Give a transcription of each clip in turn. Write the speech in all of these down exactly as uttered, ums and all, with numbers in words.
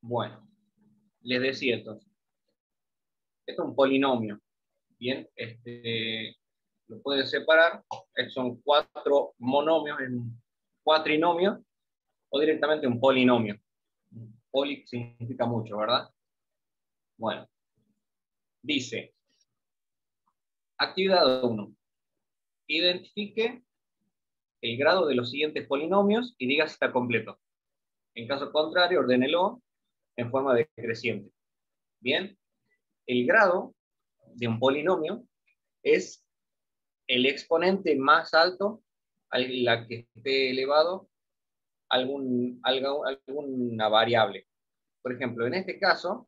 Bueno, les decía entonces, esto es un polinomio. Bien, este, lo pueden separar. Estos son cuatro monomios, en cuatrinomio, o directamente un polinomio. Poli significa mucho, ¿verdad? Bueno, dice, actividad uno. Identifique el grado de los siguientes polinomios y diga si está completo. En caso contrario, ordénelo en forma decreciente. Bien, el grado de un polinomio es el exponente más alto a la que esté elevado algún, algo, alguna variable. Por ejemplo, en este caso,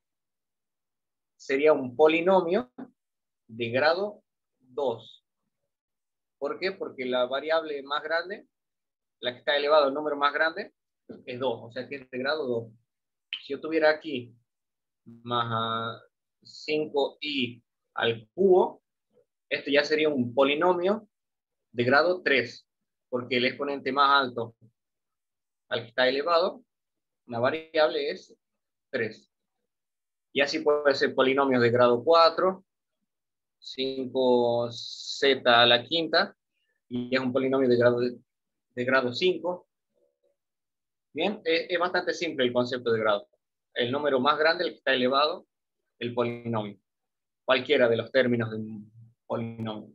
sería un polinomio de grado dos. ¿Por qué? Porque la variable más grande, la que está elevado al número más grande, es dos, o sea que es de grado dos. Si yo tuviera aquí más cinco i al cubo, este ya sería un polinomio de grado tres, porque el exponente más alto al que está elevado, una variable, es tres. Y así puede ser polinomios de grado cuatro, cinco zeta a la quinta, y es un polinomio de grado, de, de grado cinco. Bien, es, es bastante simple el concepto de grado. El número más grande, el que está elevado, el polinomio. Cualquiera de los términos de un polinomio.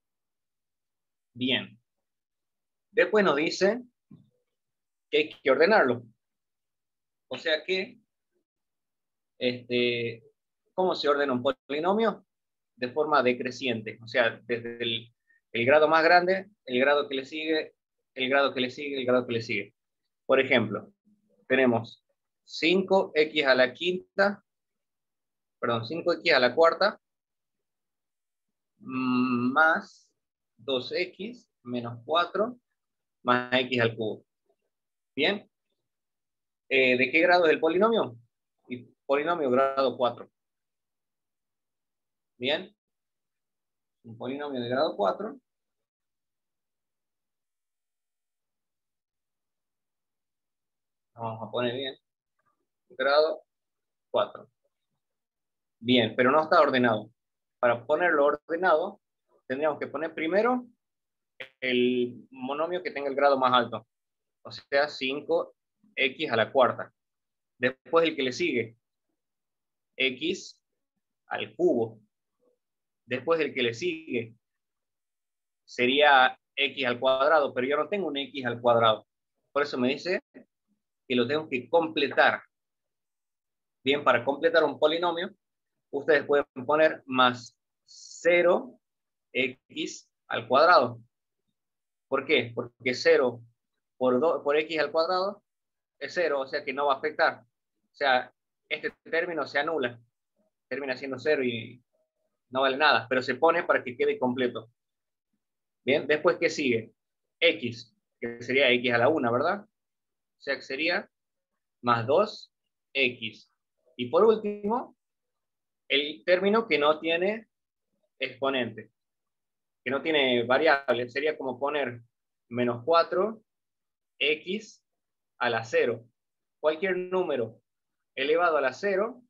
Bien. Después nos dice que hay que ordenarlo. O sea que, este, ¿cómo se ordena un polinomio? De forma decreciente. O sea, desde el, el grado más grande, el grado que le sigue, el grado que le sigue, el grado que le sigue. Por ejemplo, tenemos cinco equis a la quinta, perdón, cinco equis a la cuarta, más dos equis menos cuatro, más x al cubo. Bien. Eh, ¿De qué grado es el polinomio? El polinomio grado cuatro. Bien. Un polinomio de grado cuatro. Vamos a poner bien. Grado cuatro. Bien, pero no está ordenado. Para ponerlo ordenado, tendríamos que poner primero el monomio que tenga el grado más alto. O sea, cinco equis a la cuarta. Después el que le sigue, x al cubo. Después el que le sigue sería x al cuadrado, pero yo no tengo un x al cuadrado. Por eso me dice que lo tengo que completar. Bien, para completar un polinomio, ustedes pueden poner más cero equis al cuadrado. ¿Por qué? Porque cero por, dos, por x al cuadrado es cero, o sea que no va a afectar. O sea, este término se anula, termina siendo cero y no vale nada, pero se pone para que quede completo. Bien, después, ¿qué sigue? X, que sería x a la una, ¿verdad? O sea que sería más dos equis. Y por último, el término que no tiene exponente, que no tiene variable, sería como poner menos cuatro equis a la cero. Cualquier número elevado a la cero,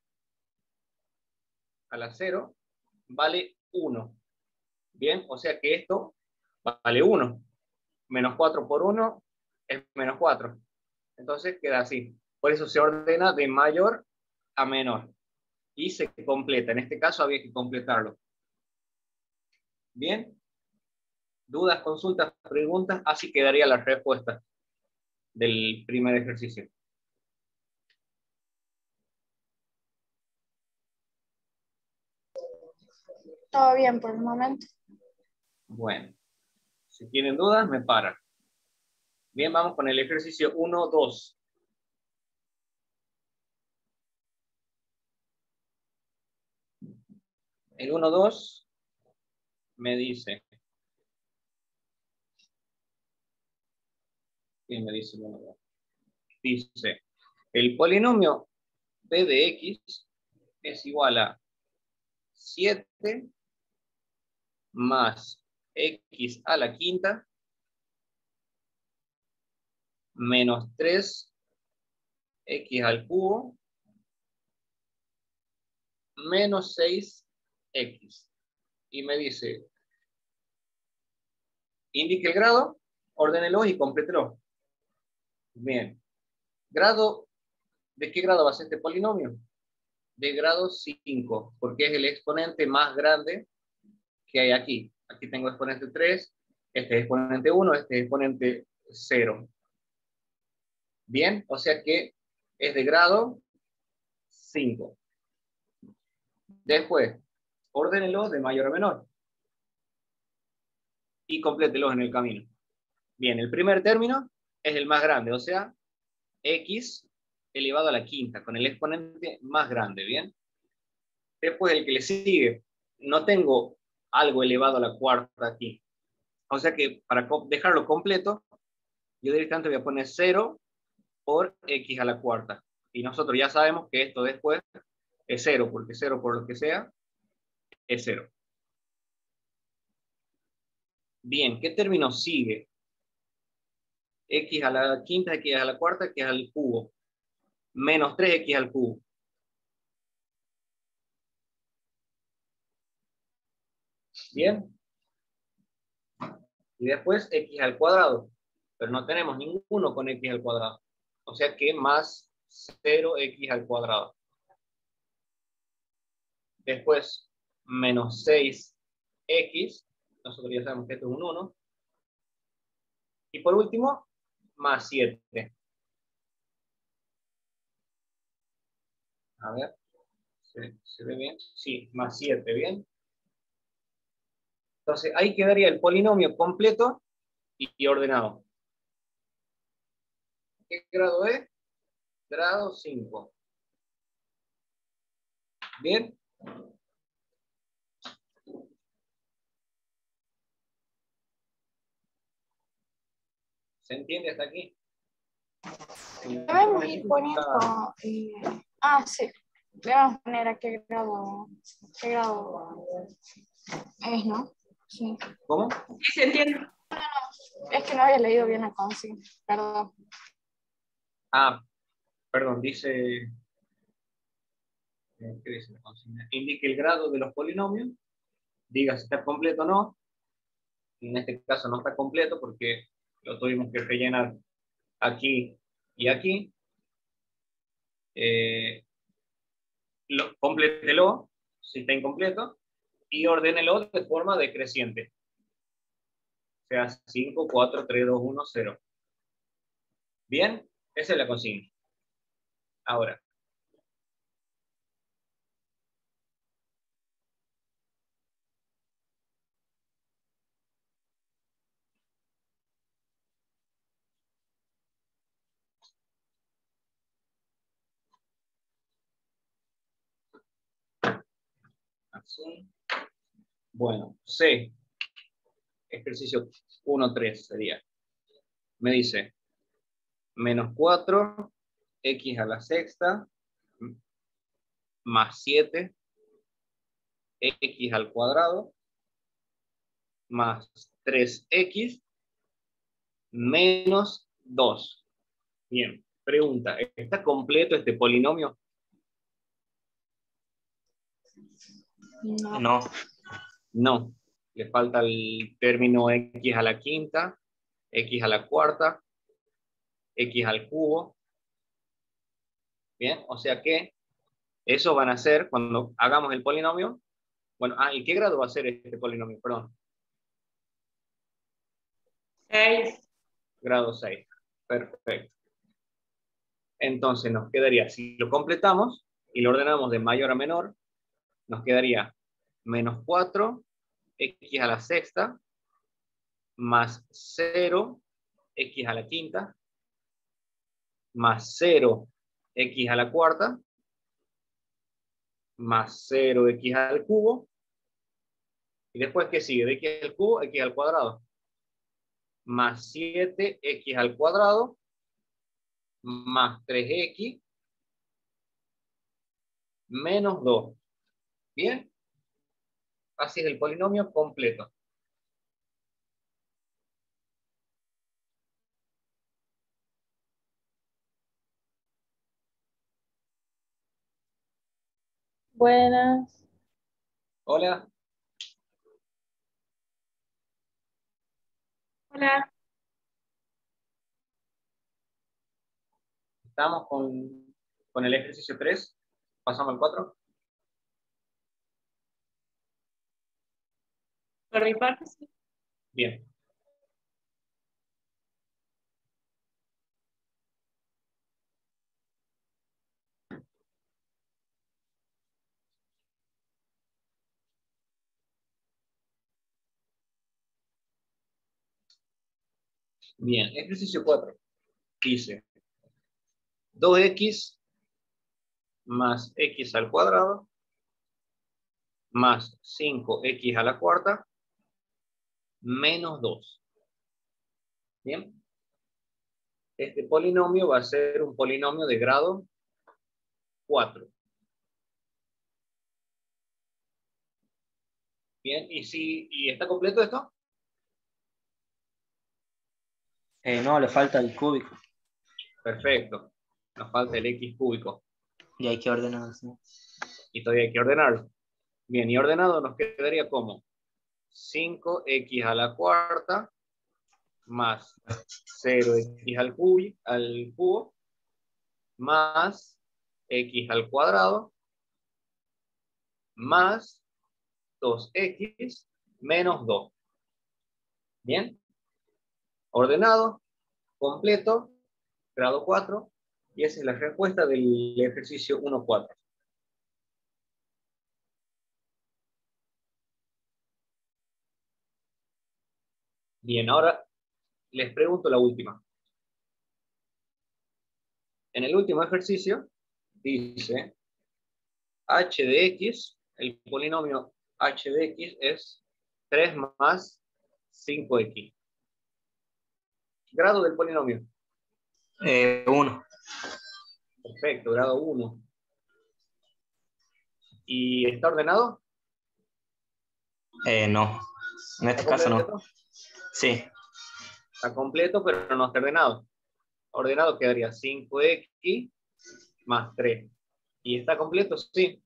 a la cero, vale uno. Bien, o sea que esto vale uno. Menos cuatro por uno es menos cuatro. Entonces queda así. Por eso se ordena de mayor a menor. Y se completa. En este caso había que completarlo. Bien. ¿Dudas, consultas, preguntas? Así quedaría la respuesta del primer ejercicio. Todo bien por el momento. Bueno. Si tienen dudas, me paran. Bien, vamos con el ejercicio uno dos. El uno dos me dice... ¿Quién me dice el uno dos? Dice, el polinomio b de x es igual a siete más x a la quinta menos tres x al cubo menos seis x. Y me dice, indique el grado, ordénelo y complételo. Bien. Grado, ¿de qué grado va a ser este polinomio? De grado cinco, porque es el exponente más grande que hay aquí. Aquí tengo exponente tres, este es exponente uno, este es exponente cero. Bien, o sea que es de grado cinco. Después, ordénelo de mayor a menor. Y complételos en el camino. Bien, el primer término es el más grande, o sea, x elevado a la quinta, con el exponente más grande, ¿bien? Después el que le sigue, no tengo algo elevado a la cuarta aquí. O sea que para dejarlo completo, yo directamente voy a poner cero por x a la cuarta. Y nosotros ya sabemos que esto después es cero, porque cero por lo que sea es cero. Bien, ¿qué término sigue? X a la quinta, x a la cuarta, x al cubo. Menos tres x al cubo. Bien. Y después x al cuadrado. Pero no tenemos ninguno con x al cuadrado. O sea que más cero x al cuadrado. Después, menos seis x. Nosotros ya sabemos que esto es un uno. Y por último, más siete. A ver, ¿se, se ve bien? Sí, más siete, ¿bien? Entonces, ahí quedaría el polinomio completo y, y ordenado. ¿Qué grado es? Grado cinco. ¿Bien? ¿Se entiende hasta aquí? Debemos ir poniendo. eh, ah, sí. Debemos poner a qué grado, qué grado es, ¿no? Sí. ¿Cómo? Sí, se entiende. Es que no había leído bien la consigna, perdón. Ah, perdón, dice... ¿Qué dice la consigna? Indique el grado de los polinomios, diga si está completo o no. En este caso no está completo porque lo tuvimos que rellenar aquí y aquí. Eh, lo, complételo si está incompleto y ordénelo de forma decreciente. O sea, cinco, cuatro, tres, dos, uno, cero. Bien, esa es la consigna. Ahora. Así. Bueno, C. Ejercicio uno tres sería. Me dice, menos cuatro, x a la sexta, más siete, x al cuadrado, más tres x, menos dos. Bien, pregunta, ¿está completo este polinomio? No. No. No, le falta el término x a la quinta, x a la cuarta, x al cubo. Bien, o sea que eso van a ser cuando hagamos el polinomio. Bueno, ah, ¿y qué grado va a ser este polinomio? Perdón. seis. Grado seis. Perfecto. Entonces nos quedaría, si lo completamos y lo ordenamos de mayor a menor, nos quedaría menos cuatro, x a la sexta, más cero, x a la quinta, más cero, x a la cuarta, más cero, x al cubo. Y después, ¿qué sigue? De x al cubo, x al cuadrado. Más siete, x al cuadrado, más tres x, menos dos. ¿Bien? Así es el polinomio completo. Buenas. Hola. Hola. Estamos con, con el ejercicio tres. Pasamos al cuatro. Por mi parte, sí. Bien. Bien, ejercicio cuatro. Dice dos equis más x al cuadrado más cinco equis a la cuarta menos dos. Bien. Este polinomio va a ser un polinomio de grado cuatro. Bien, ¿y si y está completo esto? Eh, no, le falta el cúbico. Perfecto. Nos falta el x cúbico. Y hay que ordenar. ¿Sí? Y todavía hay que ordenarlo. Bien, y ordenado nos quedaría como cinco equis a la cuarta más cero equis al cubo, al cubo más x al cuadrado más dos equis menos dos. Bien. Ordenado, completo, grado cuatro, y esa es la respuesta del ejercicio uno punto cuatro. Bien, ahora les pregunto la última. En el último ejercicio dice h de x, el polinomio h de x es tres más cinco equis. Grado del polinomio. Eh, uno. Perfecto, grado uno. ¿Y está ordenado? Eh, no. En este caso no. Sí. Está completo, pero no está ordenado. Ordenado quedaría cinco equis más tres. ¿Y está completo? Sí.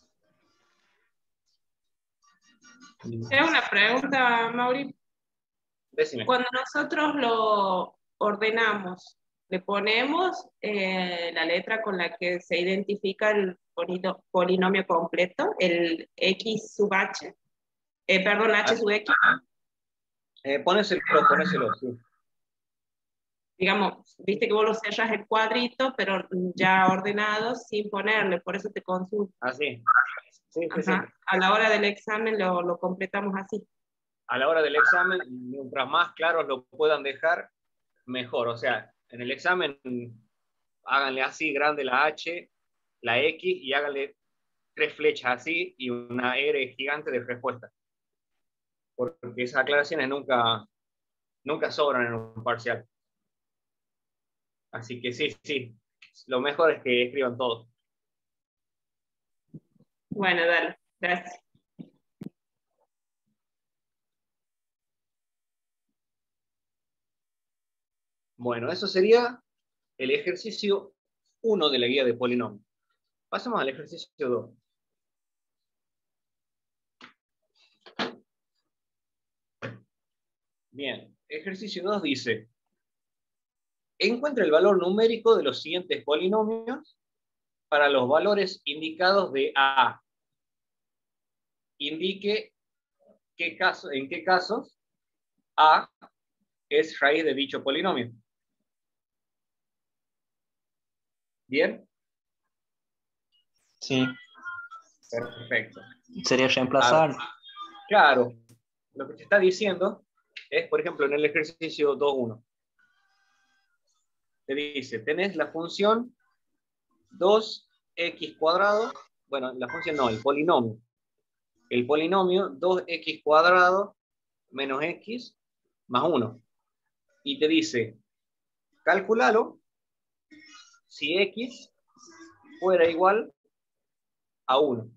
Tengo una pregunta, Mauri. Decime. Cuando nosotros lo ordenamos, le ponemos eh, la letra con la que se identifica el polino- polinomio completo, el x sub h, eh, perdón, h sub x. Eh, ponéselo, ponéselo, sí. Digamos, viste que vos lo cerras el cuadrito, pero ya ordenado sin ponerle, por eso te consulto. Así. Sí, sí, sí. Ajá. A la hora del examen lo, lo completamos así. A la hora del examen, mientras más claros lo puedan dejar, mejor. O sea, en el examen, háganle así grande la H, la X, y háganle tres flechas así y una R gigante de respuesta. Porque esas aclaraciones nunca, nunca sobran en un parcial. Así que sí, sí. Lo mejor es que escriban todo. Bueno, dale. Gracias. Bueno, eso sería el ejercicio uno de la guía de polinomio. Pasemos al ejercicio dos. Bien, ejercicio dos dice, encuentra el valor numérico de los siguientes polinomios para los valores indicados de A. Indique qué caso, en qué casos A es raíz de dicho polinomio. ¿Bien? Sí. Perfecto. Sería reemplazar. Ah, claro. Lo que te está diciendo es, por ejemplo, en el ejercicio dos punto uno. Te dice, tenés la función dos equis cuadrado, bueno, la función no, el polinomio. El polinomio dos equis cuadrado menos x más uno. Y te dice, calculalo si x fuera igual a uno.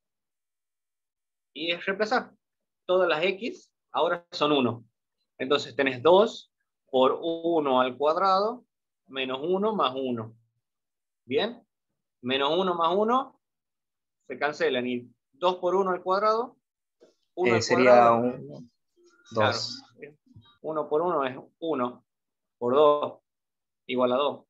Y es reemplazar. Todas las x ahora son uno. Entonces tenés dos por uno al cuadrado menos uno más uno. ¿Bien? Menos uno más uno, se cancelan y dos por uno al cuadrado, uno Eh, al sería cuadrado, uno, claro, dos. uno por uno es uno, por dos, igual a dos.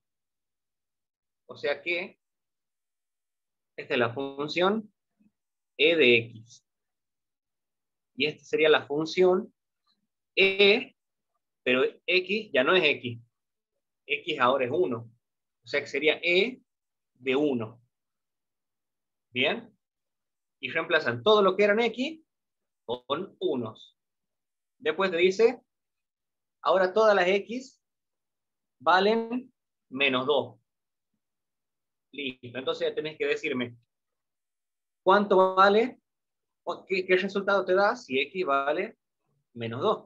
O sea que esta es la función e de x. Y esta sería la función e, pero x ya no es x. X ahora es uno. O sea que sería e de uno. ¿Bien? Y reemplazan todo lo que eran x con unos. Después te dice, ahora todas las x valen menos dos. Listo. Entonces ya tenés que decirme, ¿cuánto vale? O qué, ¿Qué resultado te da si x vale menos dos?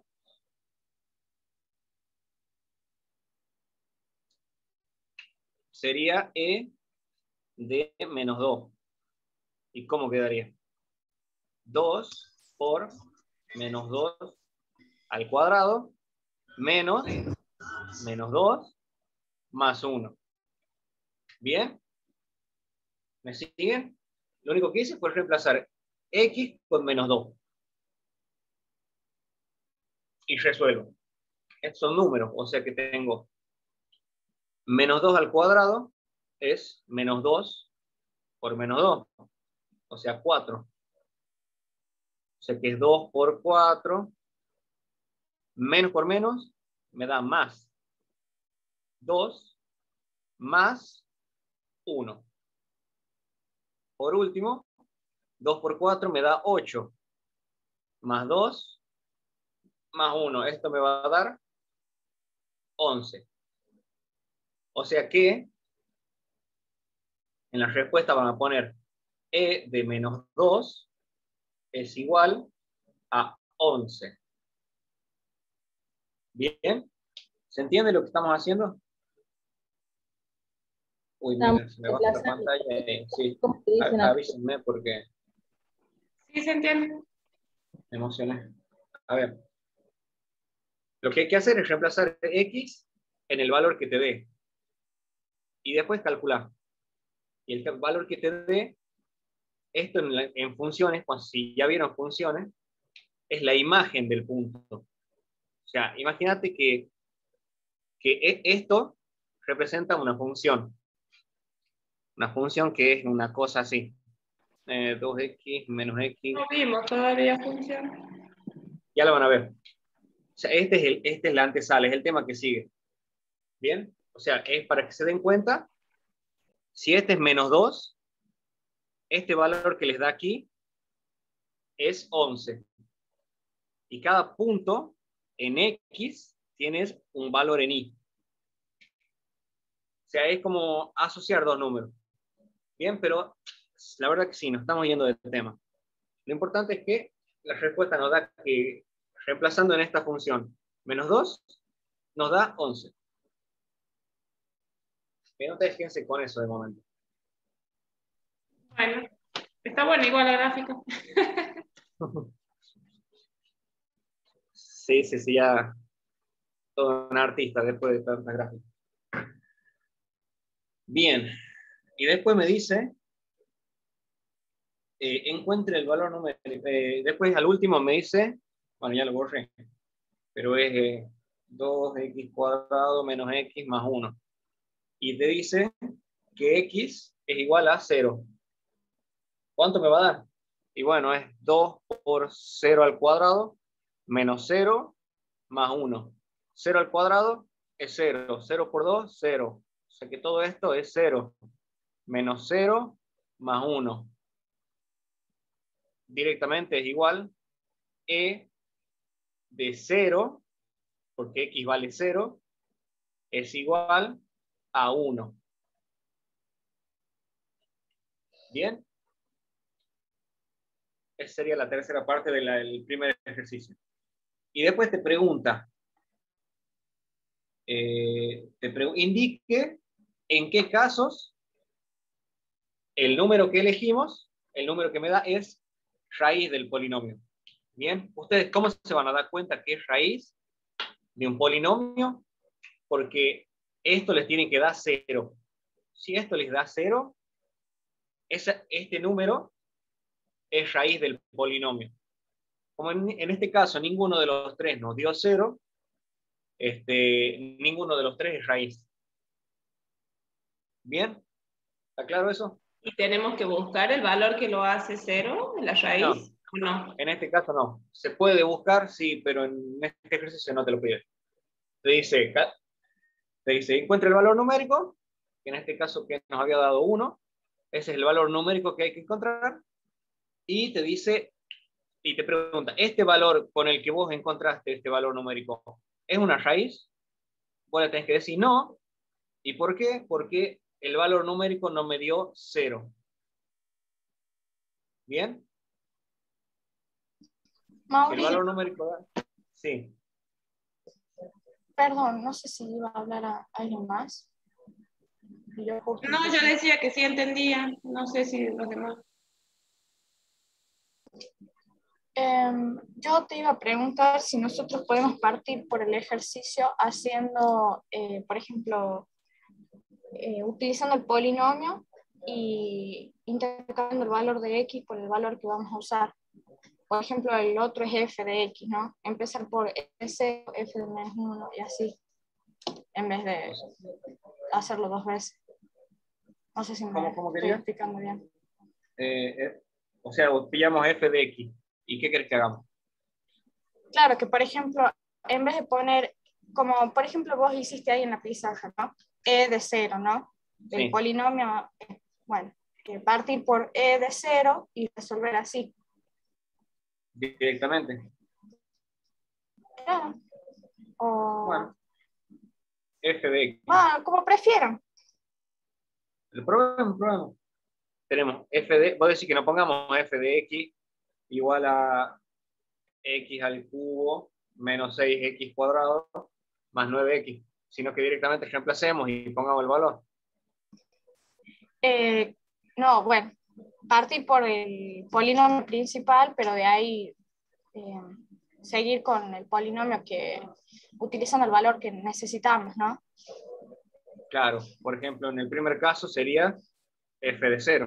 Sería e de menos dos. ¿Y cómo quedaría? dos por menos dos al cuadrado menos menos dos más uno. ¿Bien? ¿Me siguen? Lo único que hice fue reemplazar x con menos dos. Y resuelvo. Estos son números, o sea que tengo menos dos al cuadrado es menos dos por menos dos, o sea cuatro. O sea que es dos por cuatro, menos por menos, me da más. dos más uno. Por último, dos por cuatro me da ocho. Más dos, más uno. Esto me va a dar once. O sea que en la respuesta van a poner e de menos dos es igual a once. ¿Bien? ¿Se entiende lo que estamos haciendo? Uy, mira, se me baja la pantalla. Eh, sí, avísenme porque Sí, se entiende. me emocioné. A ver. Lo que hay que hacer es reemplazar x en el valor que te dé. Y después calcular. Y el valor que te dé, esto en, la, en funciones, pues si ya vieron funciones, es la imagen del punto. O sea, imagínate que, que esto representa una función. Una función que es una cosa así. Eh, dos x menos x. No vimos todavía funciona. Ya lo van a ver. O sea, este es, el, este es la antesala, es el tema que sigue. ¿Bien? O sea, es para que se den cuenta, si este es menos dos, este valor que les da aquí es once. Y cada punto en x tienes un valor en y. O sea, es como asociar dos números. Bien, pero la verdad que sí, nos estamos yendo del tema. Lo importante es que la respuesta nos da que, reemplazando en esta función, menos dos, nos da once. Que no te fíjense con eso de momento. Bueno, está bueno igual la gráfica. Sí, sí, sí, ya todo un artista después de tanta gráfica. Bien, y después me dice, eh, encuentre el valor numérico. Eh, después al último me dice, bueno, ya lo borré, pero es eh, dos x cuadrado menos x más uno. Y te dice que x es igual a cero. ¿Cuánto me va a dar? Y bueno, es dos por cero al cuadrado menos cero más uno. cero al cuadrado es cero. cero por dos, cero. O sea que todo esto es cero. Menos cero más uno. Directamente es igual e de cero, porque x vale cero, es igual a uno. ¿Bien? Esa sería la tercera parte del primer ejercicio. Y después te pregunta, eh, te pre indique en qué casos el número que elegimos, el número que me da es raíz del polinomio. Bien, ¿ustedes cómo se van a dar cuenta que es raíz de un polinomio? Porque esto les tiene que dar cero. Si esto les da cero, esa, este número es raíz del polinomio. Como en, en este caso ninguno de los tres nos dio cero, este, ninguno de los tres es raíz. ¿Bien? ¿Está claro eso? ¿Y tenemos que buscar el valor que lo hace cero, la raíz? No, No. en este caso no. Se puede buscar, sí, pero en este ejercicio no te lo pide. Te dice, te dice, encuentra el valor numérico, que en este caso que nos había dado uno, ese es el valor numérico que hay que encontrar, y te dice, y te pregunta, ¿este valor con el que vos encontraste este valor numérico es una raíz? Vos le tenés que decir no. ¿Y por qué? Porque el valor numérico no me dio cero. ¿Bien? Mauri, El valor numérico da... Sí. perdón, no sé si iba a hablar a alguien más. Yo justo No, yo empecé. decía que sí entendía, no sé si los demás. Em, yo te iba a preguntar si nosotros podemos partir por el ejercicio haciendo, eh, por ejemplo, eh, utilizando el polinomio y intercambiando el valor de x por el valor que vamos a usar. Por ejemplo, el otro es f de x, ¿no? Empezar por s, f de menos uno y así, en vez de hacerlo dos veces. No sé si me ¿Cómo, cómo estoy querías? explicando bien. Eh, eh, o sea, pillamos f de x. ¿Y qué querés que hagamos? Claro, que por ejemplo, en vez de poner, como por ejemplo vos hiciste ahí en la pizarra, ¿no? E de cero, ¿no? El Sí. polinomio, bueno, que partir por e de cero y resolver así. Directamente. Claro. O, Bueno, f de x. ah, como prefieran. El problema, el problema. Tenemos f de, vos decís que no pongamos f de x igual a x al cubo menos seis x cuadrado más nueve x, sino que directamente reemplacemos y pongamos el valor. Eh, no, bueno, partir por el polinomio principal, pero de ahí eh, seguir con el polinomio que, utilizando el valor que necesitamos, ¿no? Claro, por ejemplo, en el primer caso sería f de cero.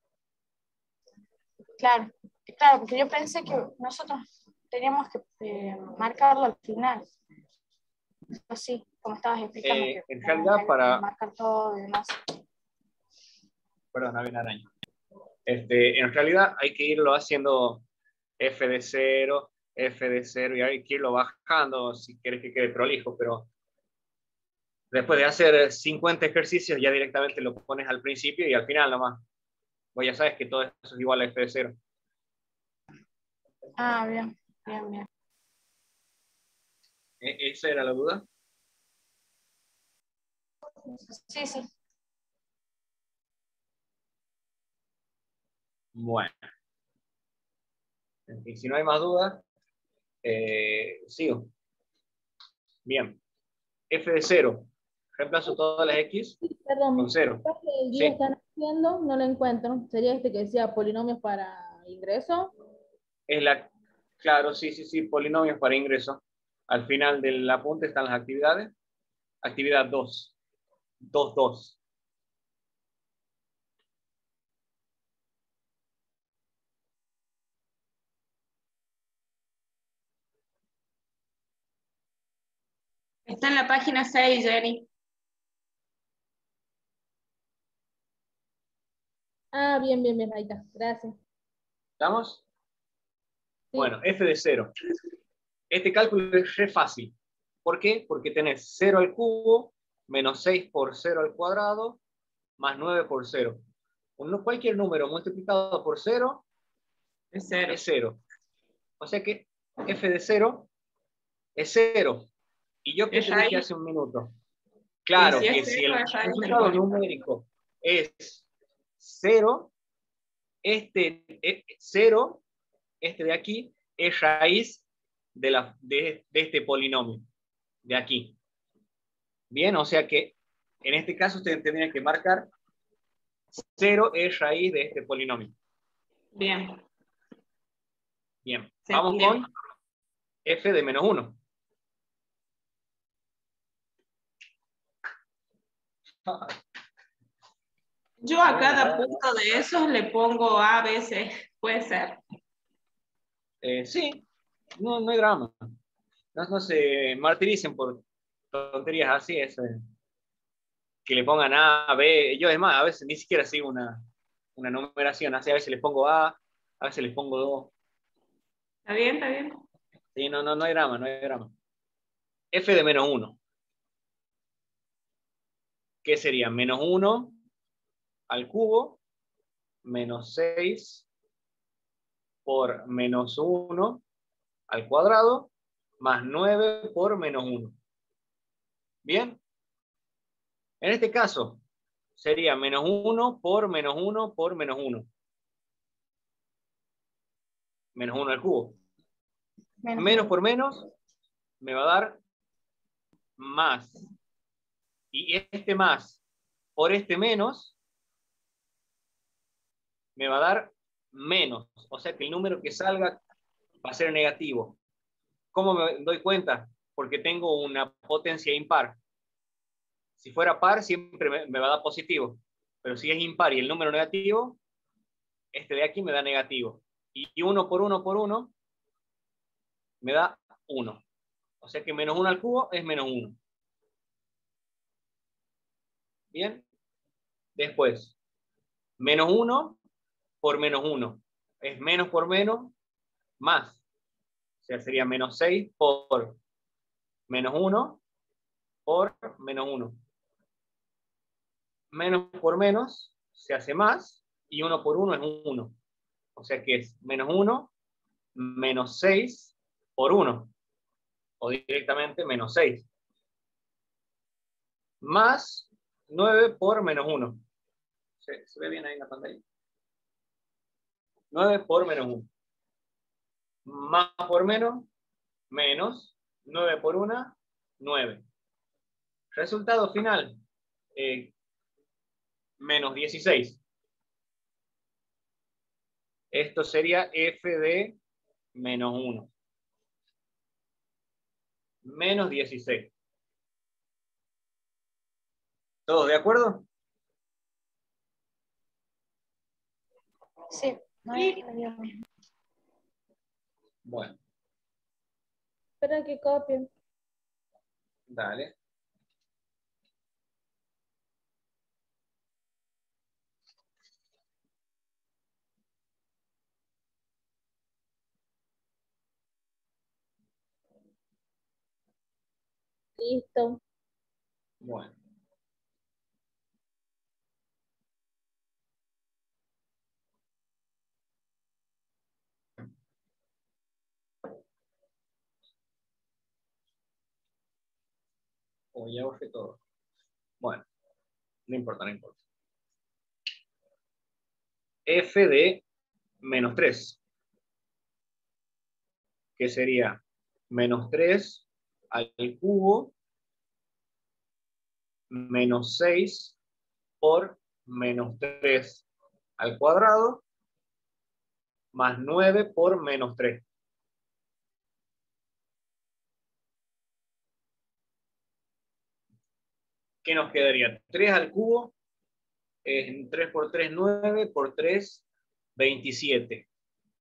Claro, claro, porque yo pensé que nosotros teníamos que eh, marcarlo al final. Así, como estabas explicando, Eh, que en bueno, realidad, hay que para... marcar todo y demás. Perdón, había una araña. Este, en realidad hay que irlo haciendo f de cero, f de cero, y hay que irlo bajando si quieres que quede prolijo, pero después de hacer cincuenta ejercicios ya directamente lo pones al principio y al final nomás. Vos ya sabes que todo eso es igual a f de cero. Ah, bien, bien, bien. ¿Esa era la duda? Sí, sí. Bueno. Y si no hay más dudas, eh, sigo. Bien. F de cero. Reemplazo todas las X Perdón, con cero. ¿cuál del día Sí. están haciendo? No lo encuentro. ¿Sería este que decía polinomios para ingreso? Es la, claro, sí, sí, sí, polinomios para ingreso. Al final del apunte están las actividades. Actividad dos. dos, dos. Está en la página seis, Jenny. Ah, bien, bien, bien, ahí está. Gracias. ¿Estamos? Sí. Bueno, f de cero. Este cálculo es re fácil. ¿Por qué? Porque tenés cero al cubo menos seis por cero al cuadrado más nueve por cero. Un- Cualquier número multiplicado por cero Es cero. es cero. O sea que f de cero es cero. ¿Y yo qué Es te dije raíz. hace un minuto? Y Claro, si es que si cero, el es raíz del resultado polinomio. numérico es cero, este eh, cero, este de aquí, es raíz de, la, de, de este polinomio, de aquí. Bien, o sea que en este caso usted tendría que marcar cero es raíz de este polinomio. Bien. Bien, Se vamos entendió. con f de menos uno. Yo a cada punto de esos le pongo A, B, C. ¿Puede ser? Eh, sí, no, no hay drama. No, no se martiricen por tonterías así, es, eh, que le pongan A, B. Yo, es más, a veces ni siquiera sigo una, una numeración. Así, a veces les pongo A, a veces les pongo dos. ¿Está bien? ¿Está bien? Sí, no, no, no hay drama, no hay drama. F de menos uno. ¿Qué sería? Menos uno al cubo, menos seis por menos uno al cuadrado, más nueve por menos uno. ¿Bien? En este caso, sería menos uno por menos uno por menos uno. Menos uno al cubo. Menos, Menos por menos me va a dar más. Y este más por este menos me va a dar menos. O sea que el número que salga va a ser negativo. ¿Cómo me doy cuenta? Porque tengo una potencia impar. Si fuera par, siempre me, me va a dar positivo. Pero si es impar y el número negativo, este de aquí me da negativo. Y uno por uno por uno me da uno. O sea que menos uno al cubo es menos uno. Bien. Después, menos uno por menos uno. Es menos por menos, más. O sea, sería menos seis por menos uno por menos uno. Menos por menos se hace más y uno por uno es uno. O sea que es menos uno menos seis por uno. O directamente menos seis. Más nueve por menos uno. ¿Se, se ve bien ahí en la pantalla? nueve por menos uno. Más por menos, menos. nueve por uno, nueve. Resultado final, eh, menos dieciséis. Esto sería f de menos uno. Menos dieciséis. ¿Todos de acuerdo? sí, no Sí. es lo mismo. Bueno, Espera que copien. dale. Listo. Bueno. O ya borré todo. Bueno, no importa, no importa. F de menos tres. Que sería menos tres al cubo menos seis por menos tres al cuadrado más nueve por menos tres. ¿Qué nos quedaría? tres al cubo es tres por tres, nueve por tres, veintisiete.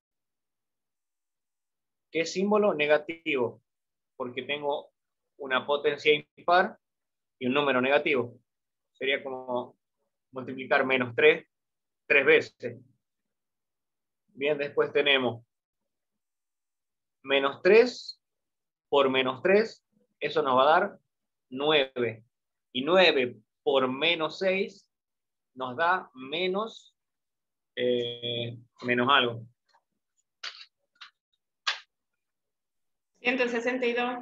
¿Qué símbolo? Negativo, porque tengo una potencia impar y un número negativo. Sería como multiplicar menos tres tres veces. Bien, después tenemos menos tres por menos tres, eso nos va a dar nueve. Y nueve por menos seis nos da menos, eh, menos algo. ciento sesenta y dos.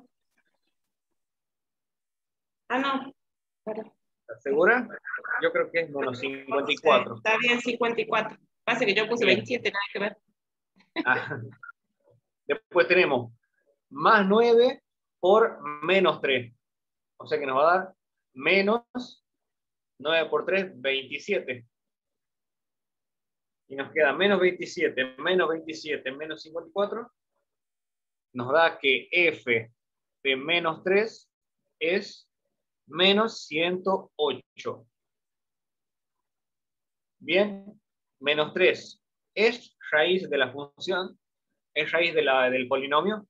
Ah, no. Espera. ¿Estás segura? Yo creo que es menos cincuenta y cuatro. Está bien, cincuenta y cuatro. Pasa que yo puse Bien. veintisiete, nada que ver. Ah. Después tenemos más nueve por menos tres. O sea que nos va a dar menos nueve por tres, veintisiete. Y nos queda menos veintisiete, menos veintisiete, menos cincuenta y cuatro. Nos da que f de menos tres es menos ciento ocho. Bien, menos tres. ¿Es raíz de la función? ¿Es raíz de la, del polinomio?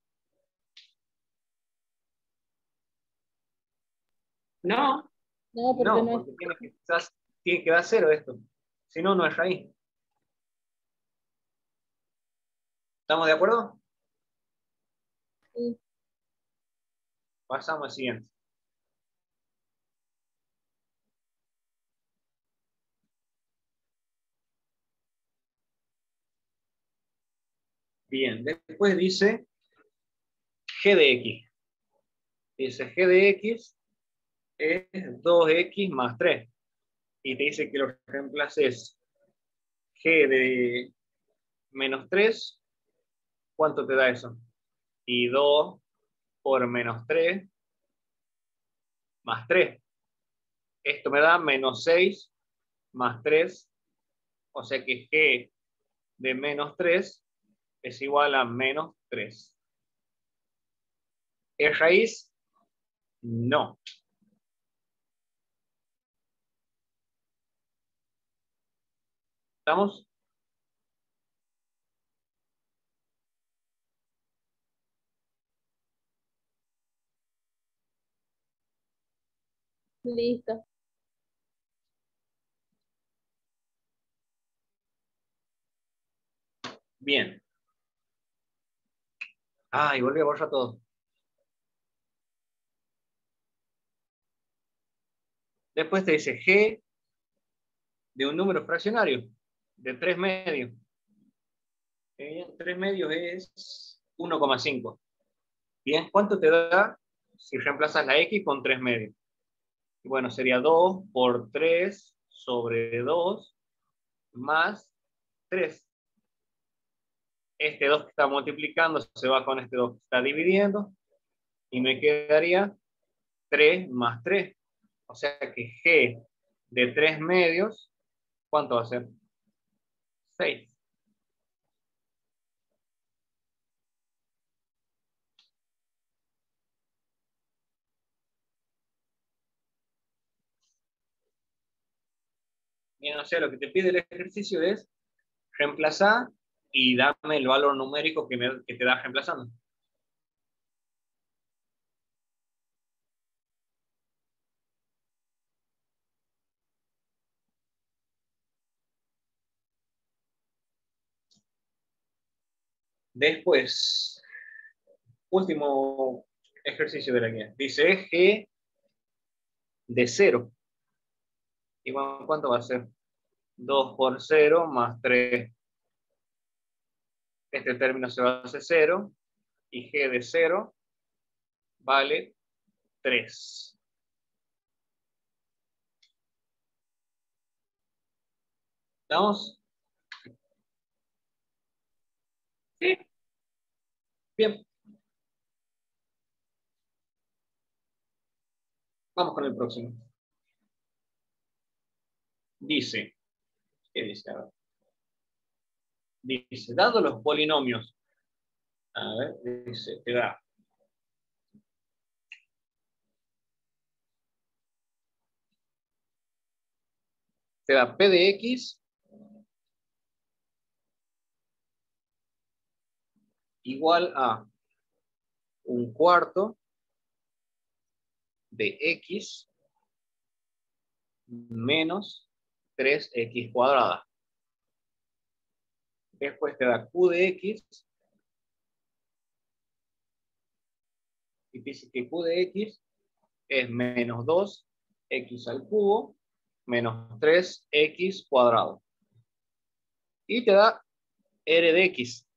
No, No, porque No, no es. porque tiene que, tiene que dar cero esto. Si no, no es raíz. ¿Estamos de acuerdo? Sí. Pasamos al siguiente. Bien, después dice g de x. Dice g de x es dos x más tres. Y te dice que lo reemplaces g de menos tres. ¿Cuánto te da eso? Y dos por menos tres más tres. Esto me da menos seis más tres. O sea que g de menos tres es igual a menos tres. ¿Es raíz? No. ¿Estamos? Listo. Bien. Ah, y volví a borrar todo. Después te dice g de un número fraccionario de tres medios. Eh, tres medios es uno coma cinco. Bien, ¿cuánto te da si reemplazas la x con tres medios? Bueno, sería dos por tres sobre dos más tres. Este dos que está multiplicando se va con este dos que está dividiendo y me quedaría tres más tres. O sea que g de tres medios, ¿cuánto va a ser? seis. Bien, o sea, lo que te pide el ejercicio es reemplazar y dame el valor numérico que, me, que te da reemplazando. Después, último ejercicio de la guía. Dice g de cero. ¿Y bueno, cuánto va a ser? dos por cero más tres. Este término se va a hacer cero. Y g de cero vale tres. ¿Estamos? sí. Bien. Vamos con el próximo. Dice, ¿qué dice? A ver. Dice, dado los polinomios, a ver, dice, te da te da P de X igual a un cuarto de X menos tres X cuadrada. Después te da Q de X y dice que Q de X es menos dos X al cubo menos tres X cuadrado. Y te da R de X,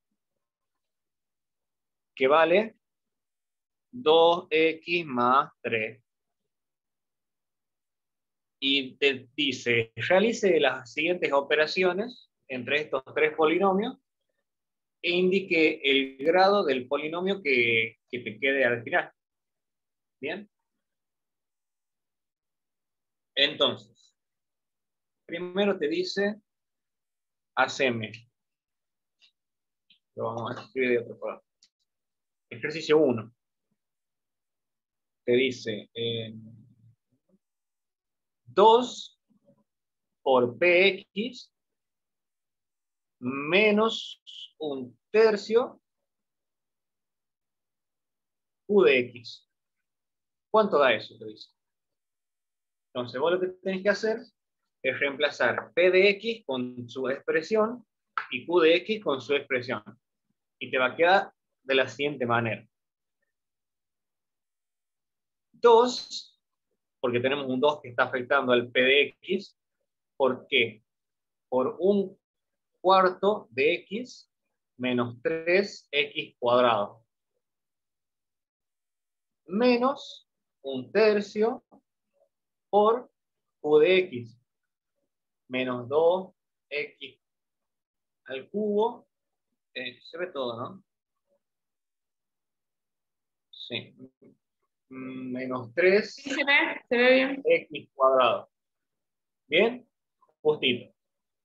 que vale dos X más tres. Y te dice, realice las siguientes operaciones entre estos tres polinomios e indique el grado del polinomio que, que te quede al final. ¿Bien? Entonces, primero te dice, haceme. Lo vamos a escribir de otro color. Ejercicio uno. Te dice, eh, dos por px menos un tercio q de x. ¿Cuánto da eso? Te dice. Entonces, vos lo que tenés que hacer es reemplazar p de x con su expresión y q de x con su expresión. Y te va a quedar de la siguiente manera. dos, porque tenemos un dos que está afectando al p de x. ¿Por qué? Por un cuarto de x menos tres x cuadrado. Menos un tercio por q de x. Menos dos x al cubo. Eh, se ve todo, ¿no? Sí. Menos tres Sí, se ve, se ve bien. x cuadrado. ¿Bien? Justito.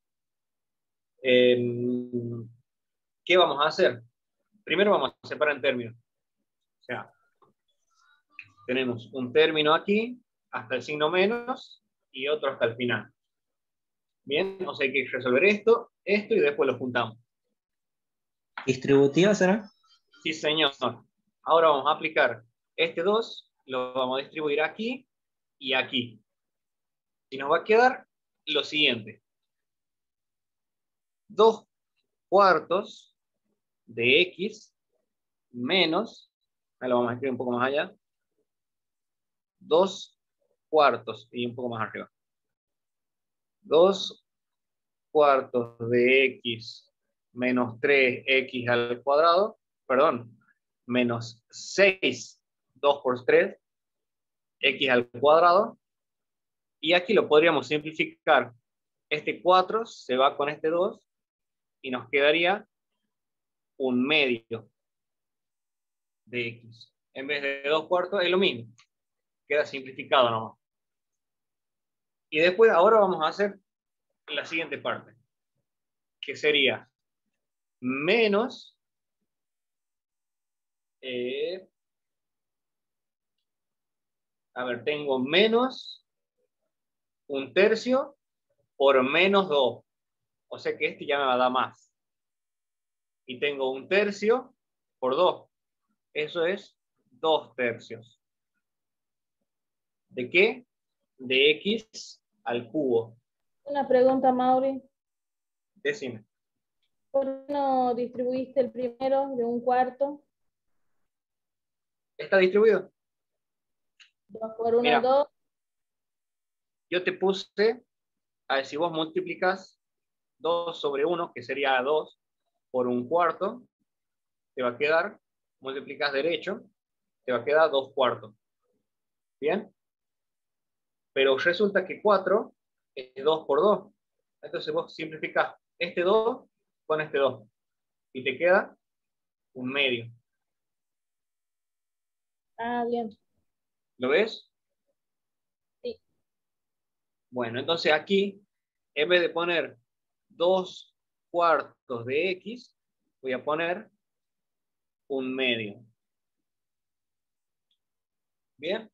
Eh, ¿Qué vamos a hacer? Primero vamos a separar en términos. O sea, tenemos un término aquí, hasta el signo menos, y otro hasta el final. Bien, o sea, hay que resolver esto, esto, y después lo juntamos. ¿Distributiva será? Sí, señor. Ahora vamos a aplicar este dos, lo vamos a distribuir aquí y aquí. Y nos va a quedar lo siguiente. dos cuartos de x menos, ahí lo vamos a escribir un poco más allá, dos cuartos y un poco más arriba. dos cuartos de x menos tres x al cuadrado, perdón, menos seis, dos por tres, x al cuadrado. Y aquí lo podríamos simplificar. Este cuatro se va con este dos y nos quedaría un medio de x. En vez de dos cuartos es lo mismo. Queda simplificado nomás. Y después, ahora vamos a hacer la siguiente parte, que sería menos eh, a ver, tengo menos un tercio por menos dos. O sea que este ya me va a dar más. Y tengo un tercio por dos. Eso es dos tercios. ¿De qué? De x al cubo. Una pregunta, Mauri. Decime. ¿Por qué no distribuiste el primero de un cuarto? ¿Está distribuido? Dos por uno, Mira, dos. yo te puse, a ver, si vos multiplicas dos sobre uno, que sería dos, por un cuarto, te va a quedar, multiplicas derecho, te va a quedar dos cuartos. ¿Bien? Pero resulta que cuatro es dos por dos. Entonces vos simplificás este dos con este dos. Y te queda un medio. Ah, bien. ¿Lo ves? Sí. Bueno, entonces aquí, en vez de poner dos cuartos de x, voy a poner un medio. ¿Bien?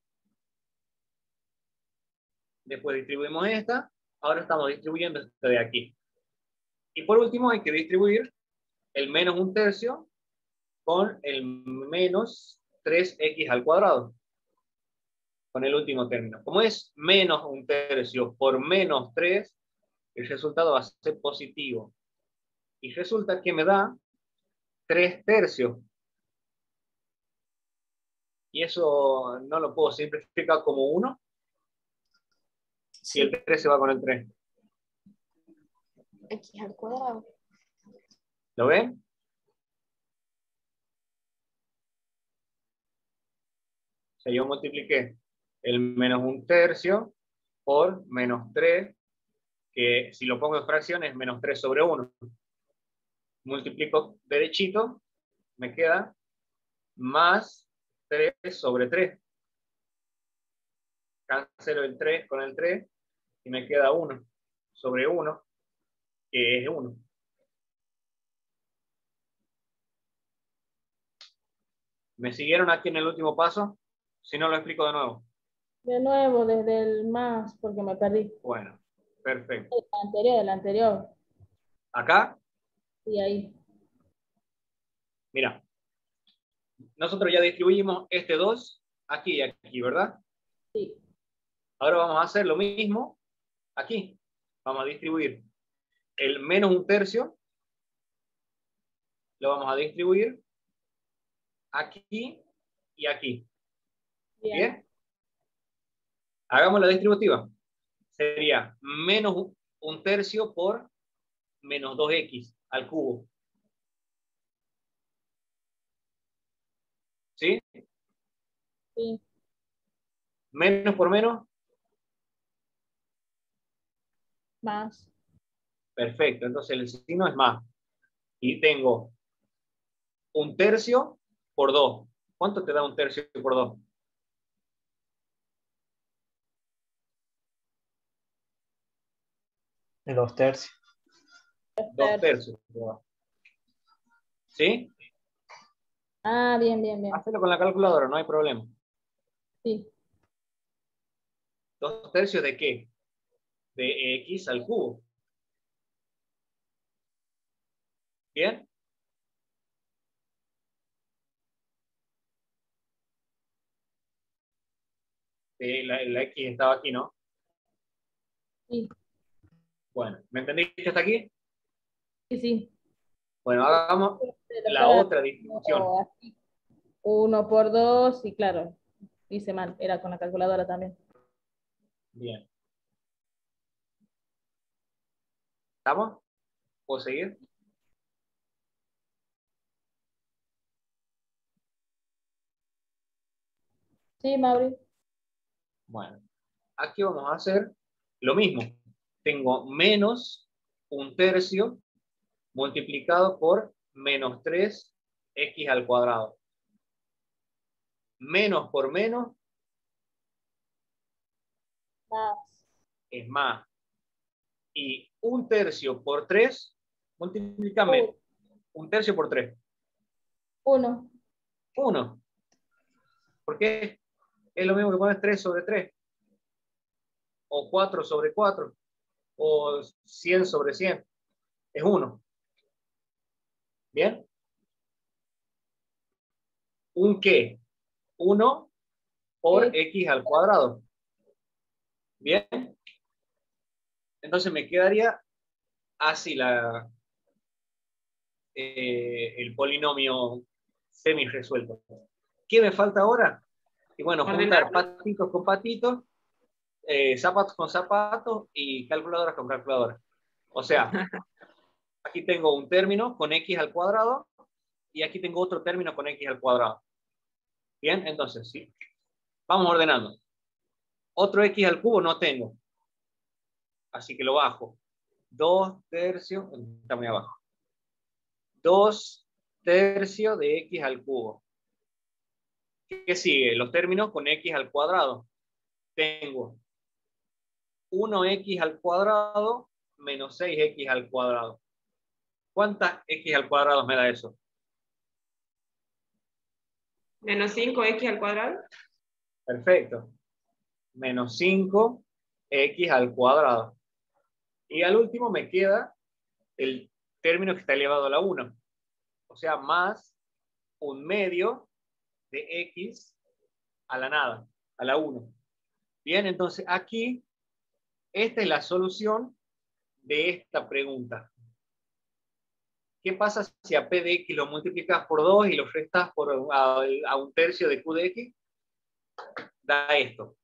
Después distribuimos esta. Ahora estamos distribuyendo esta de aquí. Y por último hay que distribuir el menos un tercio con el menos tres x al cuadrado. Con el último término. Como es menos un tercio por menos tres, el resultado va a ser positivo. Y resulta que me da tres tercios. Y eso no lo puedo simplificar como uno. Si el tres se va con el tres. X al cuadrado. ¿Lo ven? O sea, yo multipliqué el menos un tercio por menos tres, que si lo pongo en fracciones es menos tres sobre uno. Multiplico derechito, me queda más tres sobre tres. Cancelo el tres con el tres y me queda uno sobre uno, que es uno. ¿Me siguieron aquí en el último paso? Si no, lo explico de nuevo. De nuevo, desde el más, porque me perdí. Bueno, Perfecto. El anterior, el anterior. Acá, Sí, ahí. mira, nosotros ya distribuimos este dos aquí y aquí, ¿verdad? Sí. Ahora vamos a hacer lo mismo aquí. Vamos a distribuir el menos un tercio, lo vamos a distribuir aquí y aquí. Bien. ¿Bien? Hagamos la distributiva. Sería menos un tercio por menos dos equis al cubo. ¿Sí? Sí. Menos por menos. Más. Perfecto. Entonces el signo es más. Y tengo un tercio por dos. ¿Cuánto te da un tercio por dos? De dos tercios. Dos tercios. ¿Sí? Ah, bien, bien, bien. Hazlo con la calculadora, no hay problema. Sí. ¿Dos tercios de qué? De x al cubo. ¿Bien? Eh, la, la x estaba aquí, ¿no? Sí. Bueno, ¿me entendiste hasta aquí? Sí, sí. Bueno, hagamos Pero la estaba otra distribución. así. Uno por dos, y claro, hice mal. Era con la calculadora también. Bien. ¿Estamos? ¿Puedo seguir? Sí, Mauri. Bueno, aquí vamos a hacer lo mismo. Tengo menos un tercio multiplicado por menos tres equis al cuadrado. Menos por menos Más. es más. Y un tercio por tres, multiplícame un tercio por tres. Uno. uno. ¿Por qué? Es lo mismo que poner tres sobre tres. O cuatro sobre cuatro. O cien sobre cien. Es uno. ¿Bien? ¿Un qué? uno por X. x al cuadrado. ¿Bien? Entonces me quedaría así la, eh, el polinomio semi resuelto. ¿Qué me falta ahora? Y bueno, juntar Ordenarlo. patitos con patitos, eh, zapatos con zapatos y calculadoras con calculadoras. O sea, aquí tengo un término con x al cuadrado y aquí tengo otro término con x al cuadrado. Bien, entonces, sí. Vamos ordenando. Otro x al cubo no tengo. Así que lo bajo. dos tercios, está muy abajo. dos tercios de x al cubo. ¿Qué sigue? Los términos con x al cuadrado. Tengo uno equis al cuadrado menos seis equis al cuadrado. ¿Cuántas x al cuadrado me da eso? Menos cinco equis al cuadrado. Perfecto. Menos cinco equis al cuadrado. Y al último me queda el término que está elevado a la uno. O sea, más un medio de x a la nada, a la uno. Bien, entonces aquí, esta es la solución de esta pregunta. ¿Qué pasa si a p de x lo multiplicas por dos y lo restas por a, a un tercio de q de x? Da esto.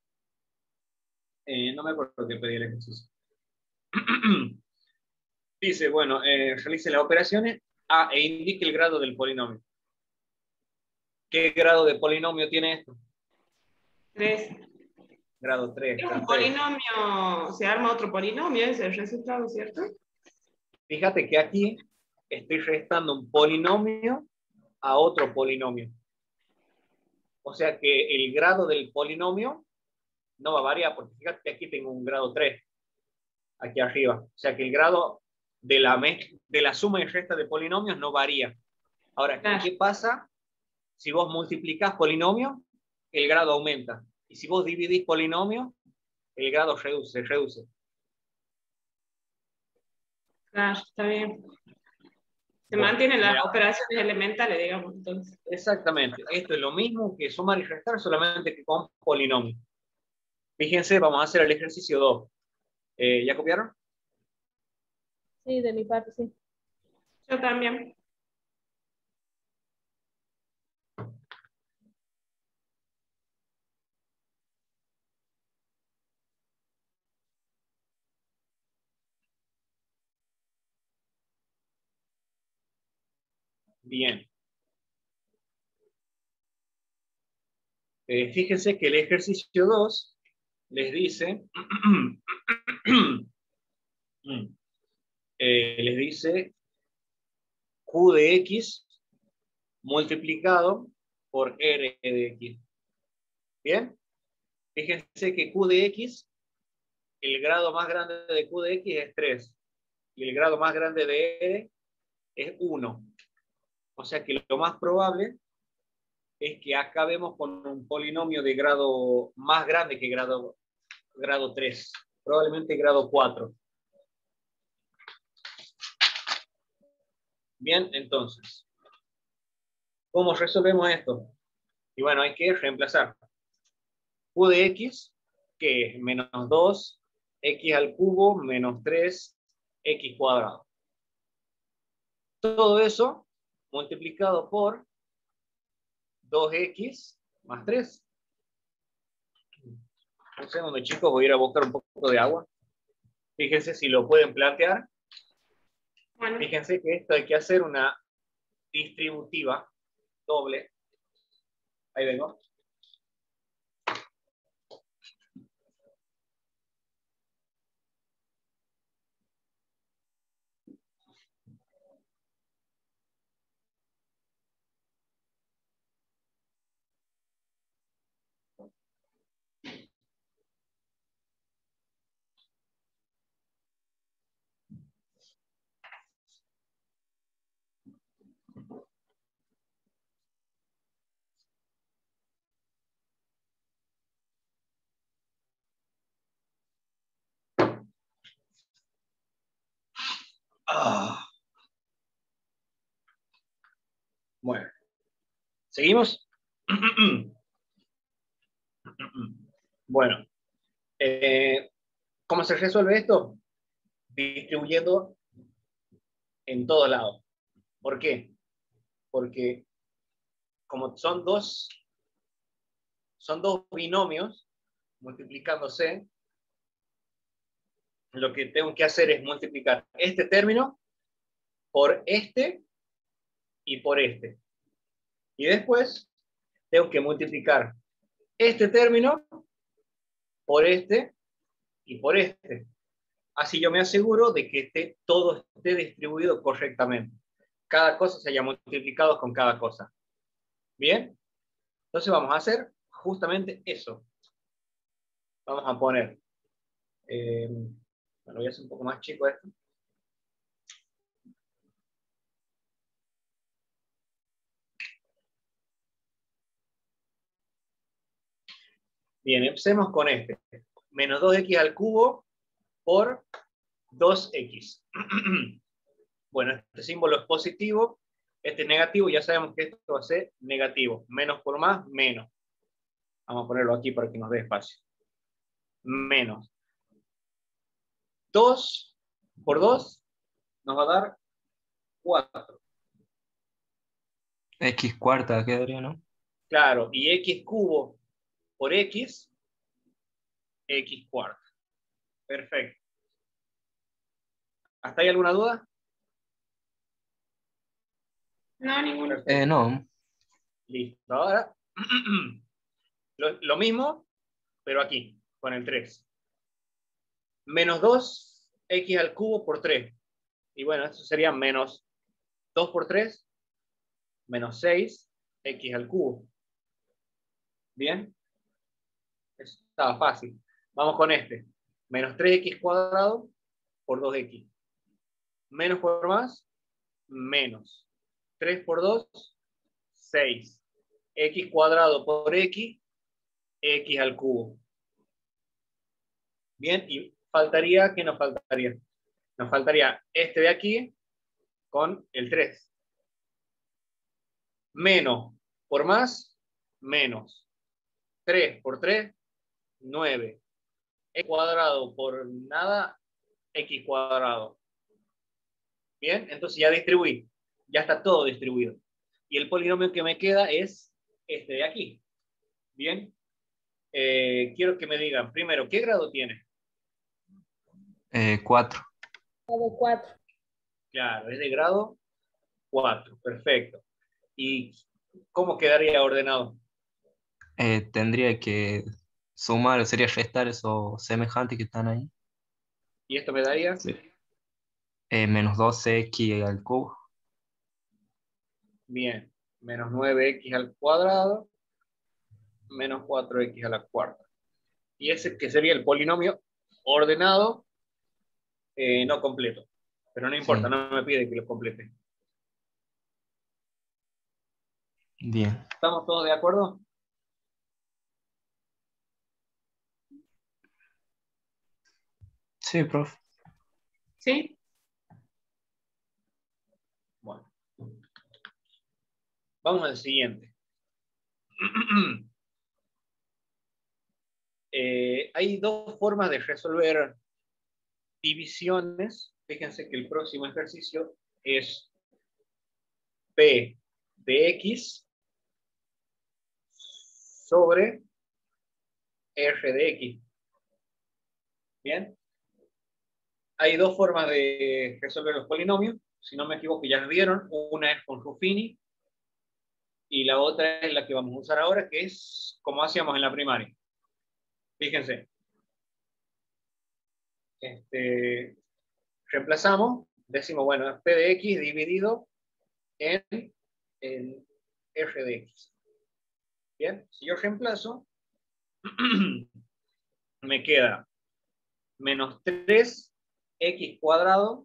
Eh, no me acuerdo qué pedí el ejercicio. Dice, bueno, eh, realice las operaciones a, e indique el grado del polinomio. ¿Qué grado de polinomio tiene esto? tres. Grado tres. Es un Perfecto. polinomio, se arma otro polinomio, ese es el resultado, ¿cierto? Fíjate que aquí estoy restando un polinomio a otro polinomio. O sea que el grado del polinomio no va a variar, porque fíjate que aquí tengo un grado tres, aquí arriba. O sea que el grado de la, de la suma y resta de polinomios no varía. Ahora, Claro. ¿qué pasa si vos multiplicás polinomios? El grado aumenta. Y si vos dividís polinomios, el grado reduce, reduce. Claro, está bien. Se Bueno, mantienen las mira, operaciones elementales, digamos, entonces. exactamente. Esto es lo mismo que sumar y restar, solamente que con polinomio. Fíjense, vamos a hacer el ejercicio dos. Eh, ¿Ya copiaron? Sí, de mi parte, sí. Yo también. Bien. Eh, fíjense que el ejercicio dos les dice, eh, les dice Q de X multiplicado por R de X. Bien. Fíjense que Q de X, el grado más grande de Q de X es tres. Y el grado más grande de R es uno. O sea que lo más probable es que acabemos con un polinomio de grado más grande que grado, grado tres. Probablemente grado cuatro. Bien, entonces, ¿cómo resolvemos esto? Y bueno, hay que reemplazar. Q de X, que es menos dos, X al cubo, menos tres, X cuadrado. Todo eso multiplicado por dos X más tres. Un segundo, chicos, voy a ir a buscar un poco de agua. Fíjense si lo pueden plantear. Bueno, Fíjense que esto hay que hacer una distributiva doble. Ahí vengo. Ah. Bueno, ¿seguimos? Bueno, eh, ¿cómo se resuelve esto? Distribuyendo en todos lados. ¿Por qué? Porque como son dos, son dos binomios multiplicándose, lo que tengo que hacer es multiplicar este término por este y por este. Y después tengo que multiplicar este término por este y por este. Así yo me aseguro de que esté, todo esté distribuido correctamente. Cada cosa se haya multiplicado con cada cosa. ¿Bien? Entonces vamos a hacer justamente eso. Vamos a poner, eh, bueno, voy a hacer un poco más chico esto. Bien, empecemos con este. Menos dos X al cubo por dos X. Bueno, este símbolo es positivo, este es negativo, ya sabemos que esto va a ser negativo. Menos por más, menos. Vamos a ponerlo aquí para que nos dé espacio. Menos. dos por dos nos va a dar cuatro. X cuarta quedaría, ¿no? Claro, y X cubo por X, X cuarta. Perfecto. ¿Hasta ahí alguna duda? no, ninguno. Perfecto. Eh, no. Listo. Ahora, lo, lo mismo, pero aquí, con el tres. Menos dos X al cubo por tres. Y bueno, eso sería menos dos por tres, menos seis X al cubo. ¿Bien? Eso estaba fácil. Vamos con este. Menos tres X cuadrado por dos X. Menos por más, menos. tres por dos, seis. X cuadrado por X, X al cubo. Bien, y faltaría, ¿qué nos faltaría? Nos faltaría este de aquí con el tres. Menos por más, menos. tres por tres, nueve. X cuadrado por nada, X cuadrado. Bien, entonces ya distribuí. Ya está todo distribuido. Y el polinomio que me queda es este de aquí. Bien. Eh, quiero que me digan, primero, ¿qué grado tiene? Eh, cuatro. Grado cuatro. Claro, es de grado cuatro. Perfecto. ¿Y cómo quedaría ordenado? Eh, tendría que sumar, sería restar esos semejantes que están ahí. ¿Y esto me daría? Sí. Eh, menos doce x al cubo. Bien. Menos nueve x al cuadrado. Menos cuatro x a la cuarta. Y ese que sería el polinomio ordenado, eh, no completo. Pero no importa, Sí. no me pide que lo complete. Bien. ¿Estamos todos de acuerdo? Sí, profe. ¿Sí? Bueno. Vamos al siguiente. Eh, hay dos formas de resolver divisiones. Fíjense que el próximo ejercicio es P de X sobre R de X. Bien. Hay dos formas de resolver los polinomios. Si no me equivoco, ya vieron. Una es con Ruffini y la otra es la que vamos a usar ahora, que es como hacíamos en la primaria. Fíjense. Este, reemplazamos, decimos, bueno, es P de X dividido en, en R de X. Bien, si yo reemplazo, me queda menos tres x cuadrado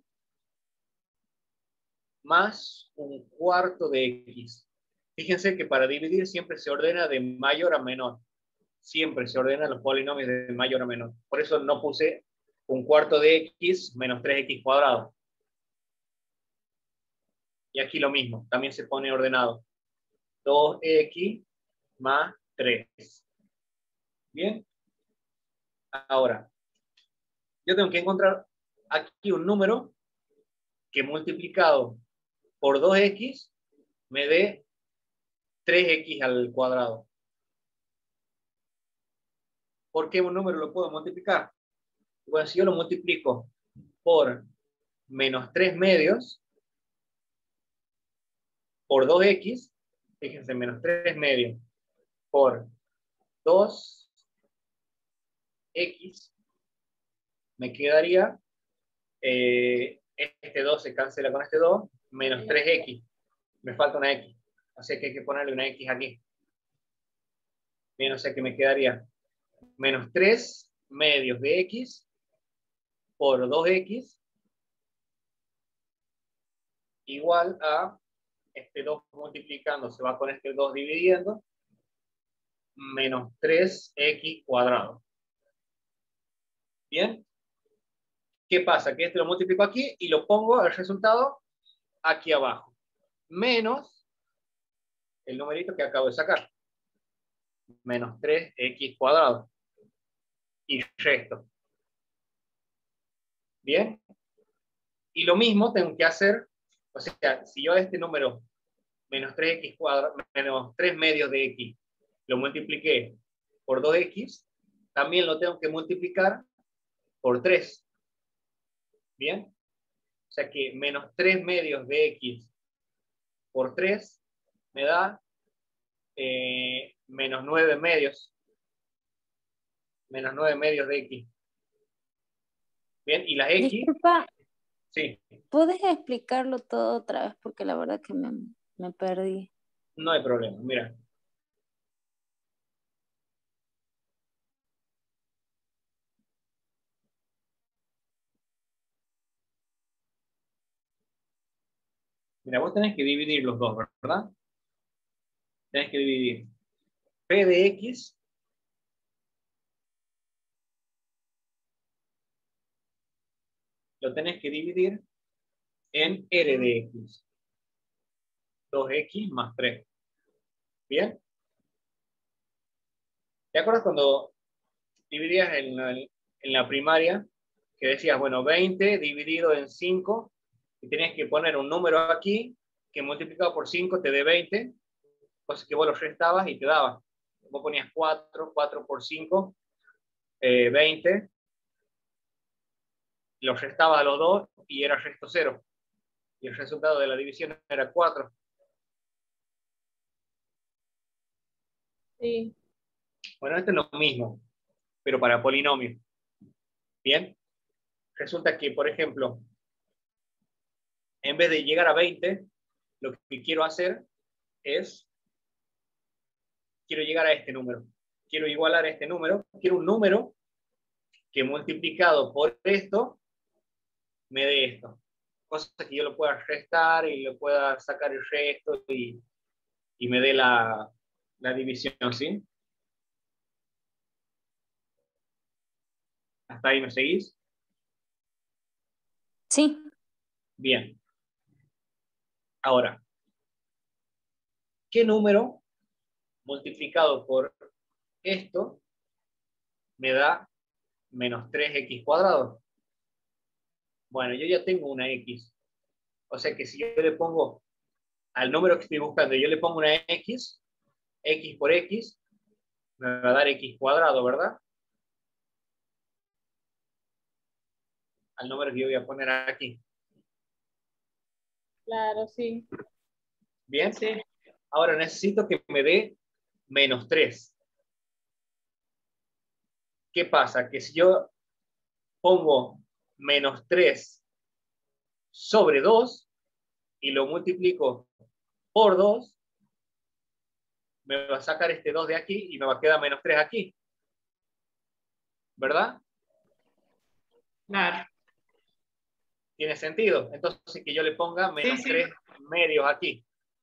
más un cuarto de x. Fíjense que para dividir siempre se ordena de mayor a menor. Siempre se ordenan los polinomios de mayor a menor. Por eso no puse un cuarto de x menos tres x cuadrado. Y aquí lo mismo, también se pone ordenado. dos x más tres. Bien. Ahora, yo tengo que encontrar aquí un número que multiplicado por dos x me dé tres x al cuadrado. ¿Por qué un número lo puedo multiplicar? Bueno, si yo lo multiplico por menos tres medios por dos x, fíjense, menos tres medios por dos x, me quedaría, eh, este dos se cancela con este dos, menos tres x. Me falta una x. Así que hay que ponerle una x aquí. Bien, o sea que me quedaría menos tres medios de x por dos x igual a este dos multiplicando, se va con este dos dividiendo, menos tres x cuadrado. Bien. ¿Qué pasa? Que este lo multiplico aquí y lo pongo el resultado aquí abajo. Menos el numerito que acabo de sacar. Menos tres x cuadrado. Y resto. Bien. Y lo mismo tengo que hacer, o sea, si yo este número, menos tres x cuadrado, menos tres medios de x, lo multipliqué por dos x, también lo tengo que multiplicar por tres. Bien. O sea que menos tres medios de x por tres me da eh, menos nueve medios. Menos nueve medios de x. Bien, y las x, Disculpa, sí, ¿puedes explicarlo todo otra vez? Porque la verdad que me, me perdí. no hay problema. Mira. Mira, vos tenés que dividir los dos, ¿verdad? Tenés que dividir P de X lo tenés que dividir en R de X. dos X más tres. ¿Bien? ¿Te acuerdas cuando dividías en la, en la primaria? Que decías, bueno, veinte dividido en cinco, y tenías que poner un número aquí, que multiplicado por cinco te dé veinte, cosa que vos lo restabas y te daba. Vos ponías cuatro, cuatro por cinco, eh, veinte, lo restabas a los dos y era resto cero. Y el resultado de la división era cuatro. Sí. Bueno, esto es lo mismo, pero para polinomios. Bien. Resulta que, por ejemplo, en vez de llegar a veinte, lo que quiero hacer es, quiero llegar a este número. Quiero igualar a este número. Quiero un número que multiplicado por esto me dé esto. Cosa que yo lo pueda restar y lo pueda sacar el resto y, y me dé la, la división, ¿sí? ¿Hasta ahí me seguís? Sí. Bien. Ahora, ¿qué número multiplicado por esto me da menos tres X cuadrado? Bueno, yo ya tengo una X. O sea que si yo le pongo al número que estoy buscando, yo le pongo una X, X por X, me va a dar X cuadrado, ¿verdad? Al número que yo voy a poner aquí. Claro, sí. ¿Bien? Sí. Ahora necesito que me dé menos tres. ¿Qué pasa? Que si yo pongo menos tres sobre dos y lo multiplico por dos, me va a sacar este dos de aquí y me va a quedar menos tres aquí. ¿Verdad? Claro. ¿Tiene sentido? Entonces que yo le ponga menos Sí, sí. tres medios aquí.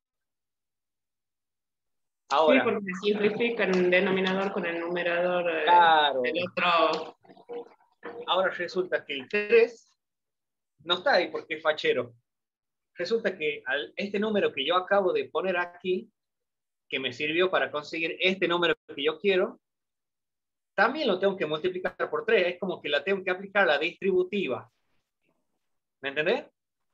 Sí, Ahora, porque se simplifica el denominador con el numerador eh, claro, del otro. ahora resulta que el tres no está ahí porque es fachero. Resulta que al, este número que yo acabo de poner aquí, que me sirvió para conseguir este número que yo quiero, también lo tengo que multiplicar por tres. Es como que la tengo que aplicar la distributiva. ¿Me entendés?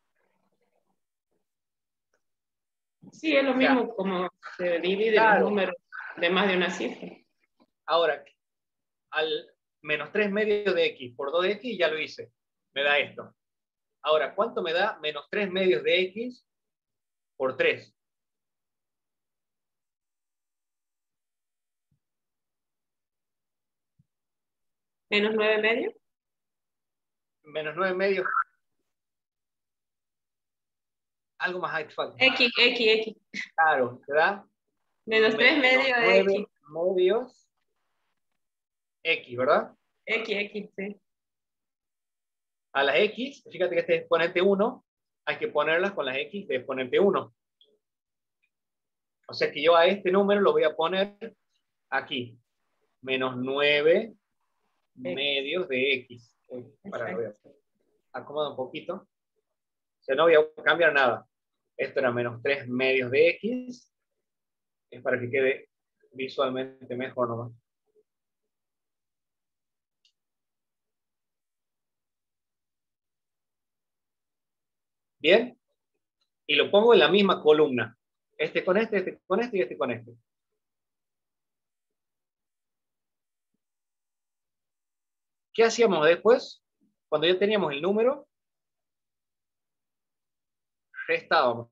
Sí, es lo O sea, mismo como se dividen claro. los números de más de una cifra. Ahora, al menos tres medios de X por dos de X ya lo hice. Me da esto. Ahora, ¿cuánto me da menos tres medios de X por tres? Menos nueve medios. Menos nueve medios. Algo más hay que falta. X, X, X. Claro, te da Menos tres medios de nueve X. medios X, ¿verdad? X, X, sí. A las X, fíjate que este es exponente uno, hay que ponerlas con las X de exponente uno. O sea que yo a este número lo voy a poner aquí. Menos nueve medios de X. Uy, para, lo voy a hacer. Acomoda un poquito. O sea, no voy a cambiar nada. Esto era menos tres medios de X. Es para que quede visualmente mejor nomás. Bien. Y lo pongo en la misma columna. Este con este, este con este y este con este. ¿Qué hacíamos después? Cuando ya teníamos el número, restábamos.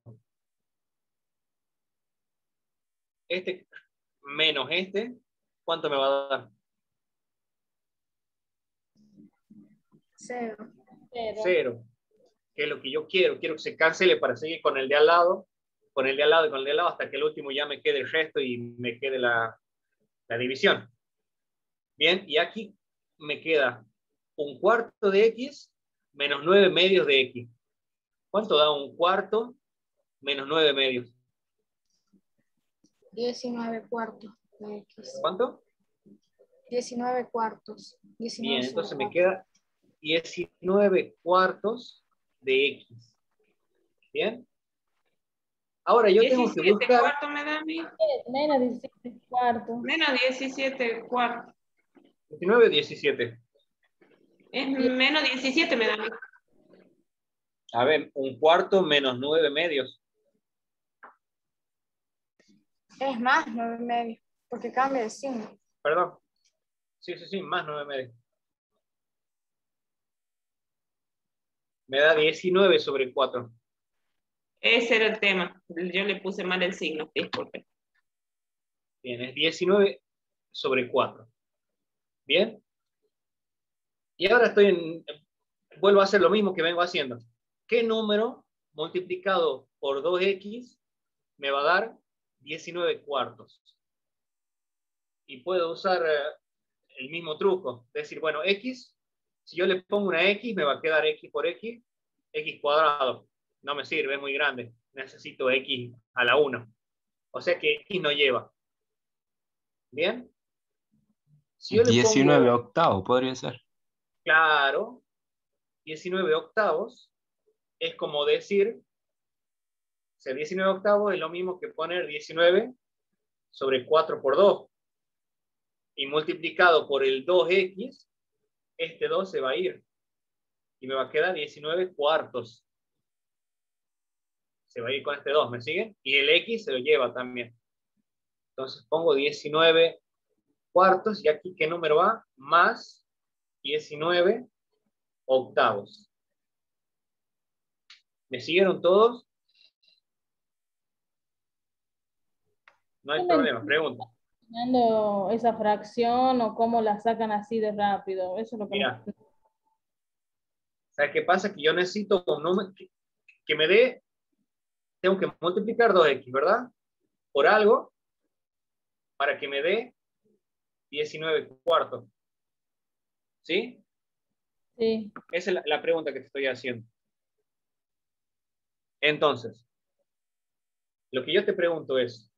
Este menos este, ¿cuánto me va a dar? Cero. Cero. Cero. Que es lo que yo quiero. Quiero que se cancele para seguir con el de al lado, con el de al lado y con el de al lado, hasta que el último ya me quede el resto y me quede la, la división. Bien, y aquí me queda un cuarto de X menos nueve medios de X. ¿Cuánto da un cuarto menos nueve medios? diecinueve cuartos de X. ¿Cuánto? diecinueve cuartos. diecinueve Bien, entonces sobre me cuatro. queda diecinueve cuartos de X. ¿Bien? Ahora yo tengo que diecisiete buscar... cuartos me da a mí. Menos diecisiete cuartos. Menos diecisiete cuartos. diecinueve o diecisiete. Es menos diecisiete me da a mí. A ver, un cuarto menos nueve medios. Es más nueve medio, porque cambia de signo. Perdón. Sí, sí, sí, más nueve medios. Me da diecinueve sobre cuatro. Ese era el tema. Yo le puse mal el signo, disculpe. Bien, es diecinueve sobre cuatro. Bien. Y ahora estoy en... Vuelvo a hacer lo mismo que vengo haciendo. ¿Qué número multiplicado por dos equis me va a dar diecinueve cuartos? Y puedo usar eh, el mismo truco. Es decir, bueno, X, si yo le pongo una X, me va a quedar X por X, X cuadrado. No me sirve, es muy grande. Necesito X a la uno. O sea que X no lleva. ¿Bien? Si yo le diecinueve pongo, octavos podría ser. claro, diecinueve octavos, es como decir, o sea, diecinueve octavos es lo mismo que poner diecinueve sobre cuatro por dos. Y multiplicado por el dos equis, este dos se va a ir. Y me va a quedar diecinueve cuartos. Se va a ir con este dos, ¿me siguen? Y el X se lo lleva también. Entonces pongo diecinueve cuartos, y aquí, ¿qué número va? Más diecinueve octavos. ¿Me siguieron todos? No hay problema, pregunta. Dando esa fracción o cómo la sacan así de rápido. Eso es lo que Mira. no... ¿Sabes qué pasa? Que yo necesito un número que, que me dé, tengo que multiplicar dos equis, ¿verdad? Por algo, para que me dé diecinueve cuartos. ¿Sí? Sí. Esa es la, la pregunta que te estoy haciendo. Entonces, lo que yo te pregunto es,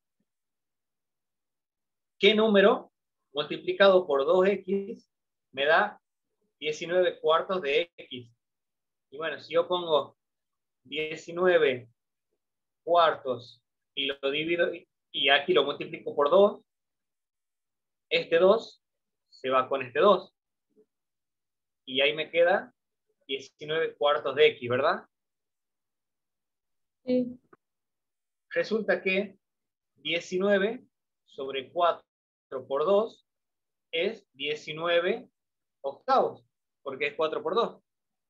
¿qué número multiplicado por dos equis me da diecinueve cuartos de X? Y bueno, si yo pongo diecinueve cuartos y lo divido, y aquí lo multiplico por dos, este dos se va con este dos. Y ahí me queda diecinueve cuartos de X, ¿verdad? Sí. Resulta que diecinueve sobre cuatro por dos es diecinueve octavos, porque es cuatro por dos.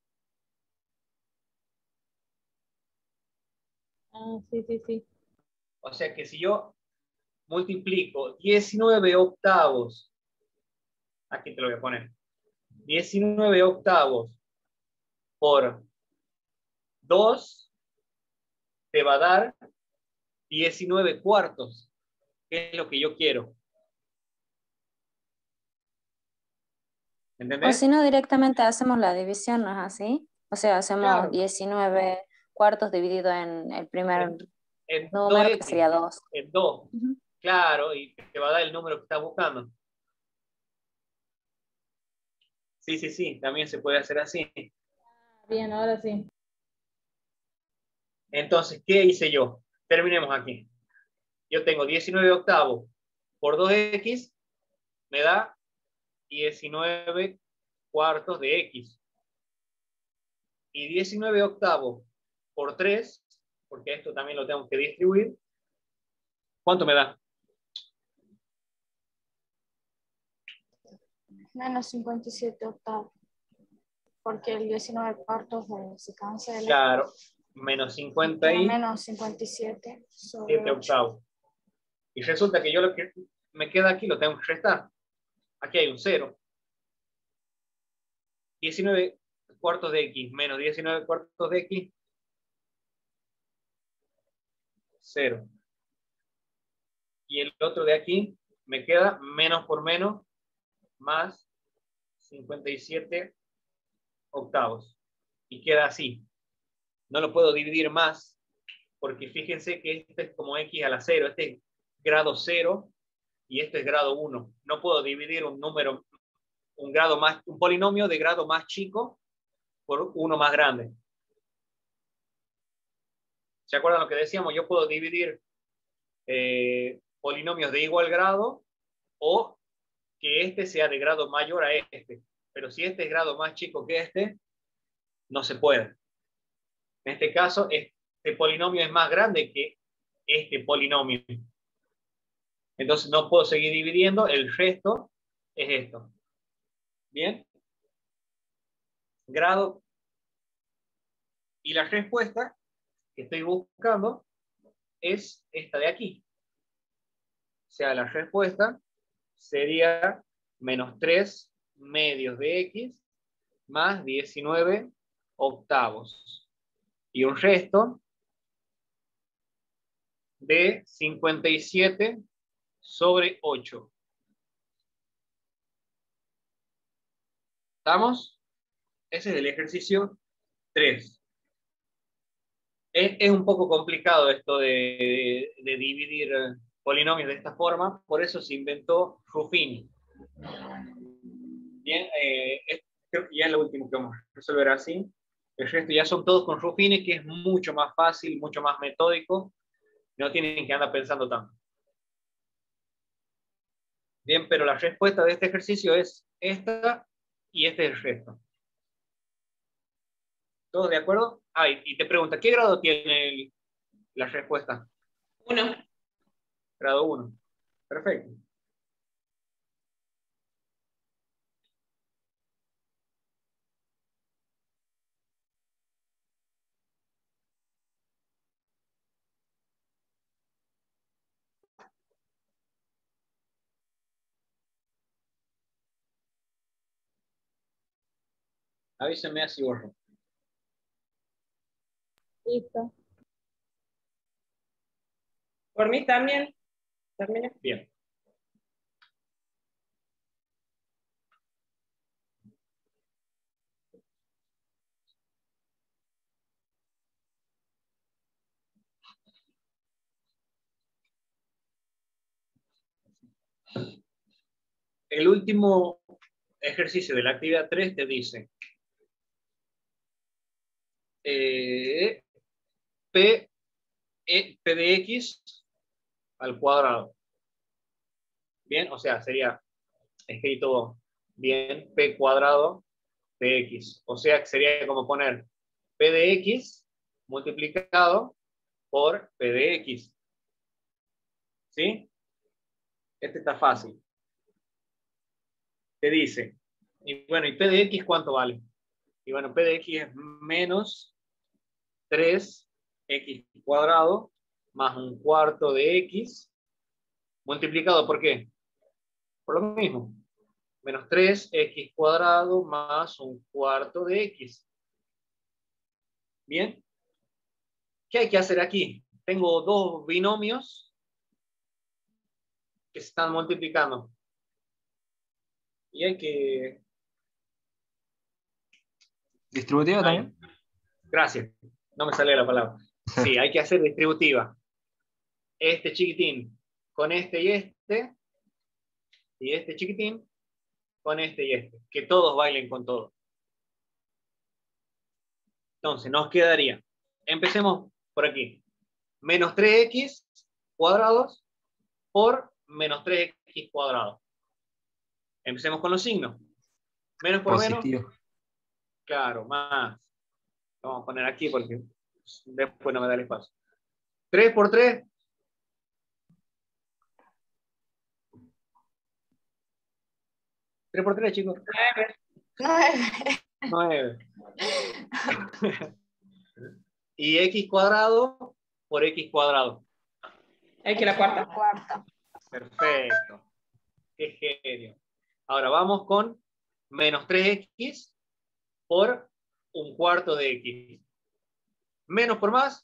Ah, sí, sí, sí. O sea que si yo multiplico diecinueve octavos, aquí te lo voy a poner, diecinueve octavos por dos, te va a dar diecinueve cuartos, que es lo que yo quiero. O ¿Entendés? si no, directamente hacemos la división, ¿no es así? O sea, hacemos Claro. diecinueve cuartos dividido en el primer En, en número, que dos equis, sería dos. en dos. Ujú. Claro, y te va a dar el número que estás buscando. Sí, sí, sí, también se puede hacer así. Bien, ahora sí. Entonces, ¿qué hice yo? Terminemos aquí. Yo tengo diecinueve octavos por dos equis, me da diecinueve cuartos de X. Y diecinueve octavos por tres, porque esto también lo tengo que distribuir, ¿cuánto me da? Menos cincuenta y siete octavos. Porque el diecinueve cuartos eh, se cancela. Claro, menos cincuenta y Menos cincuenta y siete sobre siete ocho. octavos. Y resulta que yo lo que me queda aquí lo tengo que restar. Aquí hay un cero. diecinueve cuartos de X menos diecinueve cuartos de X, cero. Y el otro de aquí me queda menos por menos más cincuenta y siete octavos. Y queda así. No lo puedo dividir más porque fíjense que este es como X a la cero. Este es grado cero y este es grado uno. No puedo dividir un número, un, grado más, un polinomio de grado más chico por uno más grande. ¿Se acuerdan lo que decíamos? Yo puedo dividir eh, polinomios de igual grado o que este sea de grado mayor a este. Pero si este es grado más chico que este, no se puede. En este caso, este polinomio es más grande que este polinomio. Entonces no puedo seguir dividiendo, el resto es esto. ¿Bien? Grado. Y la respuesta que estoy buscando es esta de aquí. O sea, la respuesta sería menos tres medios de x más diecinueve octavos. Y un resto de cincuenta y siete sobre ocho. ¿Estamos? Ese es el ejercicio tres. Es, es un poco complicado esto de, de, de dividir polinomios de esta forma, por eso se inventó Ruffini. Bien, eh, es, creo que ya es lo último que vamos a resolver así. El resto ya son todos con Ruffini, que es mucho más fácil, mucho más metódico. No tienen que andar pensando tanto. Bien, pero la respuesta de este ejercicio es esta y este es el resto. ¿Todos de acuerdo? Ah, y, y te pregunta, ¿qué grado tiene el, la respuesta? Uno. Grado uno. Perfecto. Avísenme así borro. Listo. Por mí también. Termina. Bien. El último ejercicio de la actividad tres te dice eh, P, e, P de X al cuadrado. Bien, o sea, sería escrito bien P cuadrado de X. O sea, que sería como poner P de X multiplicado por P de X. ¿Sí? Este está fácil. Te dice, y bueno, ¿y P de X cuánto vale? Y bueno, P de X es menos tres X cuadrado más un cuarto de X multiplicado ¿por qué? Por lo mismo. Menos tres X cuadrado más un cuarto de X. Bien. ¿Qué hay que hacer aquí? Tengo dos binomios que se están multiplicando. Y hay que... ¿Distributiva también? Gracias. No me salía la palabra. Sí, hay que hacer distributiva. Este chiquitín con este y este. Y este chiquitín con este y este. Que todos bailen con todo. Entonces, nos quedaría. Empecemos por aquí. Menos tres X cuadrados por menos tres X cuadrado. Empecemos con los signos. Menos por menos. Positivo. Claro, más. Vamos a poner aquí porque después no me da el espacio. tres por tres. tres por tres, chicos. Nueve. nueve. Y X cuadrado por X cuadrado. Hay que la cuarta. Cuarta. Perfecto. Qué genio. Ahora vamos con menos tres X por un cuarto de X. Menos por más.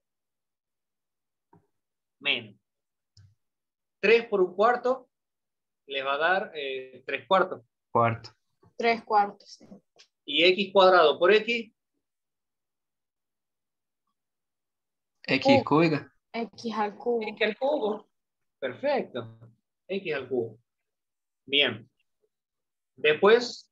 Menos. tres por un cuarto les va a dar eh, tres cuartos. Cuarto. Tres cuartos. Sí. Y X cuadrado por X. X Uh. cúbica. X al cubo. Es que el cubo. Perfecto. X al cubo. Bien. Después,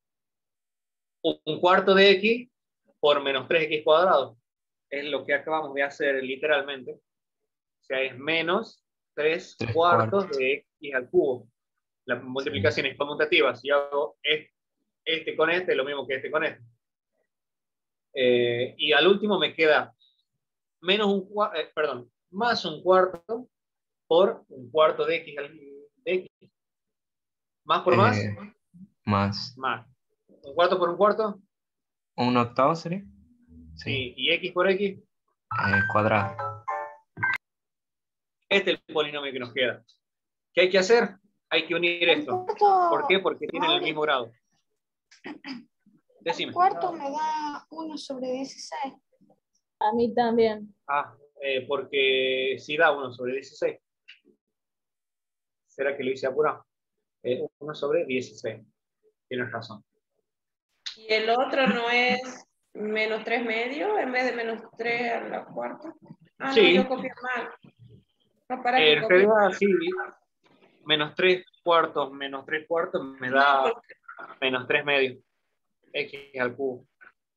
un cuarto de x por menos tres x cuadrado. Es lo que acabamos de hacer literalmente. O sea, es menos tres Tres cuartos cuartos. de x al cubo. La multiplicación es conmutativa. Si yo hago este con este, es lo mismo que este con este. Eh, y al último me queda menos un cuarto, eh, perdón, más un cuarto por un cuarto de x, al, de x. Más por más, Eh, más más. Un cuarto por un cuarto, un octavo sería. Sí. sí. Y x por x, Eh, cuadrado. este es el polinomio que nos queda. ¿Qué hay que hacer? Hay que unir Un esto. cuarto, ¿Por qué? Porque tienen el Mauri, mismo grado. un Decime. cuarto me da uno sobre dieciséis. A mí también. Ah, eh, porque si da uno sobre dieciséis. ¿Será que lo hice apurado? Eh, uno sobre dieciséis. Tienes razón. Y el otro no es menos tres medio en vez de menos tres a la cuarta. Ah, Sí. no, yo copié mal. No, para que En copié realidad, mal. sí. Menos tres cuartos menos tres cuartos me No, da porque menos tres medios. X al cubo.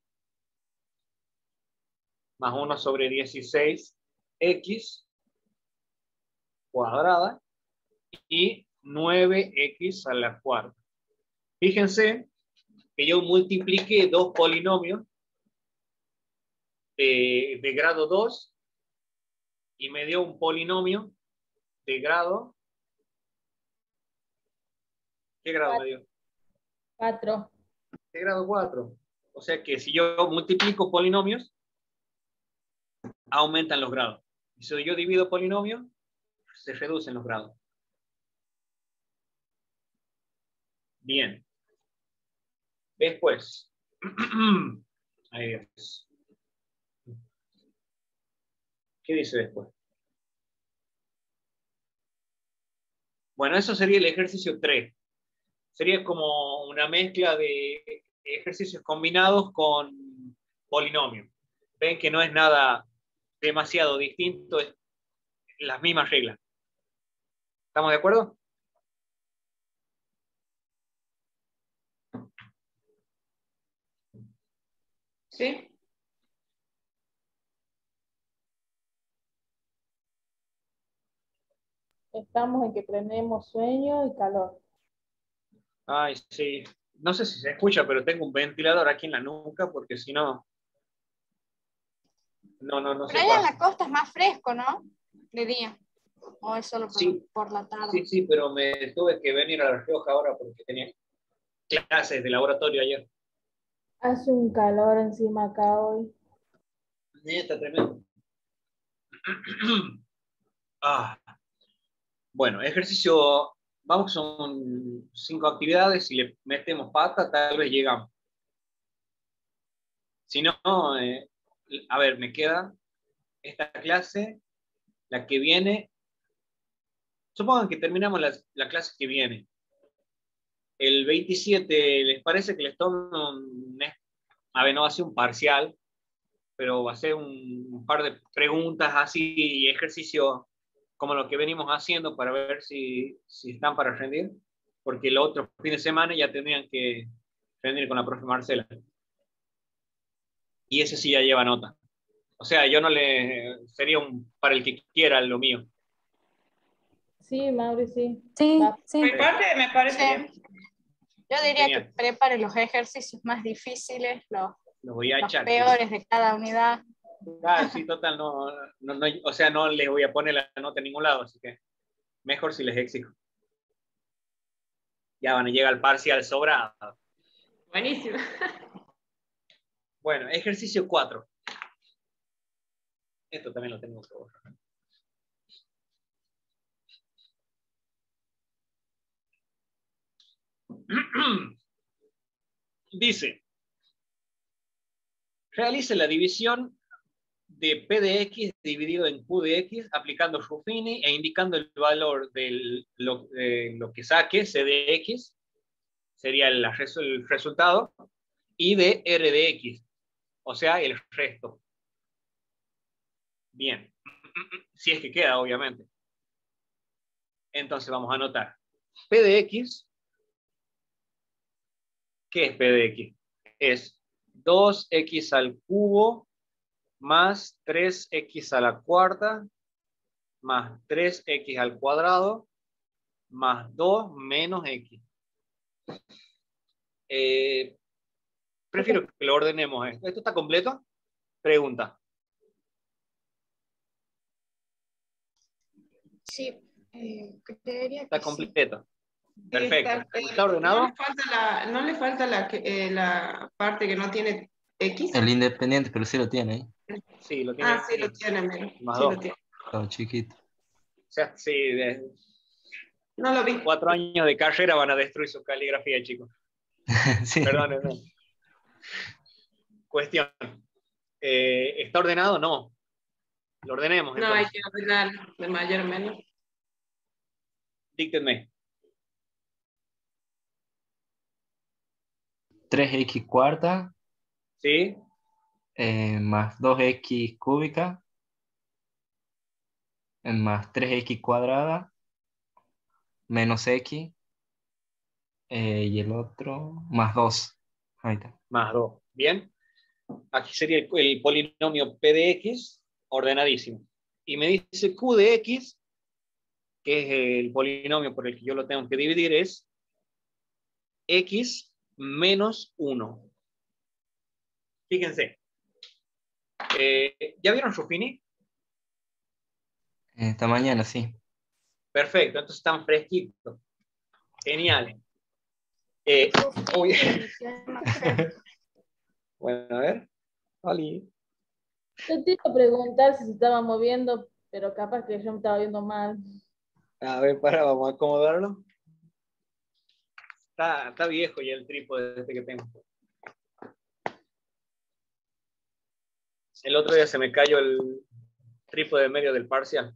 Más uno sobre dieciséis x cuadrada y nueve x a la cuarta. Fíjense que yo multipliqué dos polinomios de, de grado dos y me dio un polinomio de grado... ¿Qué grado me dio? Cuatro. De grado cuatro. O sea que si yo multiplico polinomios, aumentan los grados. Y si yo divido polinomios, se reducen los grados. Bien. Después. Ahí es. ¿Qué dice después? Bueno, eso sería el ejercicio tres. Sería como una mezcla de ejercicios combinados con polinomios. Ven que no es nada demasiado distinto, es las mismas reglas. ¿Estamos de acuerdo? sí. Estamos en que tenemos sueño y calor. Ay, sí. No sé si se escucha, pero tengo un ventilador aquí en la nuca porque si no... No, no, no Pero se allá en pasa. la costa es más fresco, ¿no? De día. O es solo por, Sí, por la tarde. sí, sí, pero me tuve que venir a La Rioja ahora porque tenía clases de laboratorio ayer. Hace un calor encima acá hoy. Sí, está tremendo. Ah, bueno, ejercicio, vamos, son cinco actividades, si le metemos pata tal vez llegamos. Si no, eh, a ver, me queda esta clase, la que viene, supongan que terminamos la, la clase que viene. El veintisiete, ¿les parece que les tome un, a ver, no va a ser un parcial, pero va a ser un, un par de preguntas así y ejercicios como lo que venimos haciendo para ver si, si están para rendir? Porque el otro fin de semana ya tendrían que rendir con la profe Marcela. Y ese sí ya lleva nota. O sea, yo no le... Sería un para el que quiera lo mío. Sí, Mauri, sí. Sí, Va. sí. Me parece, me parece Sí. bien. Yo diría Genial. que prepare los ejercicios más difíciles, los, Los voy a los echar. peores de cada unidad. Ah, sí, total, no, no, no, o sea, no les voy a poner la nota en ningún lado, así que mejor si les exijo. Ya van a llegar al parcial sobrado. Buenísimo. Bueno, ejercicio cuatro. Esto también lo tengo que borrar. Dice, realice la división de P de X dividido en Q de X aplicando Ruffini e indicando el valor de lo, de lo que saque, C de X, sería el, el resultado, y de R de X, o sea, el resto. Bien, si es que queda, obviamente. Entonces vamos a anotar P de X ¿Qué es P de X? Es dos equis al cubo más tres equis a la cuarta más tres equis al cuadrado más dos menos X. Eh, prefiero que lo ordenemos esto. ¿Esto está completo? Pregunta. Sí, eh, creería Está que sí. completo. Sí, Perfecto. está, eh, ¿Está ordenado? No le falta la, no le falta la, que- eh, la parte que no tiene X. El independiente, pero sí lo tiene ahí. Sí, lo tiene Ah, sí, lo ahí. tiene, mira. Más Sí, dos. lo tiene. Todo chiquito. O sea, sí, de No lo vi. cuatro años de carrera van a destruir su caligrafía, chicos. Sí. Perdónenme. Cuestión. Eh, ¿Está ordenado? No. Lo ordenemos No, hay entonces. que ordenar de mayor a menor. Díctenme. tres equis cuarta ¿Sí? eh, más dos equis cúbica eh, más tres equis cuadrada menos X eh, y el otro más dos. Ahí está. Más dos. Bien. Aquí sería el, el polinomio P de X ordenadísimo. Y me dice Q de X, que es el polinomio por el que yo lo tengo que dividir, es X menos uno. Fíjense. Eh, ¿Ya vieron Ruffini? Esta mañana sí. Perfecto, entonces están fresquitos. Genial. Eh, uy. Bueno, a ver. Oli. Yo te iba a preguntar si se estaba moviendo, pero capaz que yo me estaba viendo mal. A ver, para, vamos a acomodarlo. Está, está viejo ya el trípode este que tengo. El otro día se me cayó el trípode en medio del parcial.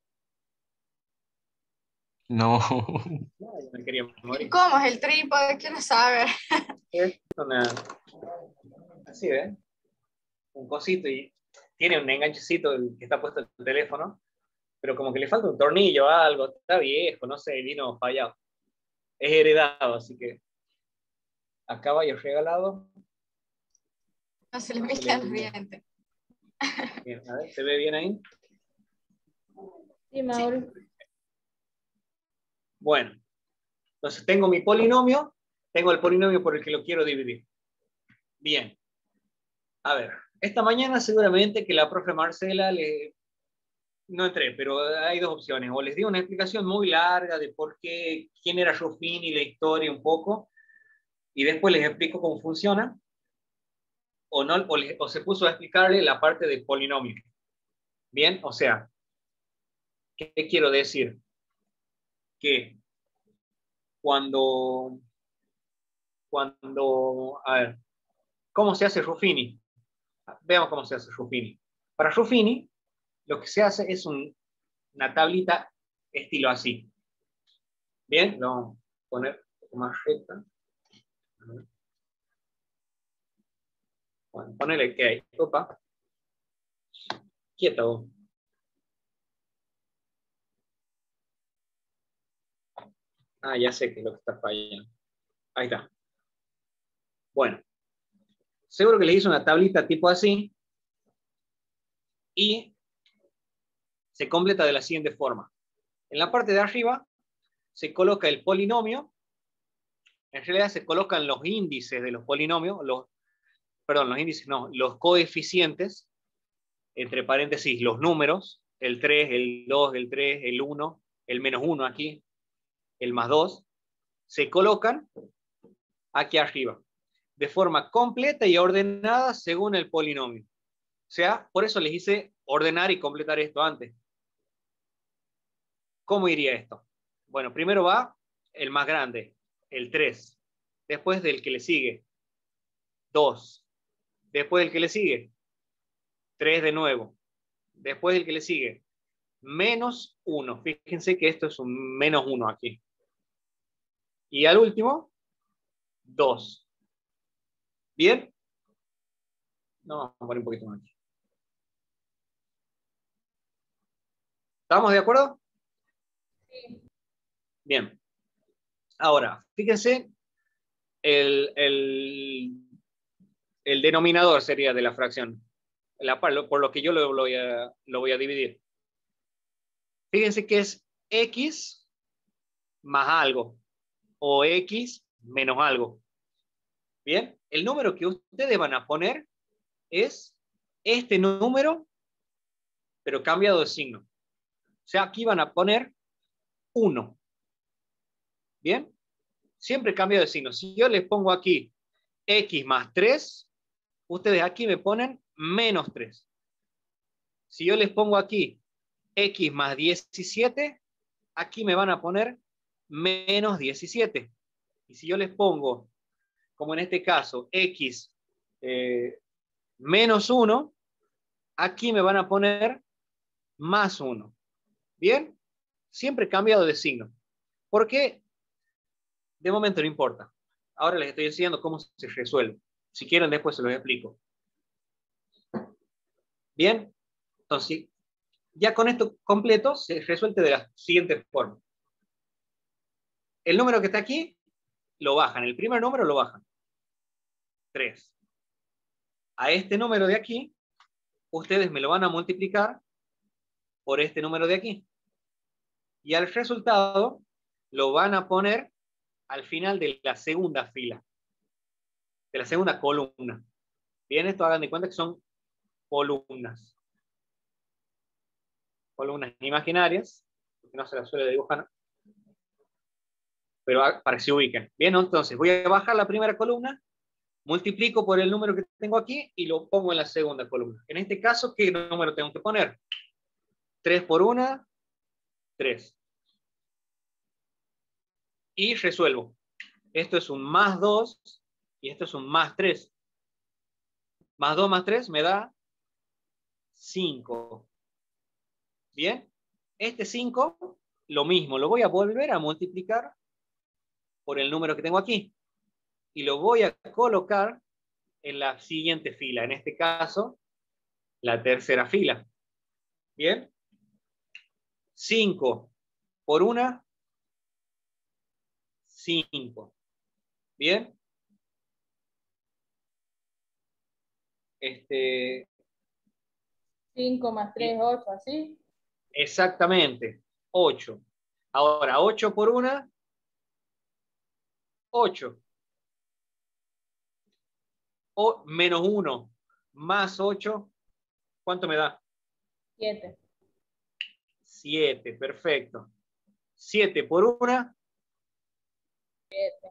No. No, yo me quería morir. ¿Cómo es el trípode? Quiero saber. Es una... Así, ¿ves? Un cosito y tiene un enganchecito el que está puesto en el teléfono, pero como que le falta un tornillo o algo. Está viejo, no sé, vino fallado. Es heredado, así que a caballo regalado. No se le No se mezclan le los ve. dientes. Bien, a ver, ¿se ve bien ahí? Sí, Mauri. Bueno, entonces tengo mi polinomio, tengo el polinomio por el que lo quiero dividir. Bien. A ver, esta mañana seguramente que la profe Marcela le... No entré, pero hay dos opciones. O les di una explicación muy larga de por qué, quién era Ruffini, la historia un poco, y después les explico cómo funciona, o, no, o, les, o se puso a explicarle la parte de polinomio. Bien, o sea, ¿qué, qué quiero decir? Que cuando, cuando, a ver, ¿cómo se hace Ruffini? Veamos cómo se hace Ruffini. Para Ruffini, lo que se hace es un, una tablita estilo así. Bien, lo vamos a poner un poco más recta. Bueno, ponele que hay. Opa. Quieto. Ah, ya sé que es lo que está fallando. Ahí está. Bueno. Seguro que les hice una tablita tipo así. Y se completa de la siguiente forma. En la parte de arriba se coloca el polinomio. En realidad se colocan los índices de los polinomios. Los, perdón, los índices no. Los coeficientes. Entre paréntesis, los números. El tres, el dos, el tres, el uno. El menos uno aquí. El más dos. Se colocan aquí arriba. De forma completa y ordenada según el polinomio. O sea, por eso les hice ordenar y completar esto antes. ¿Cómo iría esto? Bueno, primero va el más grande, el tres. Después del que le sigue, dos. Después del que le sigue, tres de nuevo. Después del que le sigue, menos uno. Fíjense que esto es un menos uno aquí. Y al último, dos. ¿Bien? No, vamos a poner un poquito más aquí. ¿Estamos de acuerdo? Sí. Bien. Ahora, fíjense el, el, el denominador sería de la fracción, la, por lo que yo lo, lo, voy a, lo voy a dividir. Fíjense que es X más algo, o X menos algo. Bien, el número que ustedes van a poner es este número, pero cambiado de signo. O sea, aquí van a poner uno. Bien, siempre cambio de signo. Si yo les pongo aquí X más tres, ustedes aquí me ponen menos tres. Si yo les pongo aquí X más diecisiete, aquí me van a poner menos diecisiete. Y si yo les pongo, como en este caso, X eh, menos uno, aquí me van a poner más uno. ¿Bien? Siempre cambiado de signo. ¿Por qué? De momento no importa. Ahora les estoy enseñando cómo se resuelve. Si quieren, después se los explico. Bien, entonces, ya con esto completo, se resuelve de la siguiente forma. El número que está aquí, lo bajan. El primer número lo bajan. tres. A este número de aquí, ustedes me lo van a multiplicar por este número de aquí. Y al resultado, lo van a poner al final de la segunda fila. De la segunda columna. Bien, esto hagan de cuenta que son columnas. Columnas imaginarias, porque no se las suele dibujar, pero para que se ubiquen. Bien, entonces voy a bajar la primera columna, multiplico por el número que tengo aquí y lo pongo en la segunda columna. En este caso, ¿qué número tengo que poner? tres por uno, tres. Y resuelvo. Esto es un más dos y esto es un más tres. Más dos más tres me da cinco. Bien, este cinco, lo mismo, lo voy a volver a multiplicar por el número que tengo aquí. Y lo voy a colocar en la siguiente fila. En este caso, la tercera fila. Bien. cinco por uno, cinco. Bien. Este, cinco más tres, ocho, así. exactamente. ocho. Ahora, ocho por uno, ocho. O menos uno más ocho, ¿cuánto me da? siete. siete, perfecto. siete por uno. siete.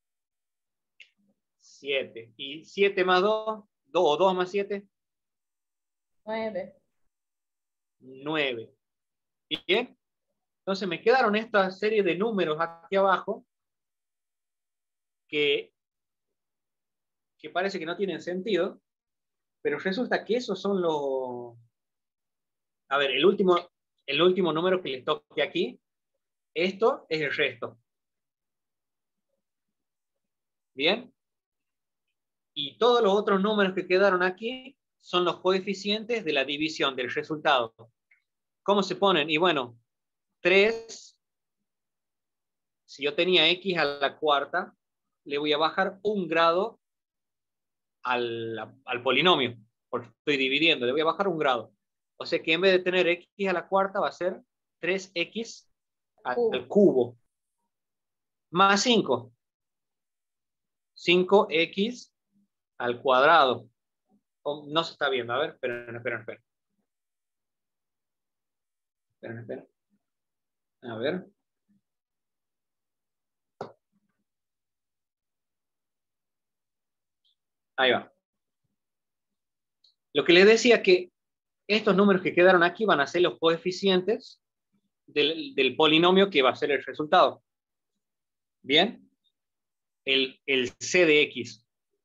siete. ¿Y siete más dos? dos o dos más siete. nueve. nueve. Bien. Entonces me quedaron esta serie de números aquí abajo que, que parece que no tienen sentido, pero resulta que esos son los... A ver, el último, el último número que les toque aquí, esto es el resto. Bien. Y todos los otros números que quedaron aquí son los coeficientes de la división del resultado. ¿Cómo se ponen? Y bueno, tres, si yo tenía x a la cuarta, le voy a bajar un grado al, al polinomio, porque estoy dividiendo, le voy a bajar un grado. O sea que en vez de tener x a la cuarta va a ser tres x al, al cubo. Más cinco. cinco x al cuadrado. Oh, no se está viendo, a ver, esperen, esperen, esperen. Esperen, esperen. A ver. Ahí va. Lo que les decía que estos números que quedaron aquí van a ser los coeficientes del, del polinomio que va a ser el resultado. Bien. El, el c de x.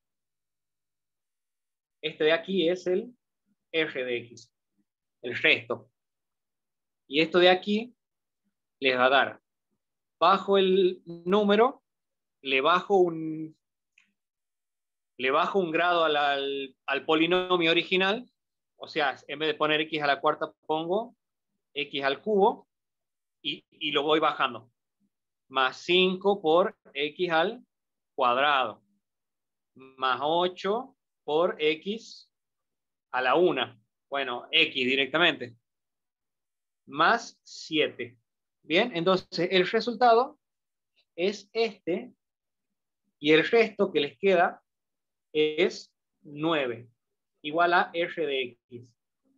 Este de aquí es el f de x. El resto. Y esto de aquí les va a dar, bajo el número, le bajo un, le bajo un grado al, al, al polinomio original. O sea, en vez de poner x a la cuarta, pongo x al cubo y, y lo voy bajando. Más cinco por x al cuadrado más ocho por X a la una. Bueno, X directamente. Más siete. Bien, entonces el resultado es este y el resto que les queda es nueve, igual a R de X.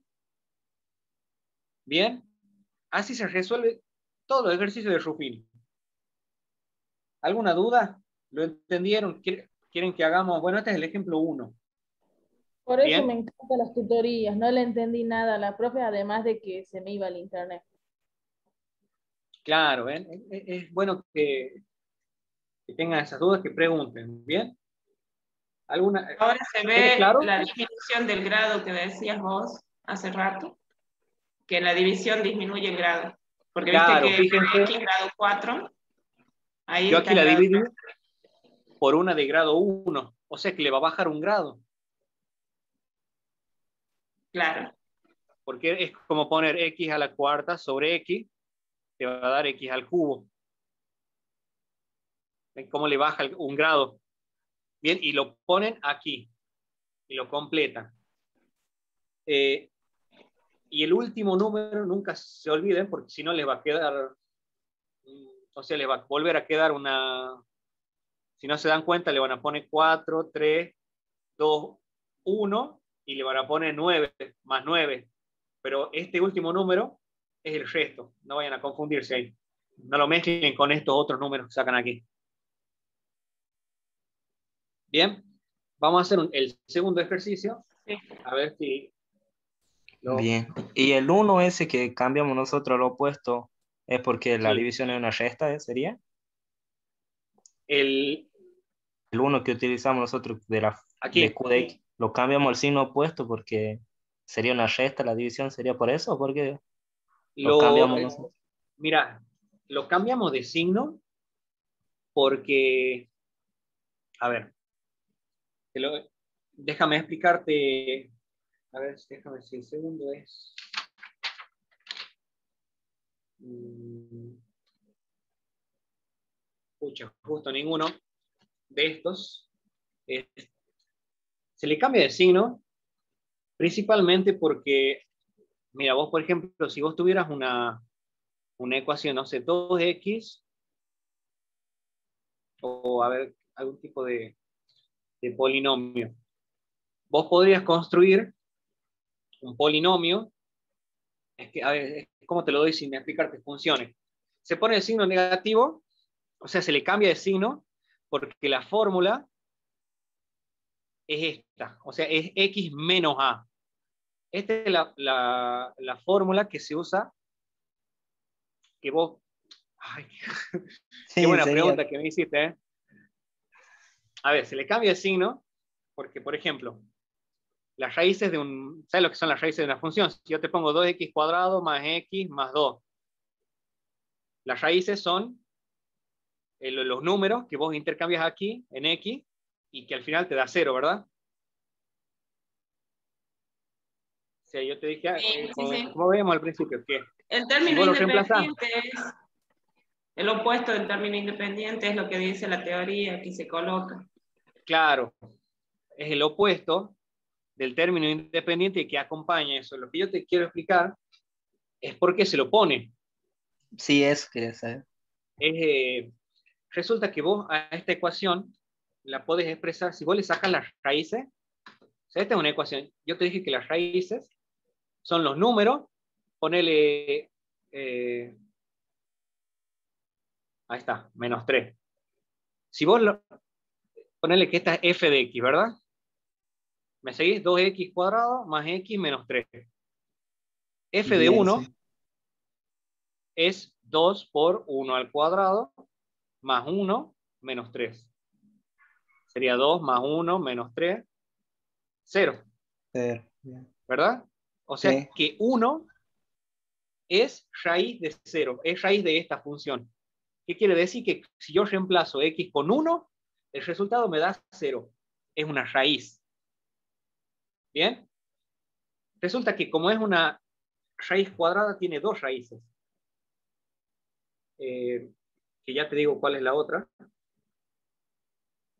Bien, así se resuelve todo el ejercicio de Ruffini. ¿Alguna duda? ¿Lo entendieron? ¿Quieren que hagamos? Bueno, este es el ejemplo uno. Por eso Bien. me encantan las tutorías, no le entendí nada a la profe, además de que se me iba el internet. Claro, ¿ven? Es, es bueno que, que tengan esas dudas, que pregunten, ¿bien? ¿Alguna? Ahora se ¿Quede ve claro? la disminución del grado que decías vos hace rato, que la división disminuye el grado. Porque Claro, viste que fíjense, X grado cuatro, ahí yo está aquí el la grado. dividí por una de grado uno, o sea que le va a bajar un grado, Claro. porque es como poner X a la cuarta sobre X, te va a dar X al cubo. ¿Ven cómo le baja un grado? Bien, y lo ponen aquí, y lo completan. Eh, y el último número, nunca se olviden, porque si no les va a quedar, o sea, les va a volver a quedar una, si no se dan cuenta, le van a poner cuatro, tres, dos, uno, y le van a poner nueve, más nueve. Pero este último número es el resto, no vayan a confundirse ahí. No lo mezclen con estos otros números que sacan aquí. Bien, vamos a hacer un, el segundo ejercicio. Sí. A ver si... Lo... Bien. Y el uno ese que cambiamos nosotros al opuesto, ¿es porque la Sí. división es una resta, ¿eh? ¿Sería? El... El uno que utilizamos nosotros de, la, Aquí. de Q de X, lo cambiamos al signo opuesto porque sería una resta, la división sería por eso, ¿o porque lo, lo cambiamos eh, nosotros? Mira, lo cambiamos de signo porque... A ver, te lo, déjame explicarte. A ver, déjame si el segundo es. Pucha, justo ninguno de estos. Es, se le cambia de signo principalmente porque, mira, vos, por ejemplo, si vos tuvieras una, una ecuación, no sé, dos X, o a ver, algún tipo de, de polinomio, vos podrías construir un polinomio. Es que, a ver, ¿cómo te lo doy sin explicarte funciones? Se pone el signo negativo, o sea, se le cambia de signo, porque la fórmula es esta, o sea, es X menos A. Esta es la, la, la fórmula que se usa, que vos... Ay, Sí, qué buena sería. pregunta que me hiciste, ¿eh? A ver, se le cambia de signo, porque, por ejemplo, las raíces de un... ¿Sabes lo que son las raíces de una función? Si yo te pongo dos X cuadrado más X más dos, las raíces son los números que vos intercambias aquí en X y que al final te da cero, ¿verdad? O sea, yo te dije, Sí, eh, sí, como, sí. como veíamos al principio, que El si término vos lo reemplazás, independiente es el opuesto del término independiente, es lo que dice la teoría que se coloca. claro, es el opuesto del término independiente que acompaña eso. Lo que yo te quiero explicar es por qué se lo pone. Sí, eso quería saber. Es, eh, resulta que vos a esta ecuación la podés expresar, si vos le sacas las raíces, o sea, esta es una ecuación, yo te dije que las raíces son los números, ponele, eh, ahí está, menos tres. Si vos lo, ponele que esta es f de x, ¿verdad? ¿Me seguís? dos x cuadrado más x menos tres. F de Bien, uno sí. es dos por uno al cuadrado más uno menos tres. Sería dos más uno menos tres, cero. Pero, bien. ¿Verdad? O sea Sí. que uno es raíz de cero, es raíz de esta función. ¿Qué quiere decir? Que si yo reemplazo x con uno, el resultado me da cero. Es una raíz. ¿Bien? Resulta que como es una raíz cuadrada, tiene dos raíces. Eh, que ya te digo cuál es la otra.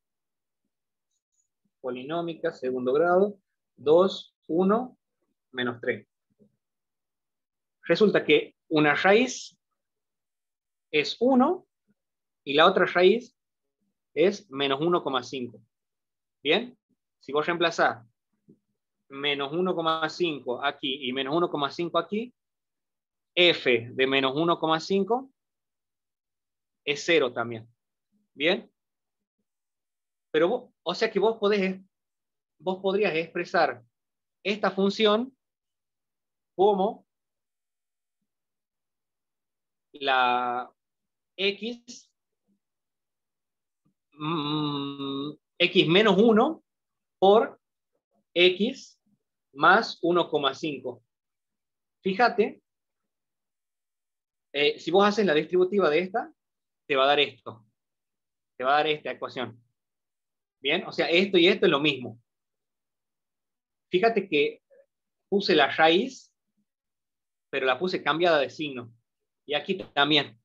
polinómica, segundo grado, dos, uno, menos tres. Resulta que una raíz es uno y la otra raíz es menos uno coma cinco. ¿Bien? Si vos reemplazás menos uno coma cinco aquí y menos uno coma cinco aquí, f de menos uno coma cinco es cero también. ¿Bien? Pero vos, o sea que vos podés, vos podrías expresar esta función como la x, mm, x menos uno por x más uno coma cinco. Fíjate, eh, si vos haces la distributiva de esta, te va a dar esto. Te va a dar esta ecuación. Bien, o sea, esto y esto es lo mismo. Fíjate que puse la raíz, pero la puse cambiada de signo. Y aquí también.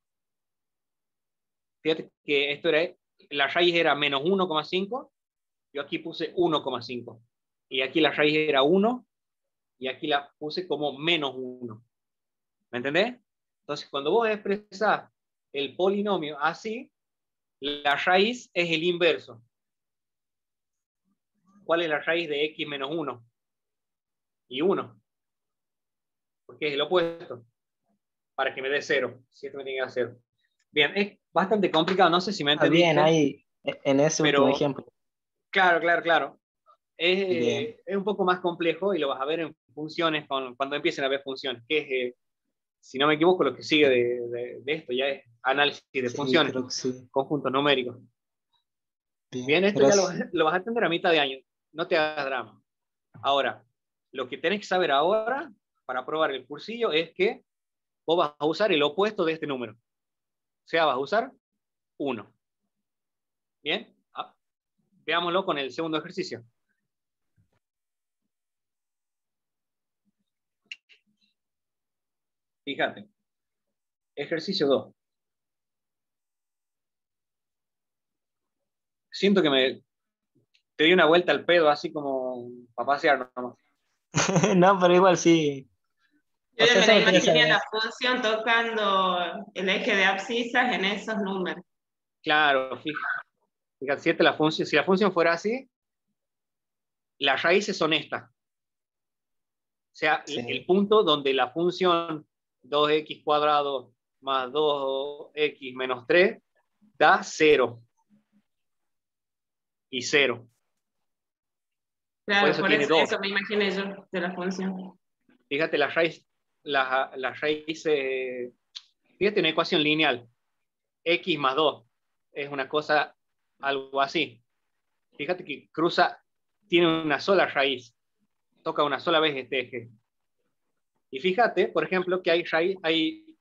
Fíjate que esto era, la raíz era menos uno coma cinco, yo aquí puse uno coma cinco. Y aquí la raíz era uno, y aquí la puse como menos uno. ¿Me entendés? Entonces, cuando vos expresás el polinomio así, la raíz es el inverso. ¿Cuál es la raíz de x menos uno? Y uno. Porque es el opuesto. Para que me dé cero. Si esto me tiene que dar cero. Bien, es bastante complicado. No sé si me Ah, entendiste. bien, ahí, en ese pero, último ejemplo. Claro, claro, claro. Es, Bien. eh, es un poco más complejo y lo vas a ver en funciones con, cuando empiecen a ver funciones. Que es, eh, si no me equivoco, lo que sigue de, de, de esto ya es análisis de Sí, funciones. creo que sí. Conjuntos numéricos. Bien, Bien, esto ya lo, gracias. lo vas a atender a mitad de año. No te hagas drama. Ahora, lo que tenés que saber ahora para probar el cursillo es que vos vas a usar el opuesto de este número. O sea, vas a usar uno. Bien, ah, veámoslo con el segundo ejercicio. Fíjate. Ejercicio dos. Siento que me te di una vuelta al pedo así como para pasear nomás. No, pero igual sí. Yo O ya sea, me la solo quería imaginé a saber. la función tocando el eje de abscisas en esos números. Claro, fíjate, fíjate si, esta la función, si la función fuera así, las raíces son estas. O sea, Sí. el punto donde la función dos x cuadrado más dos x menos tres da cero. Y cero. Por Claro, eso por tiene eso, dos. eso me imaginé yo de la función. Fíjate la raíz, la, la raíz, eh, fíjate una ecuación lineal. X más dos es una cosa, algo así. Fíjate que cruza, tiene una sola raíz. Toca una sola vez este eje. Y fíjate, por ejemplo, que hay, raíz, hay,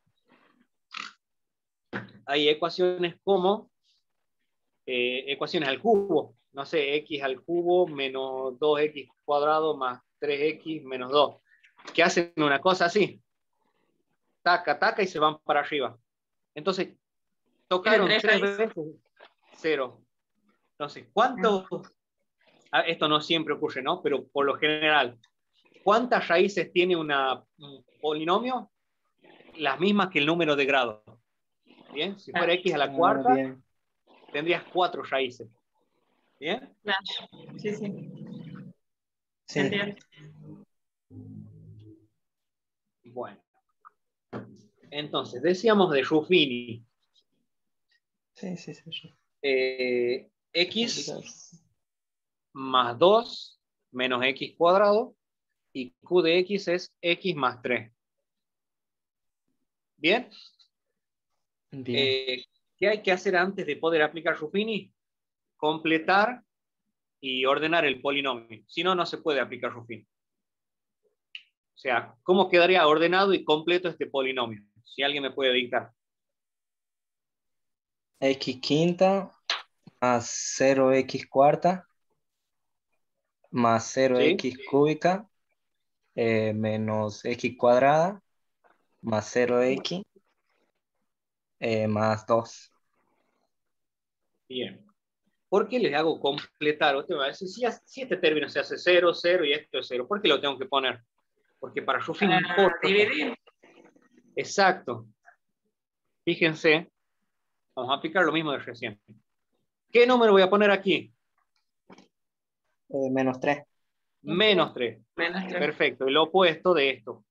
hay ecuaciones como eh, ecuaciones al cubo. No sé, x al cubo menos dos x cuadrado más tres x menos dos. Que hacen una cosa así. Taca, taca y se van para arriba. Entonces, tocaron Tiene tres tres raíces. veces cero. Entonces, ¿cuánto? Ah, esto no siempre ocurre, ¿no? Pero por lo general, ¿cuántas raíces tiene una, un polinomio? Las mismas que el número de grado. Bien, si fuera x a la Ah, cuarta, bien. tendrías cuatro raíces. Bien. Claro, sí, sí. Sí. Entiendo. Bueno. Entonces, decíamos de Ruffini. Sí, sí, sí. sí. Eh, x más dos menos x cuadrado y q de x es x más tres. Bien. Bien. Eh, ¿Qué hay que hacer antes de poder aplicar Ruffini? Completar y ordenar el polinomio. Si no, no se puede aplicar Ruffini. O sea, ¿cómo quedaría ordenado y completo este polinomio? Si alguien me puede dictar. X quinta más cero x cuarta más cero x ¿Sí? cúbica eh, menos x cuadrada más cero x eh, más dos. Bien. ¿Por qué les hago completar? Usted me va a decir, si, si este término se hace cero, cero y esto es cero, ¿por qué lo tengo que poner? Porque para Ruffin no Para importa. dividir. Exacto. Fíjense, vamos a aplicar lo mismo de recién. ¿Qué número voy a poner aquí? Eh, menos tres. Menos tres. Menos tres. Perfecto, el opuesto de esto.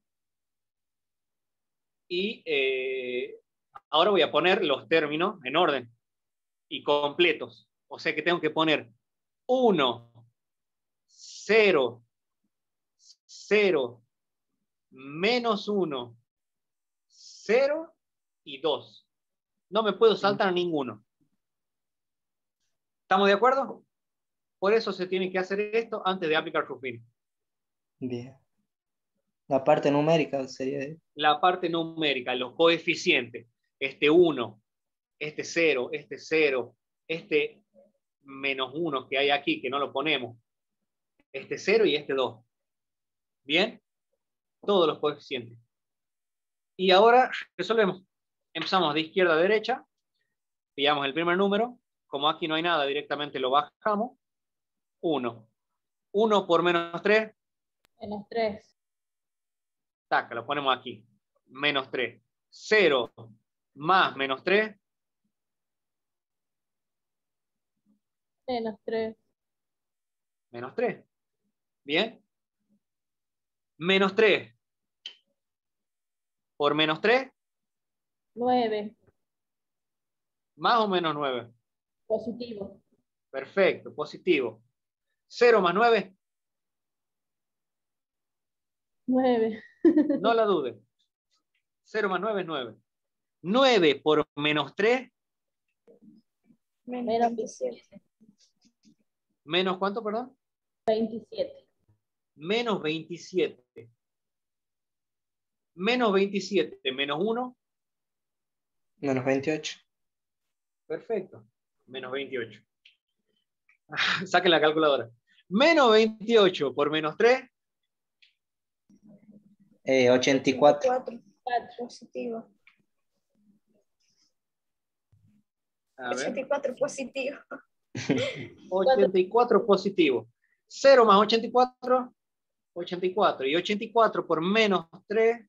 Y eh, ahora voy a poner los términos en orden y completos. O sea que tengo que poner uno, cero, cero, menos uno, cero y dos. No me puedo saltar a ninguno. ¿Estamos de acuerdo? Por eso se tiene que hacer esto antes de aplicar Ruffin. Bien. La parte numérica sería... La parte numérica, los coeficientes. Este uno, este cero, este cero, este menos uno que hay aquí, que no lo ponemos. Este cero y este dos. ¿Bien? Todos los coeficientes. Y ahora resolvemos. Empezamos de izquierda a derecha. Pillamos el primer número. Como aquí no hay nada, directamente lo bajamos. uno. uno por menos tres. Menos tres. Taca, lo ponemos aquí. Menos tres. cero más menos tres. Menos tres. Menos tres. Bien. Menos tres por menos tres. Nueve. Más o menos nueve. Positivo. Perfecto, positivo. cero más nueve. Nueve. No la dude. cero más nueve es nueve. nueve por menos tres. Menos veintisiete. ¿Menos cuánto, perdón? veintisiete. Menos veintisiete. Menos veintisiete menos uno. Menos veintiocho. Perfecto. Menos veintiocho. Saquen la calculadora. Menos veintiocho por menos tres. Eh, ochenta y cuatro. ochenta y cuatro. Positivo. A ver. ochenta y cuatro positivo. ochenta y cuatro positivo. cero más ochenta y cuatro. ochenta y cuatro. Y ochenta y cuatro por menos tres.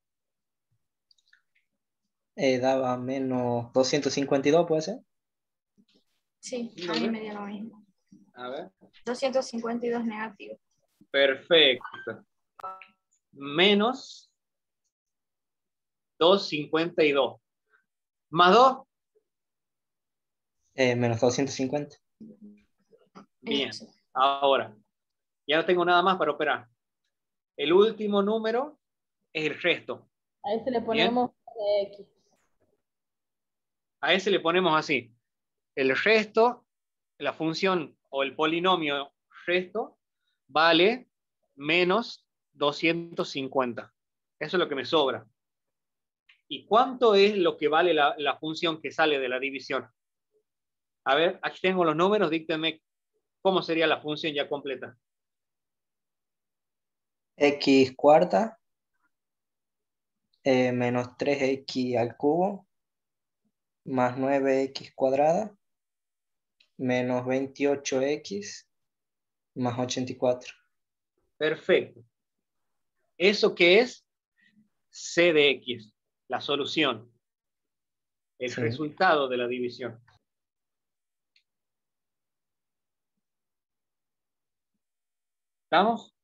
Eh, daba menos doscientos cincuenta y dos, ¿puede ser? Sí, a mí me dio lo mismo. A ver. doscientos cincuenta y dos negativo. Perfecto. Menos doscientos cincuenta y dos. Más dos. Eh, menos doscientos cincuenta. Bien. Eso. Ahora, ya no tengo nada más para operar. El último número es el resto. A ese le ponemos X. A ese le ponemos así. El resto, la función o el polinomio resto, vale menos doscientos cincuenta. Eso es lo que me sobra. ¿Y cuánto es lo que vale la, la función que sale de la división? A ver, aquí tengo los números, díctenme cómo sería la función ya completa. X cuarta. Eh, menos tres x al cubo. Más nueve x cuadrada. Menos veintiocho x. Más ochenta y cuatro. Perfecto. ¿Eso qué es? C de X, la solución. El Sí. resultado de la división. ¿Estamos?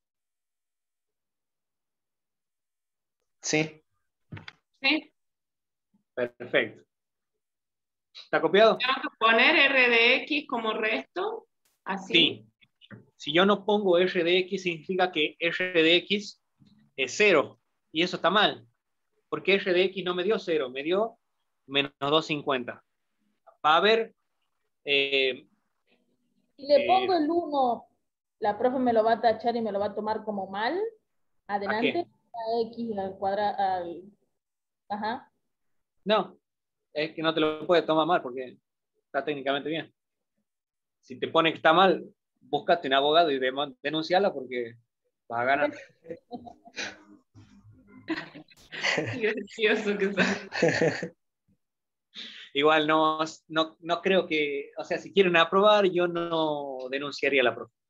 Sí. ¿Sí? Perfecto. ¿Está copiado? Tengo que poner R de X como resto. Así. Sí. Si yo no pongo R de X, significa que R de X es cero. Y eso está mal. Porque R de X no me dio cero, me dio menos doscientos cincuenta. Va a haber... Eh, Si le eh, pongo el uno, la profe me lo va a tachar y me lo va a tomar como mal. Adelante. A X al cuadrado. Al... Ajá. no, es que no te lo puedes tomar mal porque está técnicamente bien. Si te pone que está mal, búscate un abogado y denunciala porque vas a ganar. Qué gracioso que está. Igual no, no, no creo que, o sea, si quieren aprobar, yo no denunciaría a la profe.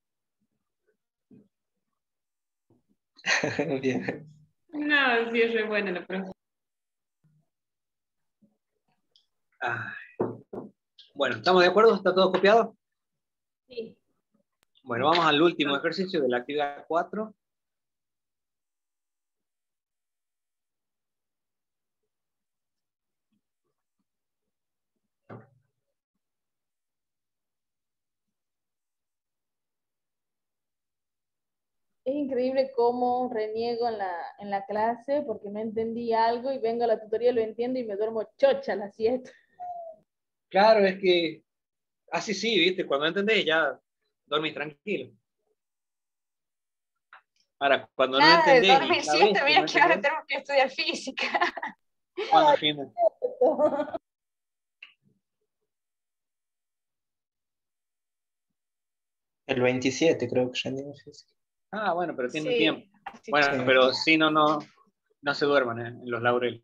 Bien. No, sí es re buena la profe. Ah, bueno, ¿estamos de acuerdo? ¿Está todo copiado? Sí. Bueno, vamos al último ejercicio de la actividad cuatro. Es increíble cómo reniego en la, en la clase porque no entendí algo y vengo a la tutoría, lo entiendo y me duermo chocha a las siete. Claro, es que así sí, ¿viste? Cuando entendés ya dormís tranquilo. Ahora, cuando no Nada de entendés y dormir sabés siesta, que mira no que ahora entendés, tenemos que estudiar física. ¿cuándo rinden? El veintisiete creo que rendimos física. Ah, bueno, pero tienen tiempo. Sí, así Bueno, Sí. pero sí, no, no, no se duerman, ¿eh? En los laureles.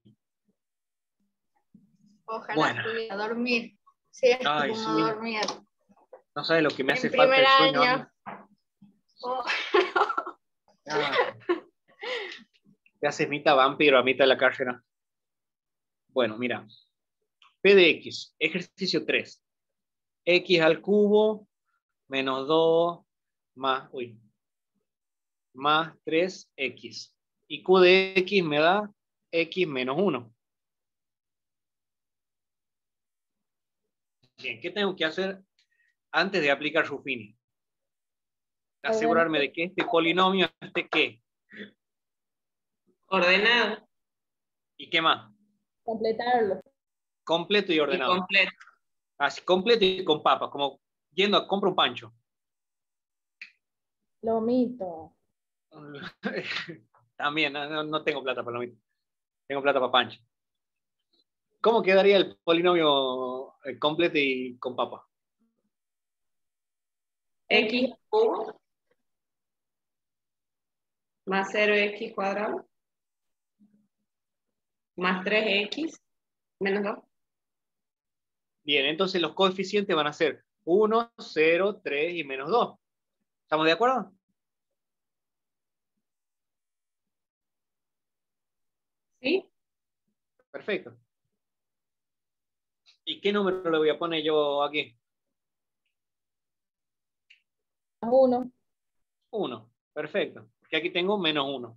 ojalá Bueno. pudiera dormir. Sí, es Ay, como sí. no dormir. No sabes lo que me En hace falta primer el sueño. año. a mí. Oh, Ah, te haces mitad vampiro a mitad de la carrera. Bueno, mira. P de X, ejercicio tres. X al cubo menos dos más, uy, más tres X. Y Q de X me da X menos uno. Bien, ¿qué tengo que hacer antes de aplicar Ruffini? Asegurarme de que este polinomio esté ¿qué? Ordenado ¿Y qué más? Completarlo. Completo y y ordenado. completo. Así, completo y con papas, como yendo a comprar un pancho. Lomito. También, no, no tengo plata para lo mismo. Tengo plata para pancho. ¿Cómo quedaría el polinomio eh, completo y con papa? X cubo más cero x cuadrado más tres x menos dos. Bien, entonces los coeficientes van a ser uno, cero, tres y menos dos. ¿Estamos de acuerdo? ¿Sí? Perfecto. ¿Y qué número le voy a poner yo aquí? Más uno. uno. Perfecto. Porque aquí tengo menos uno.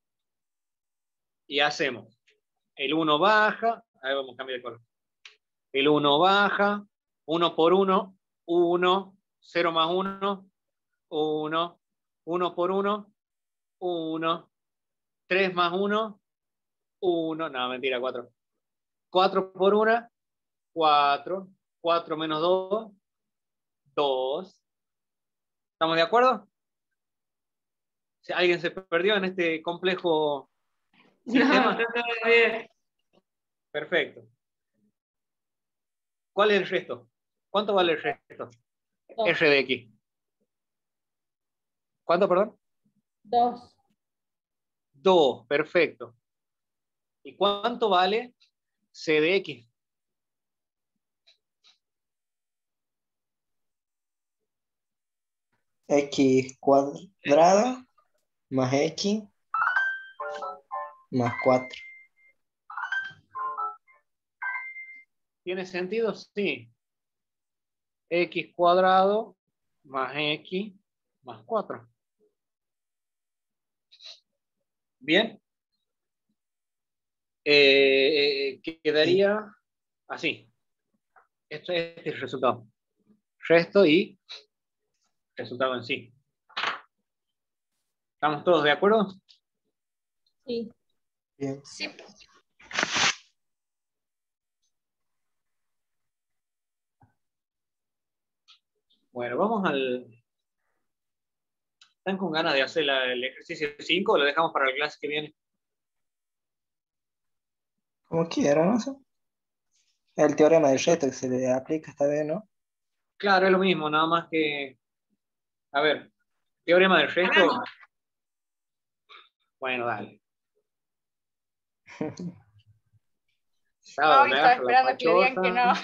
Y hacemos. El uno baja. Ahí vamos a cambiar de color. El uno baja. uno por uno. uno. cero más uno. uno. uno por uno. uno. tres más uno. uno. No, mentira, cuatro. cuatro por uno. cuatro. cuatro menos dos. dos. ¿Estamos de acuerdo? Si alguien se perdió en este complejo sistema. No, está todo bien. Perfecto. ¿Cuál es el resto? ¿Cuánto vale el resto? Dos. R de X. ¿Cuánto, perdón? Dos. dos. Perfecto. ¿Y cuánto vale C de X? X cuadrada más X más cuatro. ¿Tiene sentido? Sí. X cuadrado más X más cuatro. Bien. Eh, quedaría así. Este es el resultado. Resto y resultado en sí. ¿Estamos todos de acuerdo? Sí. Bien. sí. Bueno, vamos al... ¿Están con ganas de hacer la, el ejercicio cinco o lo dejamos para la clase que viene? Como quiera, no sé. El teorema del resto que se le aplica esta vez, ¿no? Claro, es lo mismo, nada más que... A ver, teorema del resto. Vamos. Bueno, dale. Estaba, No, estaba esperando que le digan que no.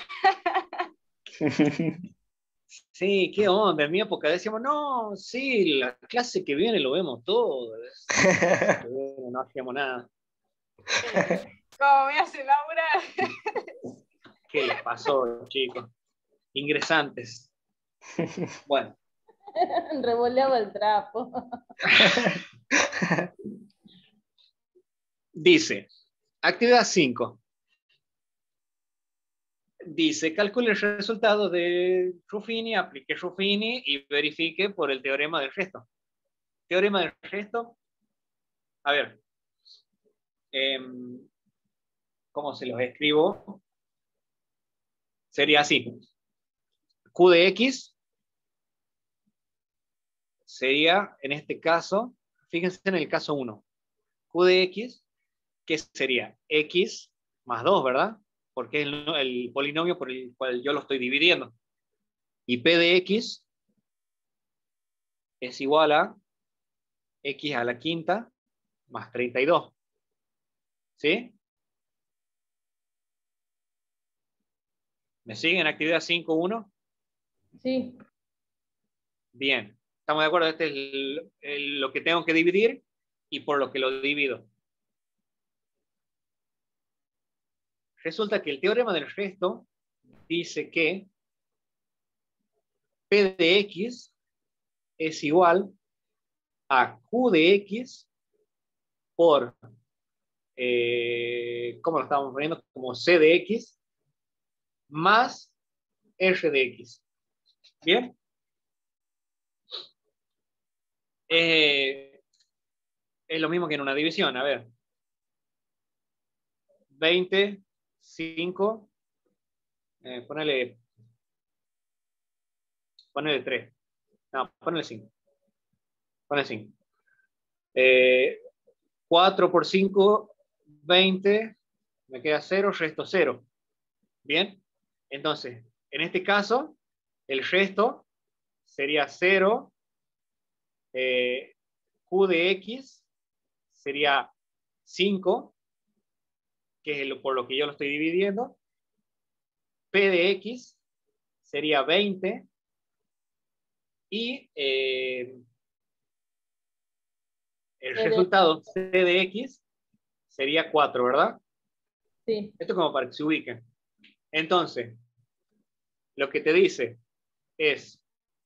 Sí, qué onda, en mi época decíamos, no, sí, la clase que viene lo vemos todo. No hacíamos nada. ¿Cómo me hace laburar? ¿Qué les pasó, chicos? Ingresantes. Bueno. Revoleaba el trapo. Dice, actividad cinco. Dice, calcule el resultado de Ruffini, aplique Ruffini y verifique por el teorema del resto. Teorema del resto. A ver. Eh, ¿Cómo se los escribo? Sería así. Q de X sería, en este caso, fíjense en el caso uno. Q de X, que sería X más dos, ¿verdad? Porque es el, el polinomio por el cual yo lo estoy dividiendo. Y P de X es igual a X a la quinta más treinta y dos. ¿Sí? ¿Me siguen? Actividad cinco punto uno. Sí. Bien. ¿Estamos de acuerdo? Este es el, el, lo que tengo que dividir y por lo que lo divido. Resulta que el teorema del resto dice que P de X es igual a Q de X por, eh, ¿cómo lo estamos poniendo? Como C de X más R de X. ¿Bien? Eh, es lo mismo que en una división. A ver. veinte, cinco, eh, ponele, ponele tres. No, ponele cinco. Ponele cinco. Eh, cuatro por cinco, veinte, me queda cero, resto cero. Bien, entonces, en este caso, el resto sería cero, eh, Q de X sería cinco, que es lo, por lo que yo lo estoy dividiendo. P de X sería veinte, y eh, el C de resultado C de X sería cuatro, ¿verdad? Sí. Esto es como para que se ubiquen. Entonces, lo que te dice es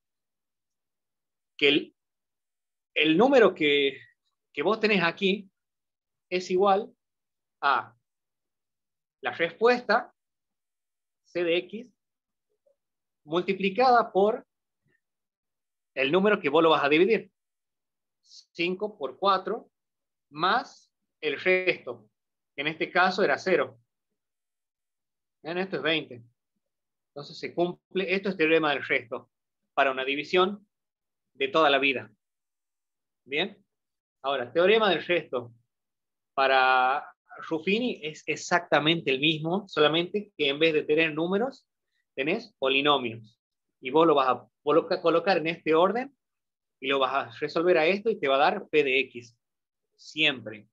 que el, el número que, que vos tenés aquí es igual a la respuesta C de X multiplicada por el número que vos lo vas a dividir. cinco por cuatro más el resto, que en este caso era cero. En esto es veinte. Entonces se cumple, esto es teorema del resto para una división de toda la vida. Bien. Ahora, teorema del resto para Ruffini es exactamente el mismo, solamente que en vez de tener números, tenés polinomios. Y vos lo vas a colocar en este orden y lo vas a resolver a esto y te va a dar P de X. Siempre.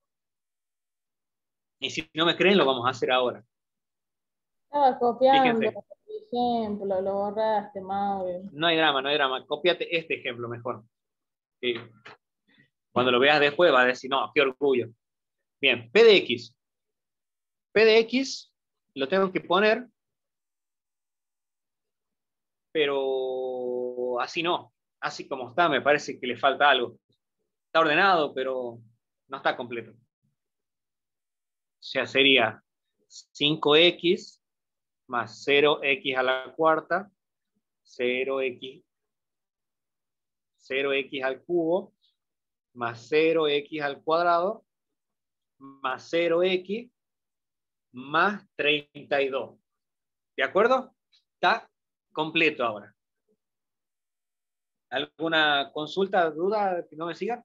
Y si no me creen, lo vamos a hacer ahora. Estaba copiando Fíjense. el ejemplo, lo borraste, Mauro. No hay drama, no hay drama. Cópiate este ejemplo mejor. Sí. Cuando lo veas después vas a decir, no, qué orgullo. Bien, P de X. P de X lo tengo que poner, pero así no. Así como está, me parece que le falta algo. Está ordenado, pero no está completo. O sea, sería cinco X más cero X a la cuarta, cero X, cero X al cubo, más cero X al cuadrado, más cero X, más treinta y dos. ¿De acuerdo? Está completo ahora. ¿Alguna consulta, duda que no me sigan?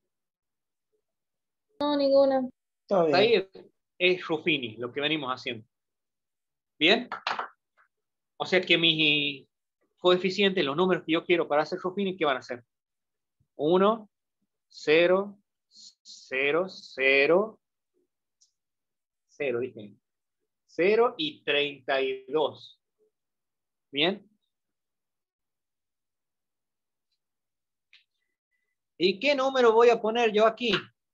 No, ninguna. Todo bien. Ahí es Ruffini, lo que venimos haciendo. ¿Bien? O sea que mis coeficientes, los números que yo quiero para hacer Ruffini, ¿qué van a ser? uno, cero, cero, cero, cero, dije. cero y treinta y dos. Bien. ¿Y qué número voy a poner yo aquí?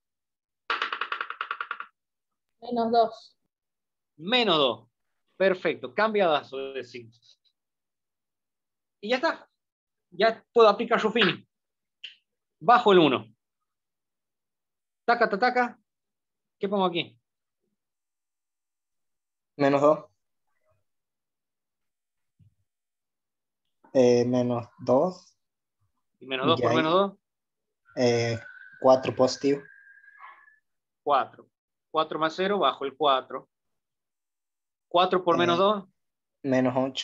Menos dos. Menos dos. Perfecto. Cambiadazo de signo. Y ya está. Ya puedo aplicar su fin. Bajo el uno. Taca, taca, taca. ¿Qué pongo aquí? Menos dos. Eh, menos dos. Y menos dos Ya por hay, menos dos. eh, cuatro positivo. cuatro. cuatro más cero bajo el cuatro. cuatro por Eh, menos dos. Menos ocho.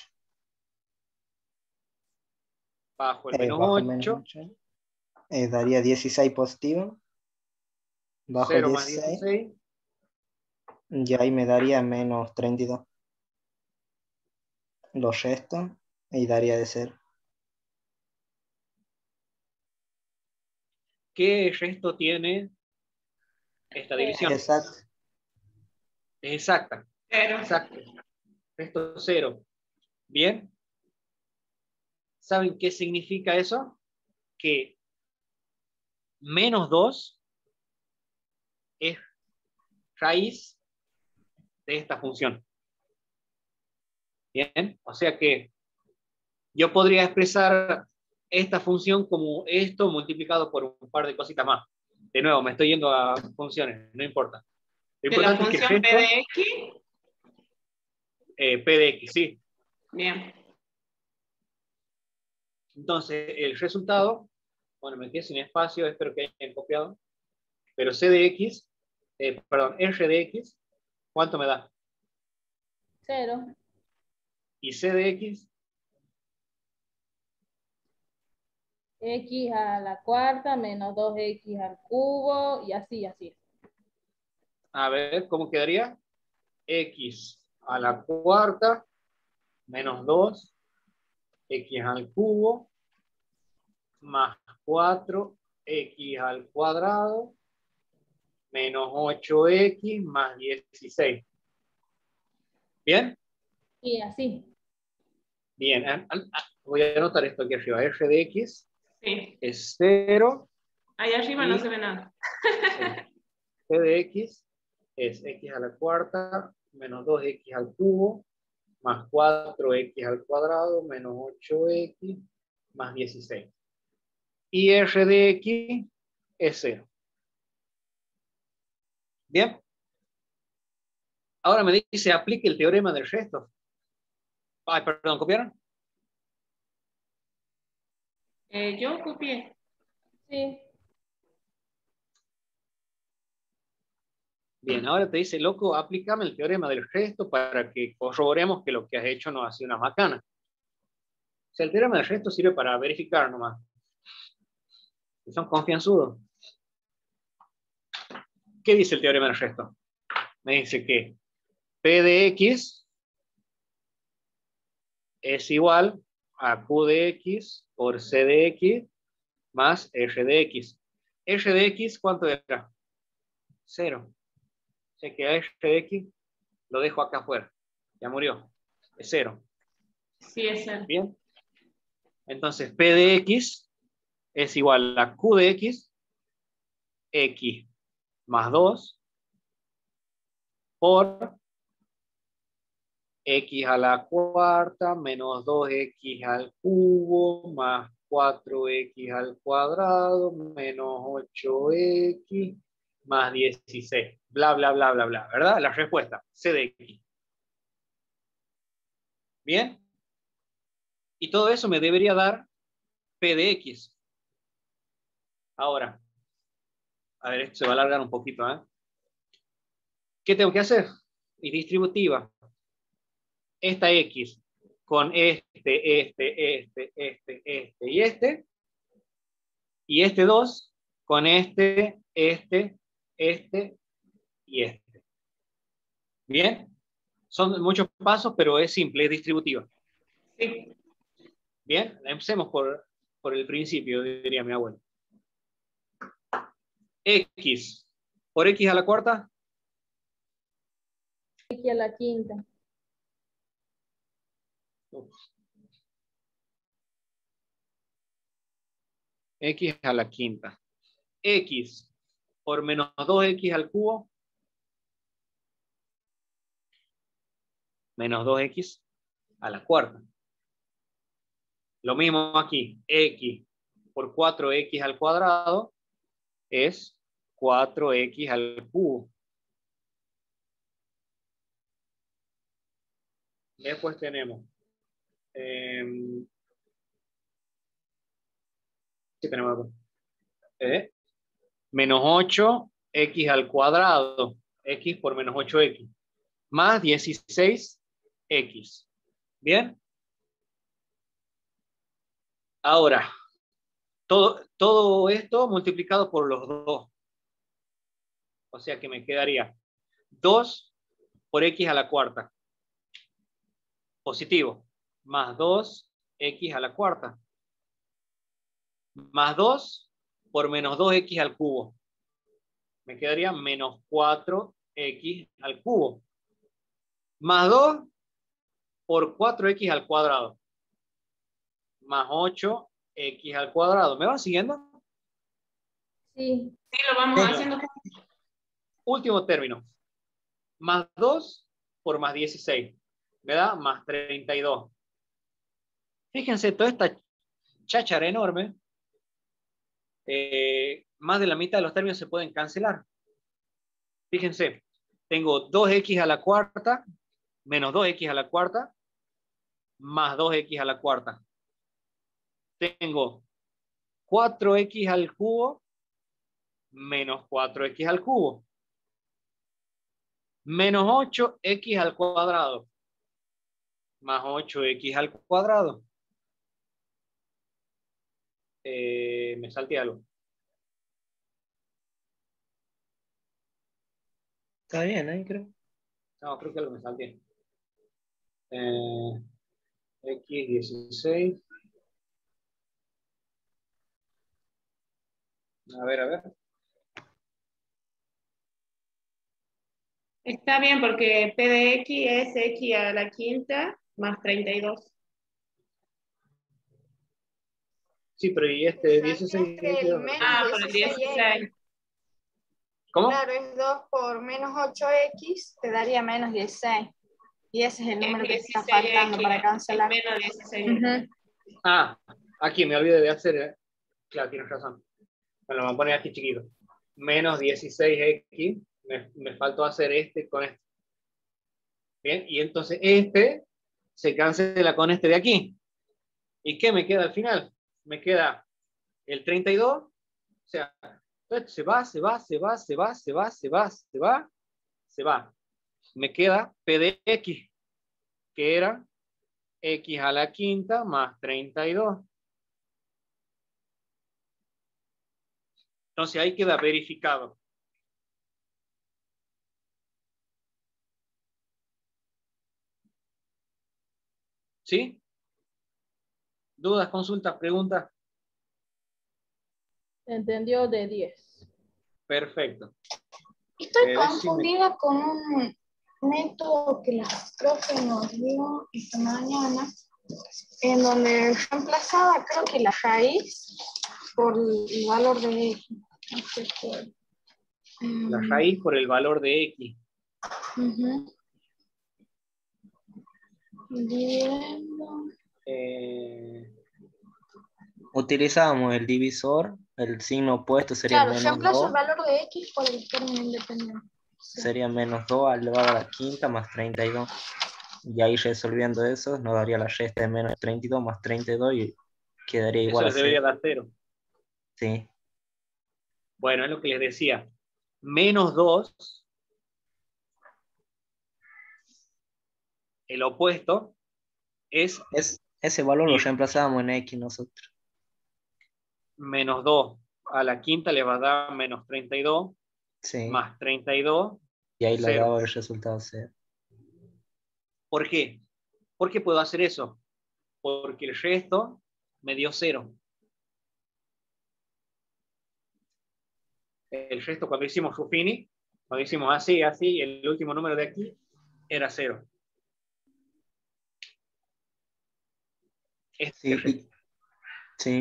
Bajo el Eh, menos bajo menos ocho. ocho. Eh, daría dieciséis positivo. Bajo el cero más dieciséis. dieciséis. Ya ahí me daría menos treinta y dos. Lo resto y daría de cero. ¿Qué resto tiene esta división? Exacto. Es exacta. Cero. Exacto. Resto cero. Bien. ¿Saben qué significa eso? Que menos dos es raíz de esta función. Bien. O sea que yo podría expresar esta función como esto multiplicado por un par de cositas más. De nuevo, me estoy yendo a funciones, no importa. Lo De la importante es que función el P resto, de X. eh, P de X, sí. Bien. Entonces, el resultado, bueno, me quedé sin espacio, espero que hayan copiado, pero C de X, eh, perdón, R de X, ¿cuánto me da? Cero. Y C de X, X a la cuarta menos dos X al cubo y así, así. a ver, ¿cómo quedaría? X a la cuarta menos dos, X al cubo, más cuatro, X al cuadrado, menos ocho X, más dieciséis. ¿Bien? Y así. Bien, voy a anotar esto aquí arriba. F de X Sí. es cero. Ahí arriba y no se ve nada. F de X es X a la cuarta menos dos X al cubo más cuatro X al cuadrado menos ocho X más dieciséis. Y R de X es cero. Bien. Ahora me dice aplique el teorema del resto. Ay, perdón, ¿copiaron? Eh, yo copié. Sí. Bien, ahora te dice, loco, aplícame el teorema del resto para que corroboremos que lo que has hecho no ha sido una macana. O sea, el teorema del resto sirve para verificar nomás. Son confianzudos. ¿Qué dice el teorema del resto? Me dice que P de X es igual a Q de X por C de X más R de X. R de X, ¿cuánto era? Cero. O sea que a R de X lo dejo acá afuera. Ya murió. Es cero. Sí, es el. Bien. Entonces, P de X es igual a Q de X, X más dos, por X a la cuarta menos dos X al cubo más cuatro X al cuadrado menos ocho X más dieciséis. Bla, bla, bla, bla, bla. ¿Verdad? La respuesta, C de X. ¿Bien? Y todo eso me debería dar P de X. Ahora, a ver, esto se va a alargar un poquito, ¿eh? ¿Qué tengo que hacer? Y distributiva. Esta X con este, este, este, este, este y este. Y este dos con este, este, este y este. ¿Bien? Son muchos pasos, pero es simple, es distributiva. Sí. Bien, empecemos por, por el principio, diría mi abuelo. X por X a la cuarta. X a la quinta. X a la quinta. X por menos dos X al cubo. Menos dos X a la cuarta. Lo mismo aquí. X por cuatro X al cuadrado es cuatro X al cubo. Después tenemos eh, ¿qué tenemos? Eh, menos ocho X al cuadrado. X por menos ocho X. Más dieciséis X. ¿Bien? Ahora, todo, todo esto multiplicado por los dos. O sea que me quedaría dos por X a la cuarta. Positivo. Más dos X a la cuarta. Más dos por menos dos X al cubo. Me quedaría menos cuatro X al cubo. Más dos por cuatro X al cuadrado. Más ocho X al cuadrado. ¿Me van siguiendo? Sí. Sí, lo vamos Bueno. haciendo. Último término. Más dos por más dieciséis. Me da más treinta y dos. Fíjense, toda esta cháchara enorme. Eh, más de la mitad de los términos se pueden cancelar. Fíjense, tengo dos X a la cuarta, menos dos X a la cuarta, más dos X a la cuarta. Tengo cuatro X al cubo, menos cuatro X al cubo. Menos ocho X al cuadrado, más ocho X al cuadrado. Eh, me salté algo. Está bien, ahí creo. No, creo que algo me salté. Eh, X dieciséis. A ver, a ver. Está bien porque P de X es X a la quinta más treinta y dos. Sí, pero y este dieciséis. Entre el menos Ah, por el dieciséis X. dieciséis. ¿Cómo? Claro, es dos por menos ocho X, te daría menos dieciséis. Y ese es el número que te está faltando para cancelar. Menos dieciséis. Ujú. Ah, aquí me olvidé de hacer. Eh. Claro, tienes razón. Me lo voy a poner aquí chiquito. Menos dieciséis X. Me, me faltó hacer este con este. Bien, y entonces este se cancela con este de aquí. ¿Y qué me queda al final? Me queda el treinta y dos. O sea, se va, se va, se va, se va, se va, se va, se va, se va. Me queda P de X, que era X a la quinta más treinta y dos. Entonces ahí queda verificado. ¿Sí? ¿Dudas, consultas, preguntas? Se entendió de diez. Perfecto. Estoy Eh, confundida con un método que la profe nos dio esta mañana, en donde reemplazaba, creo que la raíz por el valor de X. No sé qué. La raíz por el valor de X. Uh-huh. Viendo. Eh, Utilizábamos el divisor, el signo opuesto sería Claro, menos reemplazo el dos, valor de X por el término independiente. Sí. sería menos dos elevado a la quinta más treinta y dos. Y ahí resolviendo eso nos daría la resta de menos treinta y dos más treinta y dos y quedaría eso igual a les debería cero. dar cero. Sí, Bueno, es lo que les decía. Menos dos, el opuesto, es es, ese valor lo reemplazábamos en X nosotros. menos dos. A la quinta le va a dar menos treinta y dos, Sí, más treinta y dos, y ahí le cero. daba el resultado cero. ¿Por qué? ¿Por qué puedo hacer eso? Porque el resto me dio cero. El resto, cuando hicimos Ruffini, cuando hicimos así, así, el último número de aquí, era cero. Este Sí, resto. y- sí.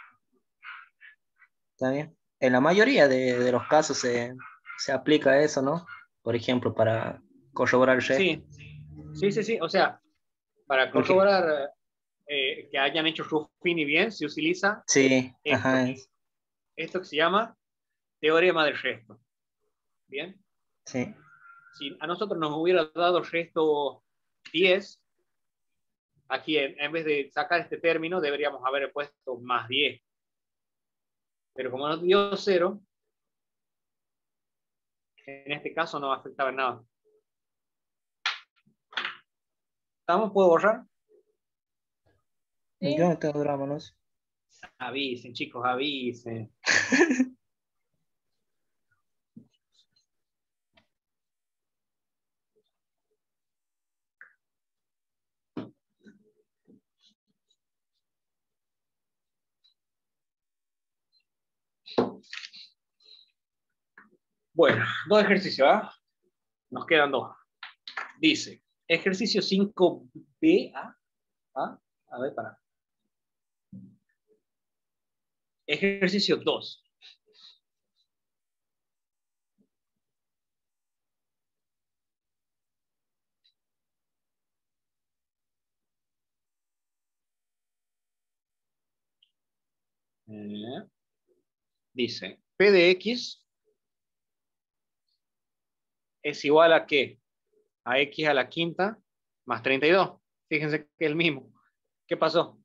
Está bien. En la mayoría de, de los casos se, se aplica eso, ¿no? Por ejemplo, para corroborar el resto. Sí, sí, sí, sí. O sea, para Ok. corroborar eh, que hayan hecho Ruffini bien, se utiliza Sí, esto, ajá, es- esto que se llama teorema del resto. Bien. sí. Si a nosotros nos hubiera dado resto diez, aquí en, en vez de sacar este término deberíamos haber puesto más diez. Pero como nos dio cero, en este caso no afectaba en nada. ¿Estamos? ¿Puedo borrar? Sí. Yo no tengo drama, ¿no? Avisen, chicos, avisen. Bueno, dos ejercicios, ¿ah? Nos quedan dos. Dice, ejercicio cinco B, ¿ah? ¿Ah? A ver, para. Ejercicio dos. Eh, dice, P de X es igual a ¿qué? A X a la quinta más treinta y dos. Fíjense que es el mismo. ¿Qué pasó?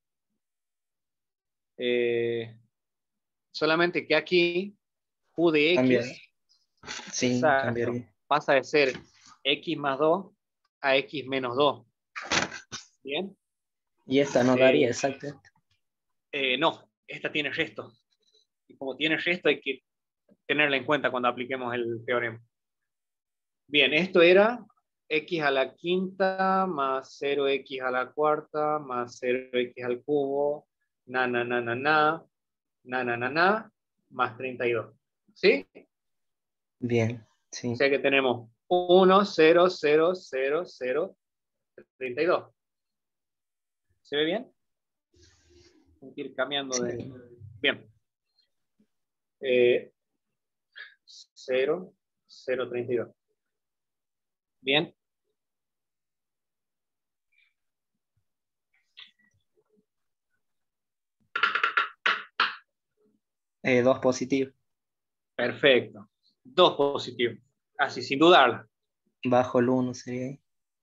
Eh, solamente que aquí Q de Cambia. X, Sí, exacto, cambiaría. pasa de ser X más dos a X menos dos. ¿Bien? Y esta no Eh, daría, exacto. eh, no, esta tiene resto. Y como tiene resto hay que tenerla en cuenta cuando apliquemos el teorema. Bien, esto era X a la quinta más cero X a la cuarta más cero X al cubo, na, na, na, na, na, na, na, na, na, más treinta y dos. ¿Sí? Bien, O sí. sea que tenemos uno, cero, cero, cero, cero, treinta y dos. ¿Se ve bien? Hay que ir cambiando de... Sí. Bien. Eh, cero, cero, treinta y dos. Bien. Eh, dos positivos. Perfecto. Dos positivos. Así, sin dudarla. Bajo el uno sería ahí.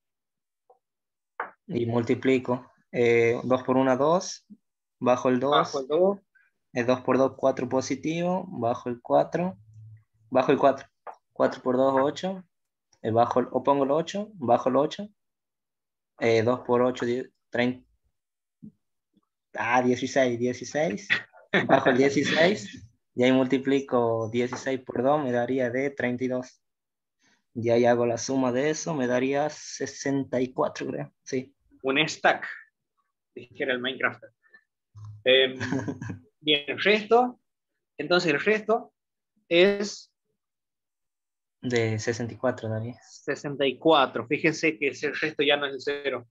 Y multiplico. Eh, dos por uno, dos. Bajo el Bajo el dos. dos. Eh, dos por dos, cuatro positivo. Bajo el cuatro. Bajo el cuatro. cuatro por dos, ocho. Eh, bajo el, o pongo el ocho. Bajo el ocho. Eh, dos por ocho, treinta. Ah, dieciséis, dieciséis. Bajo el dieciséis. Y ahí multiplico dieciséis por dos, me daría de treinta y dos. Y ahí hago la suma de eso, me daría sesenta y cuatro, creo. Sí. Un stack. Dijera el Minecraft. Eh, bien, el resto. Entonces el resto es De sesenta y cuatro daría. sesenta y cuatro. Fíjense que el resto ya no es el cero.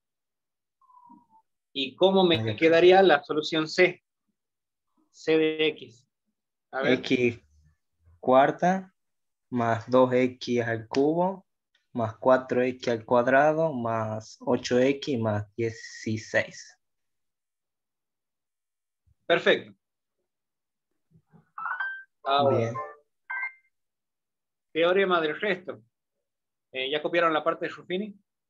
¿Y cómo me Ahí. quedaría la solución C? C de X. A ver. X cuarta más dos X al cubo más cuatro X al cuadrado más ocho X más dieciséis. Perfecto. Ahora, Bien. teorema del resto. Eh, ¿Ya copiaron la parte de Ruffini?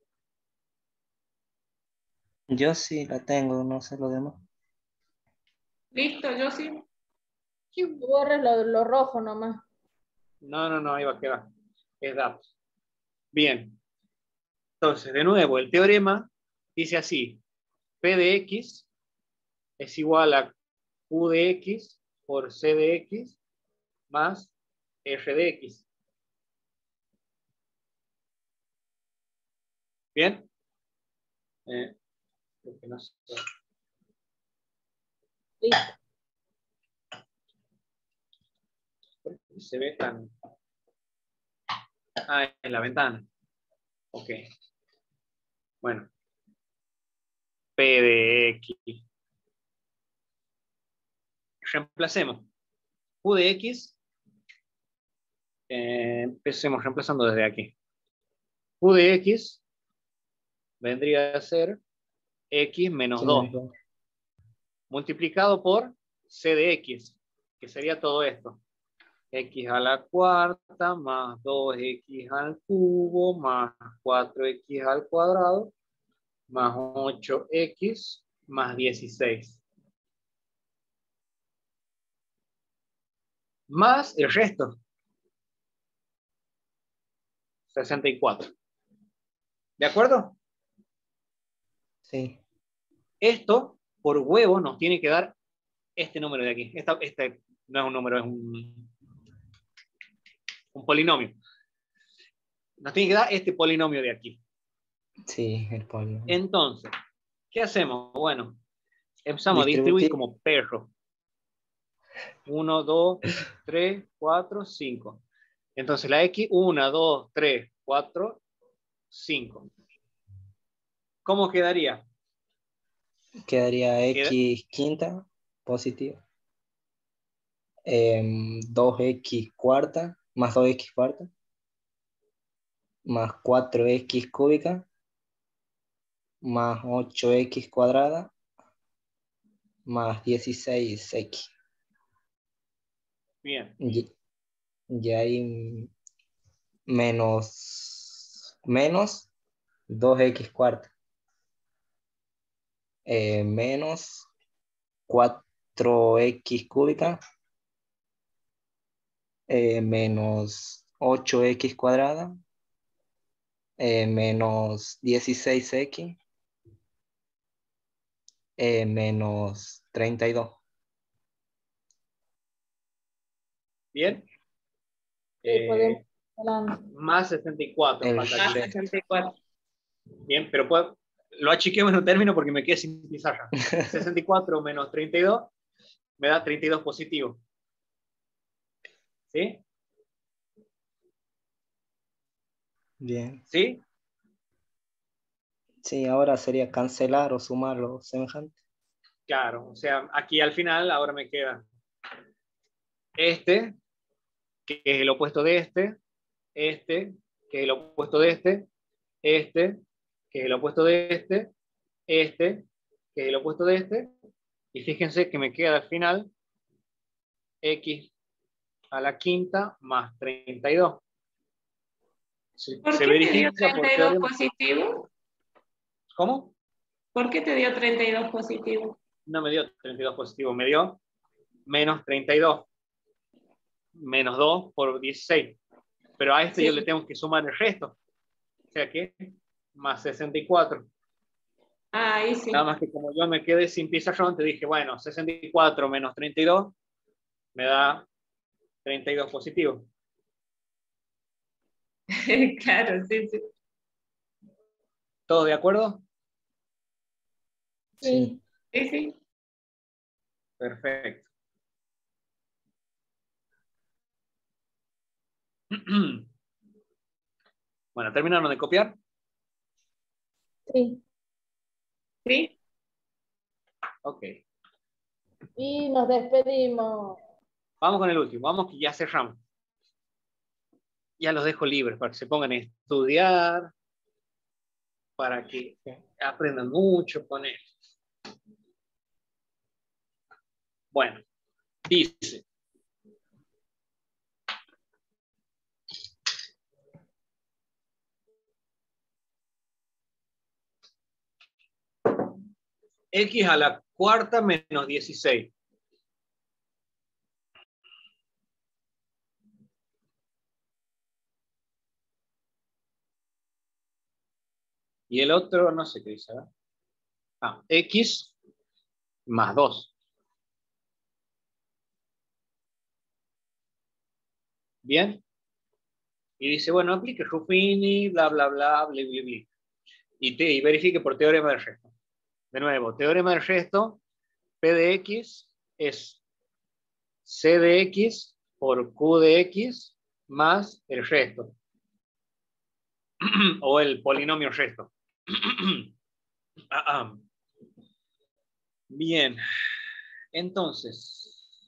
Yo sí la tengo, no sé lo demás. Listo, yo sí. Sí, borres lo, lo rojo nomás. No, no, no, ahí va a quedar. Es datos. Bien. Entonces, de nuevo, el teorema dice así. P de X es igual a Q de X por C de X más R de X. ¿Bien? Eh, creo que no sé. Listo. Se ve tan... Ah, en la ventana. Ok. Bueno. P de X. Reemplacemos. Q de X. Eh, empecemos reemplazando desde aquí. Q de X vendría a ser X menos Sí, dos. menos dos. Multiplicado por C de X, que sería todo esto. X a la cuarta más dos X al cubo más cuatro X al cuadrado más ocho X más dieciséis. Más el resto. sesenta y cuatro. ¿De acuerdo? Sí. Esto, por huevo, nos tiene que dar este número de aquí. Esta, este no es un número, es un, un polinomio. Nos tiene que dar este polinomio de aquí. Sí, el polinomio. Entonces, ¿qué hacemos? Bueno, empezamos a distribuir Distributir. como perro. uno, dos, tres, cuatro, cinco. Entonces la X, uno, dos, tres, cuatro, cinco. ¿Cómo quedaría? Quedaría Queda- X quinta positivo. Em, dos X cuarta más dos X cuarta más cuatro X cúbica más ocho X cuadrada más dieciséis X. Bien. Y, y ahí menos, menos dos X cuarta. Eh, menos cuatro X cúbica eh, menos ocho X cuadrada eh, menos dieciséis X eh, menos treinta y dos. Bien. Sí, Eh, podemos adelante. más sesenta y cuatro. El Falta Más aquí. resto. sesenta y cuatro. Bien, pero puedo, lo achiquemos en un término porque me quedé sin pizarra. sesenta y cuatro menos treinta y dos me da treinta y dos positivo. ¿Sí? Bien. ¿Sí? Sí, ahora sería cancelar o sumar lo semejante. Claro. O sea, aquí al final ahora me queda este, que es el opuesto de este, este, que es el opuesto de este, este, que es el opuesto de este, este, que es el opuesto de este, y fíjense que me queda al final X a la quinta más treinta y dos. Se, ¿Por se qué te dio verifica por treinta y dos teorema. positivo? ¿Cómo? ¿Por qué te dio treinta y dos positivo? No me dio treinta y dos positivo, me dio menos treinta y dos, menos dos por dieciséis. Pero a este Sí. yo le tengo que sumar el resto. O sea que más sesenta y cuatro. Ah, ahí sí. Nada más que como yo me quedé sin pizarrón, te dije, bueno, sesenta y cuatro menos treinta y dos me da treinta y dos positivo. Claro, sí, sí. ¿Todos de acuerdo? Sí. Sí, sí. Perfecto. Bueno, ¿terminaron de copiar? Sí. Sí. Ok. Y nos despedimos. Vamos con el último, vamos que ya cerramos. Ya los dejo libres para que se pongan a estudiar, para que aprendan mucho con él. Bueno, dice. X a la cuarta menos dieciséis. Y el otro, no sé qué dice. ¿Verdad? Ah, X más dos. Bien. Y dice, bueno, aplique Ruffini, bla, bla, bla, bla, bla, bla. Y, te, y verifique por teorema del resto. De nuevo, teorema del resto, P de X es C de X por Q de X más el resto. o el polinomio resto. Ah, ah. Bien, entonces,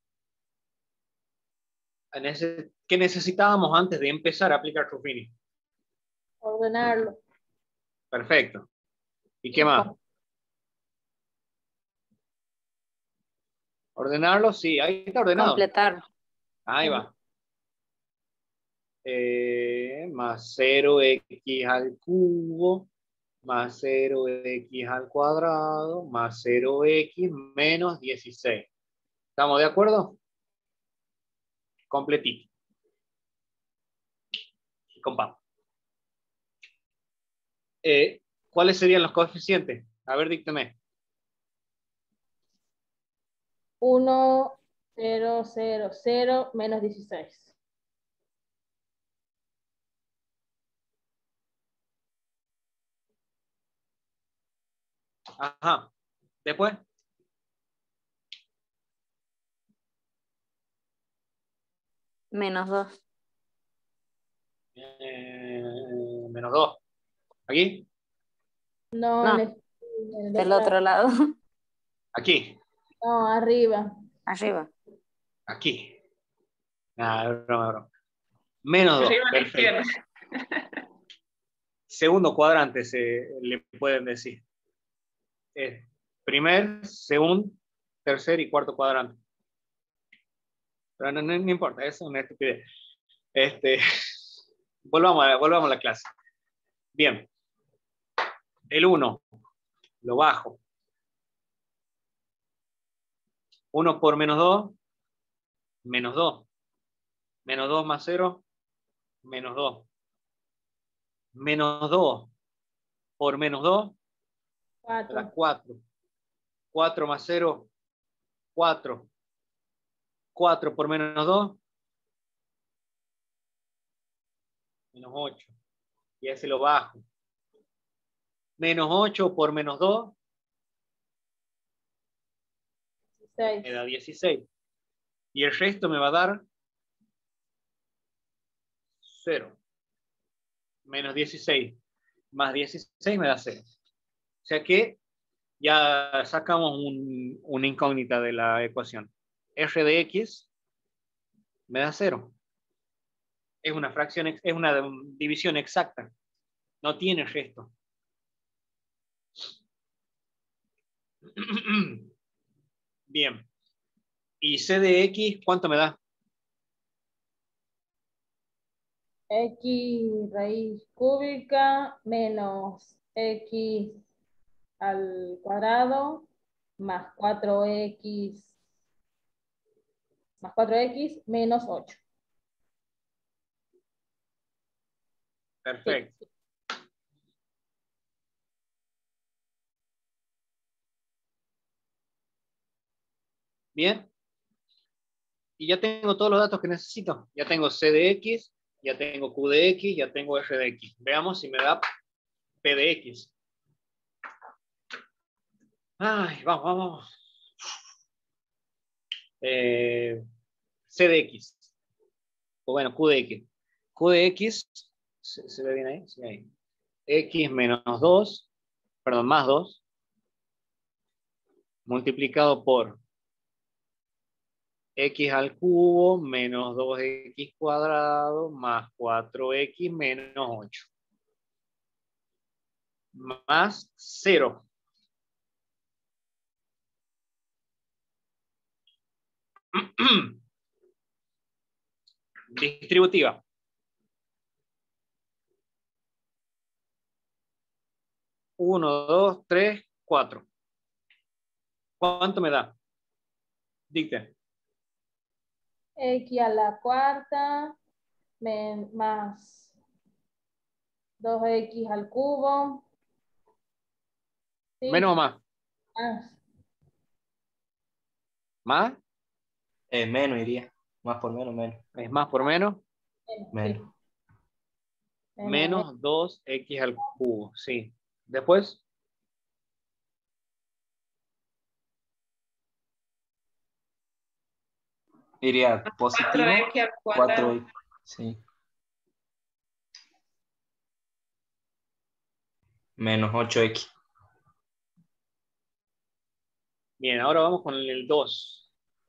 ¿qué necesitábamos antes de empezar a aplicar Ruffini? Ordenarlo. Perfecto. ¿Y qué más? Ordenarlo, sí, ahí está ordenado. Completar. Ahí va. Eh, más cero x al cubo, más cero x al cuadrado, más cero x menos dieciséis. ¿Estamos de acuerdo? Completito. Compa. Eh, ¿Cuáles serían los coeficientes? A ver, dícteme. uno, cero, cero, cero, menos dieciséis. Ajá. Después. Menos dos. Eh, menos dos. ¿Aquí? No, No, en el- en el del otro- otro lado. Aquí. No, arriba. Arriba. Aquí. Nada, broma, broma. Menos dos. Arriba a la Perfecto. izquierda. Segundo cuadrante se le pueden decir. Eh, primer, segundo, tercer y cuarto cuadrante. Pero no, no, no importa, eso es una estupidez. Este, volvamos, a, volvamos a la clase. Bien. El uno, lo bajo. uno por menos dos, menos dos. Menos dos más cero, menos dos. Menos dos por menos dos, da Cuatro. cuatro. cuatro más cero, cuatro. cuatro por menos dos, menos ocho. Y ese lo bajo. Menos ocho por menos dos, Seis. me da dieciséis. Y el resto me va a dar cero. Menos dieciséis. Más dieciséis me da cero. O sea que ya sacamos un, una incógnita de la ecuación. R de X me da cero. Es una fracción, es una división exacta. No tiene resto. Bien. ¿Y C de X cuánto me da? X raíz cúbica menos X al cuadrado más cuatro X más cuatro X menos ocho. Perfecto. Sí. Bien. Y ya tengo todos los datos que necesito. Ya tengo C de X, ya tengo Q de X, ya tengo R de X. Veamos si me da P de X. Ay, vamos, vamos. Eh, C de X. O bueno, Q de X. Q de X, ¿se, se ve bien ahí? Sí, ahí. X menos dos, perdón, más dos, multiplicado por X al cubo menos dos X cuadrado más cuatro X menos ocho. Más cero. Distributiva. uno, dos, tres, cuatro. ¿Cuánto me da? Dicte. X a la cuarta men, más dos X al cubo. ¿Sí? ¿Menos o más? Más. ¿Más? Eh, menos iría. Más por menos, menos. ¿Es más por menos? Menos. Menos. Sí. Menos, Menos dos X al cubo, sí. Después, Iría cuatro positivo. X al cuatro cuadrado. X. Sí. menos ocho equis. Bien, ahora vamos con el dos.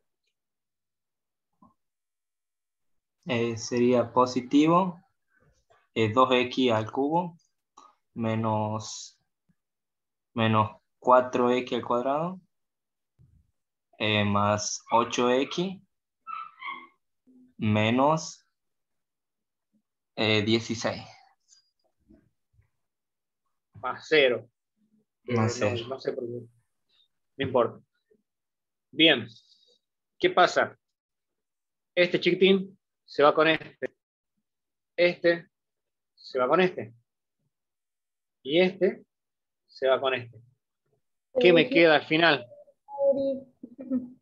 Eh, sería positivo eh, dos equis al cubo menos, menos cuatro equis al cuadrado eh, más ocho equis menos eh, dieciséis. Más cero. Eh, Más no, cero. no sé por qué. No importa. Bien. ¿Qué pasa? Este chiquitín se va con este. Este se va con este. Y este se va con este. ¿Qué me queda al final?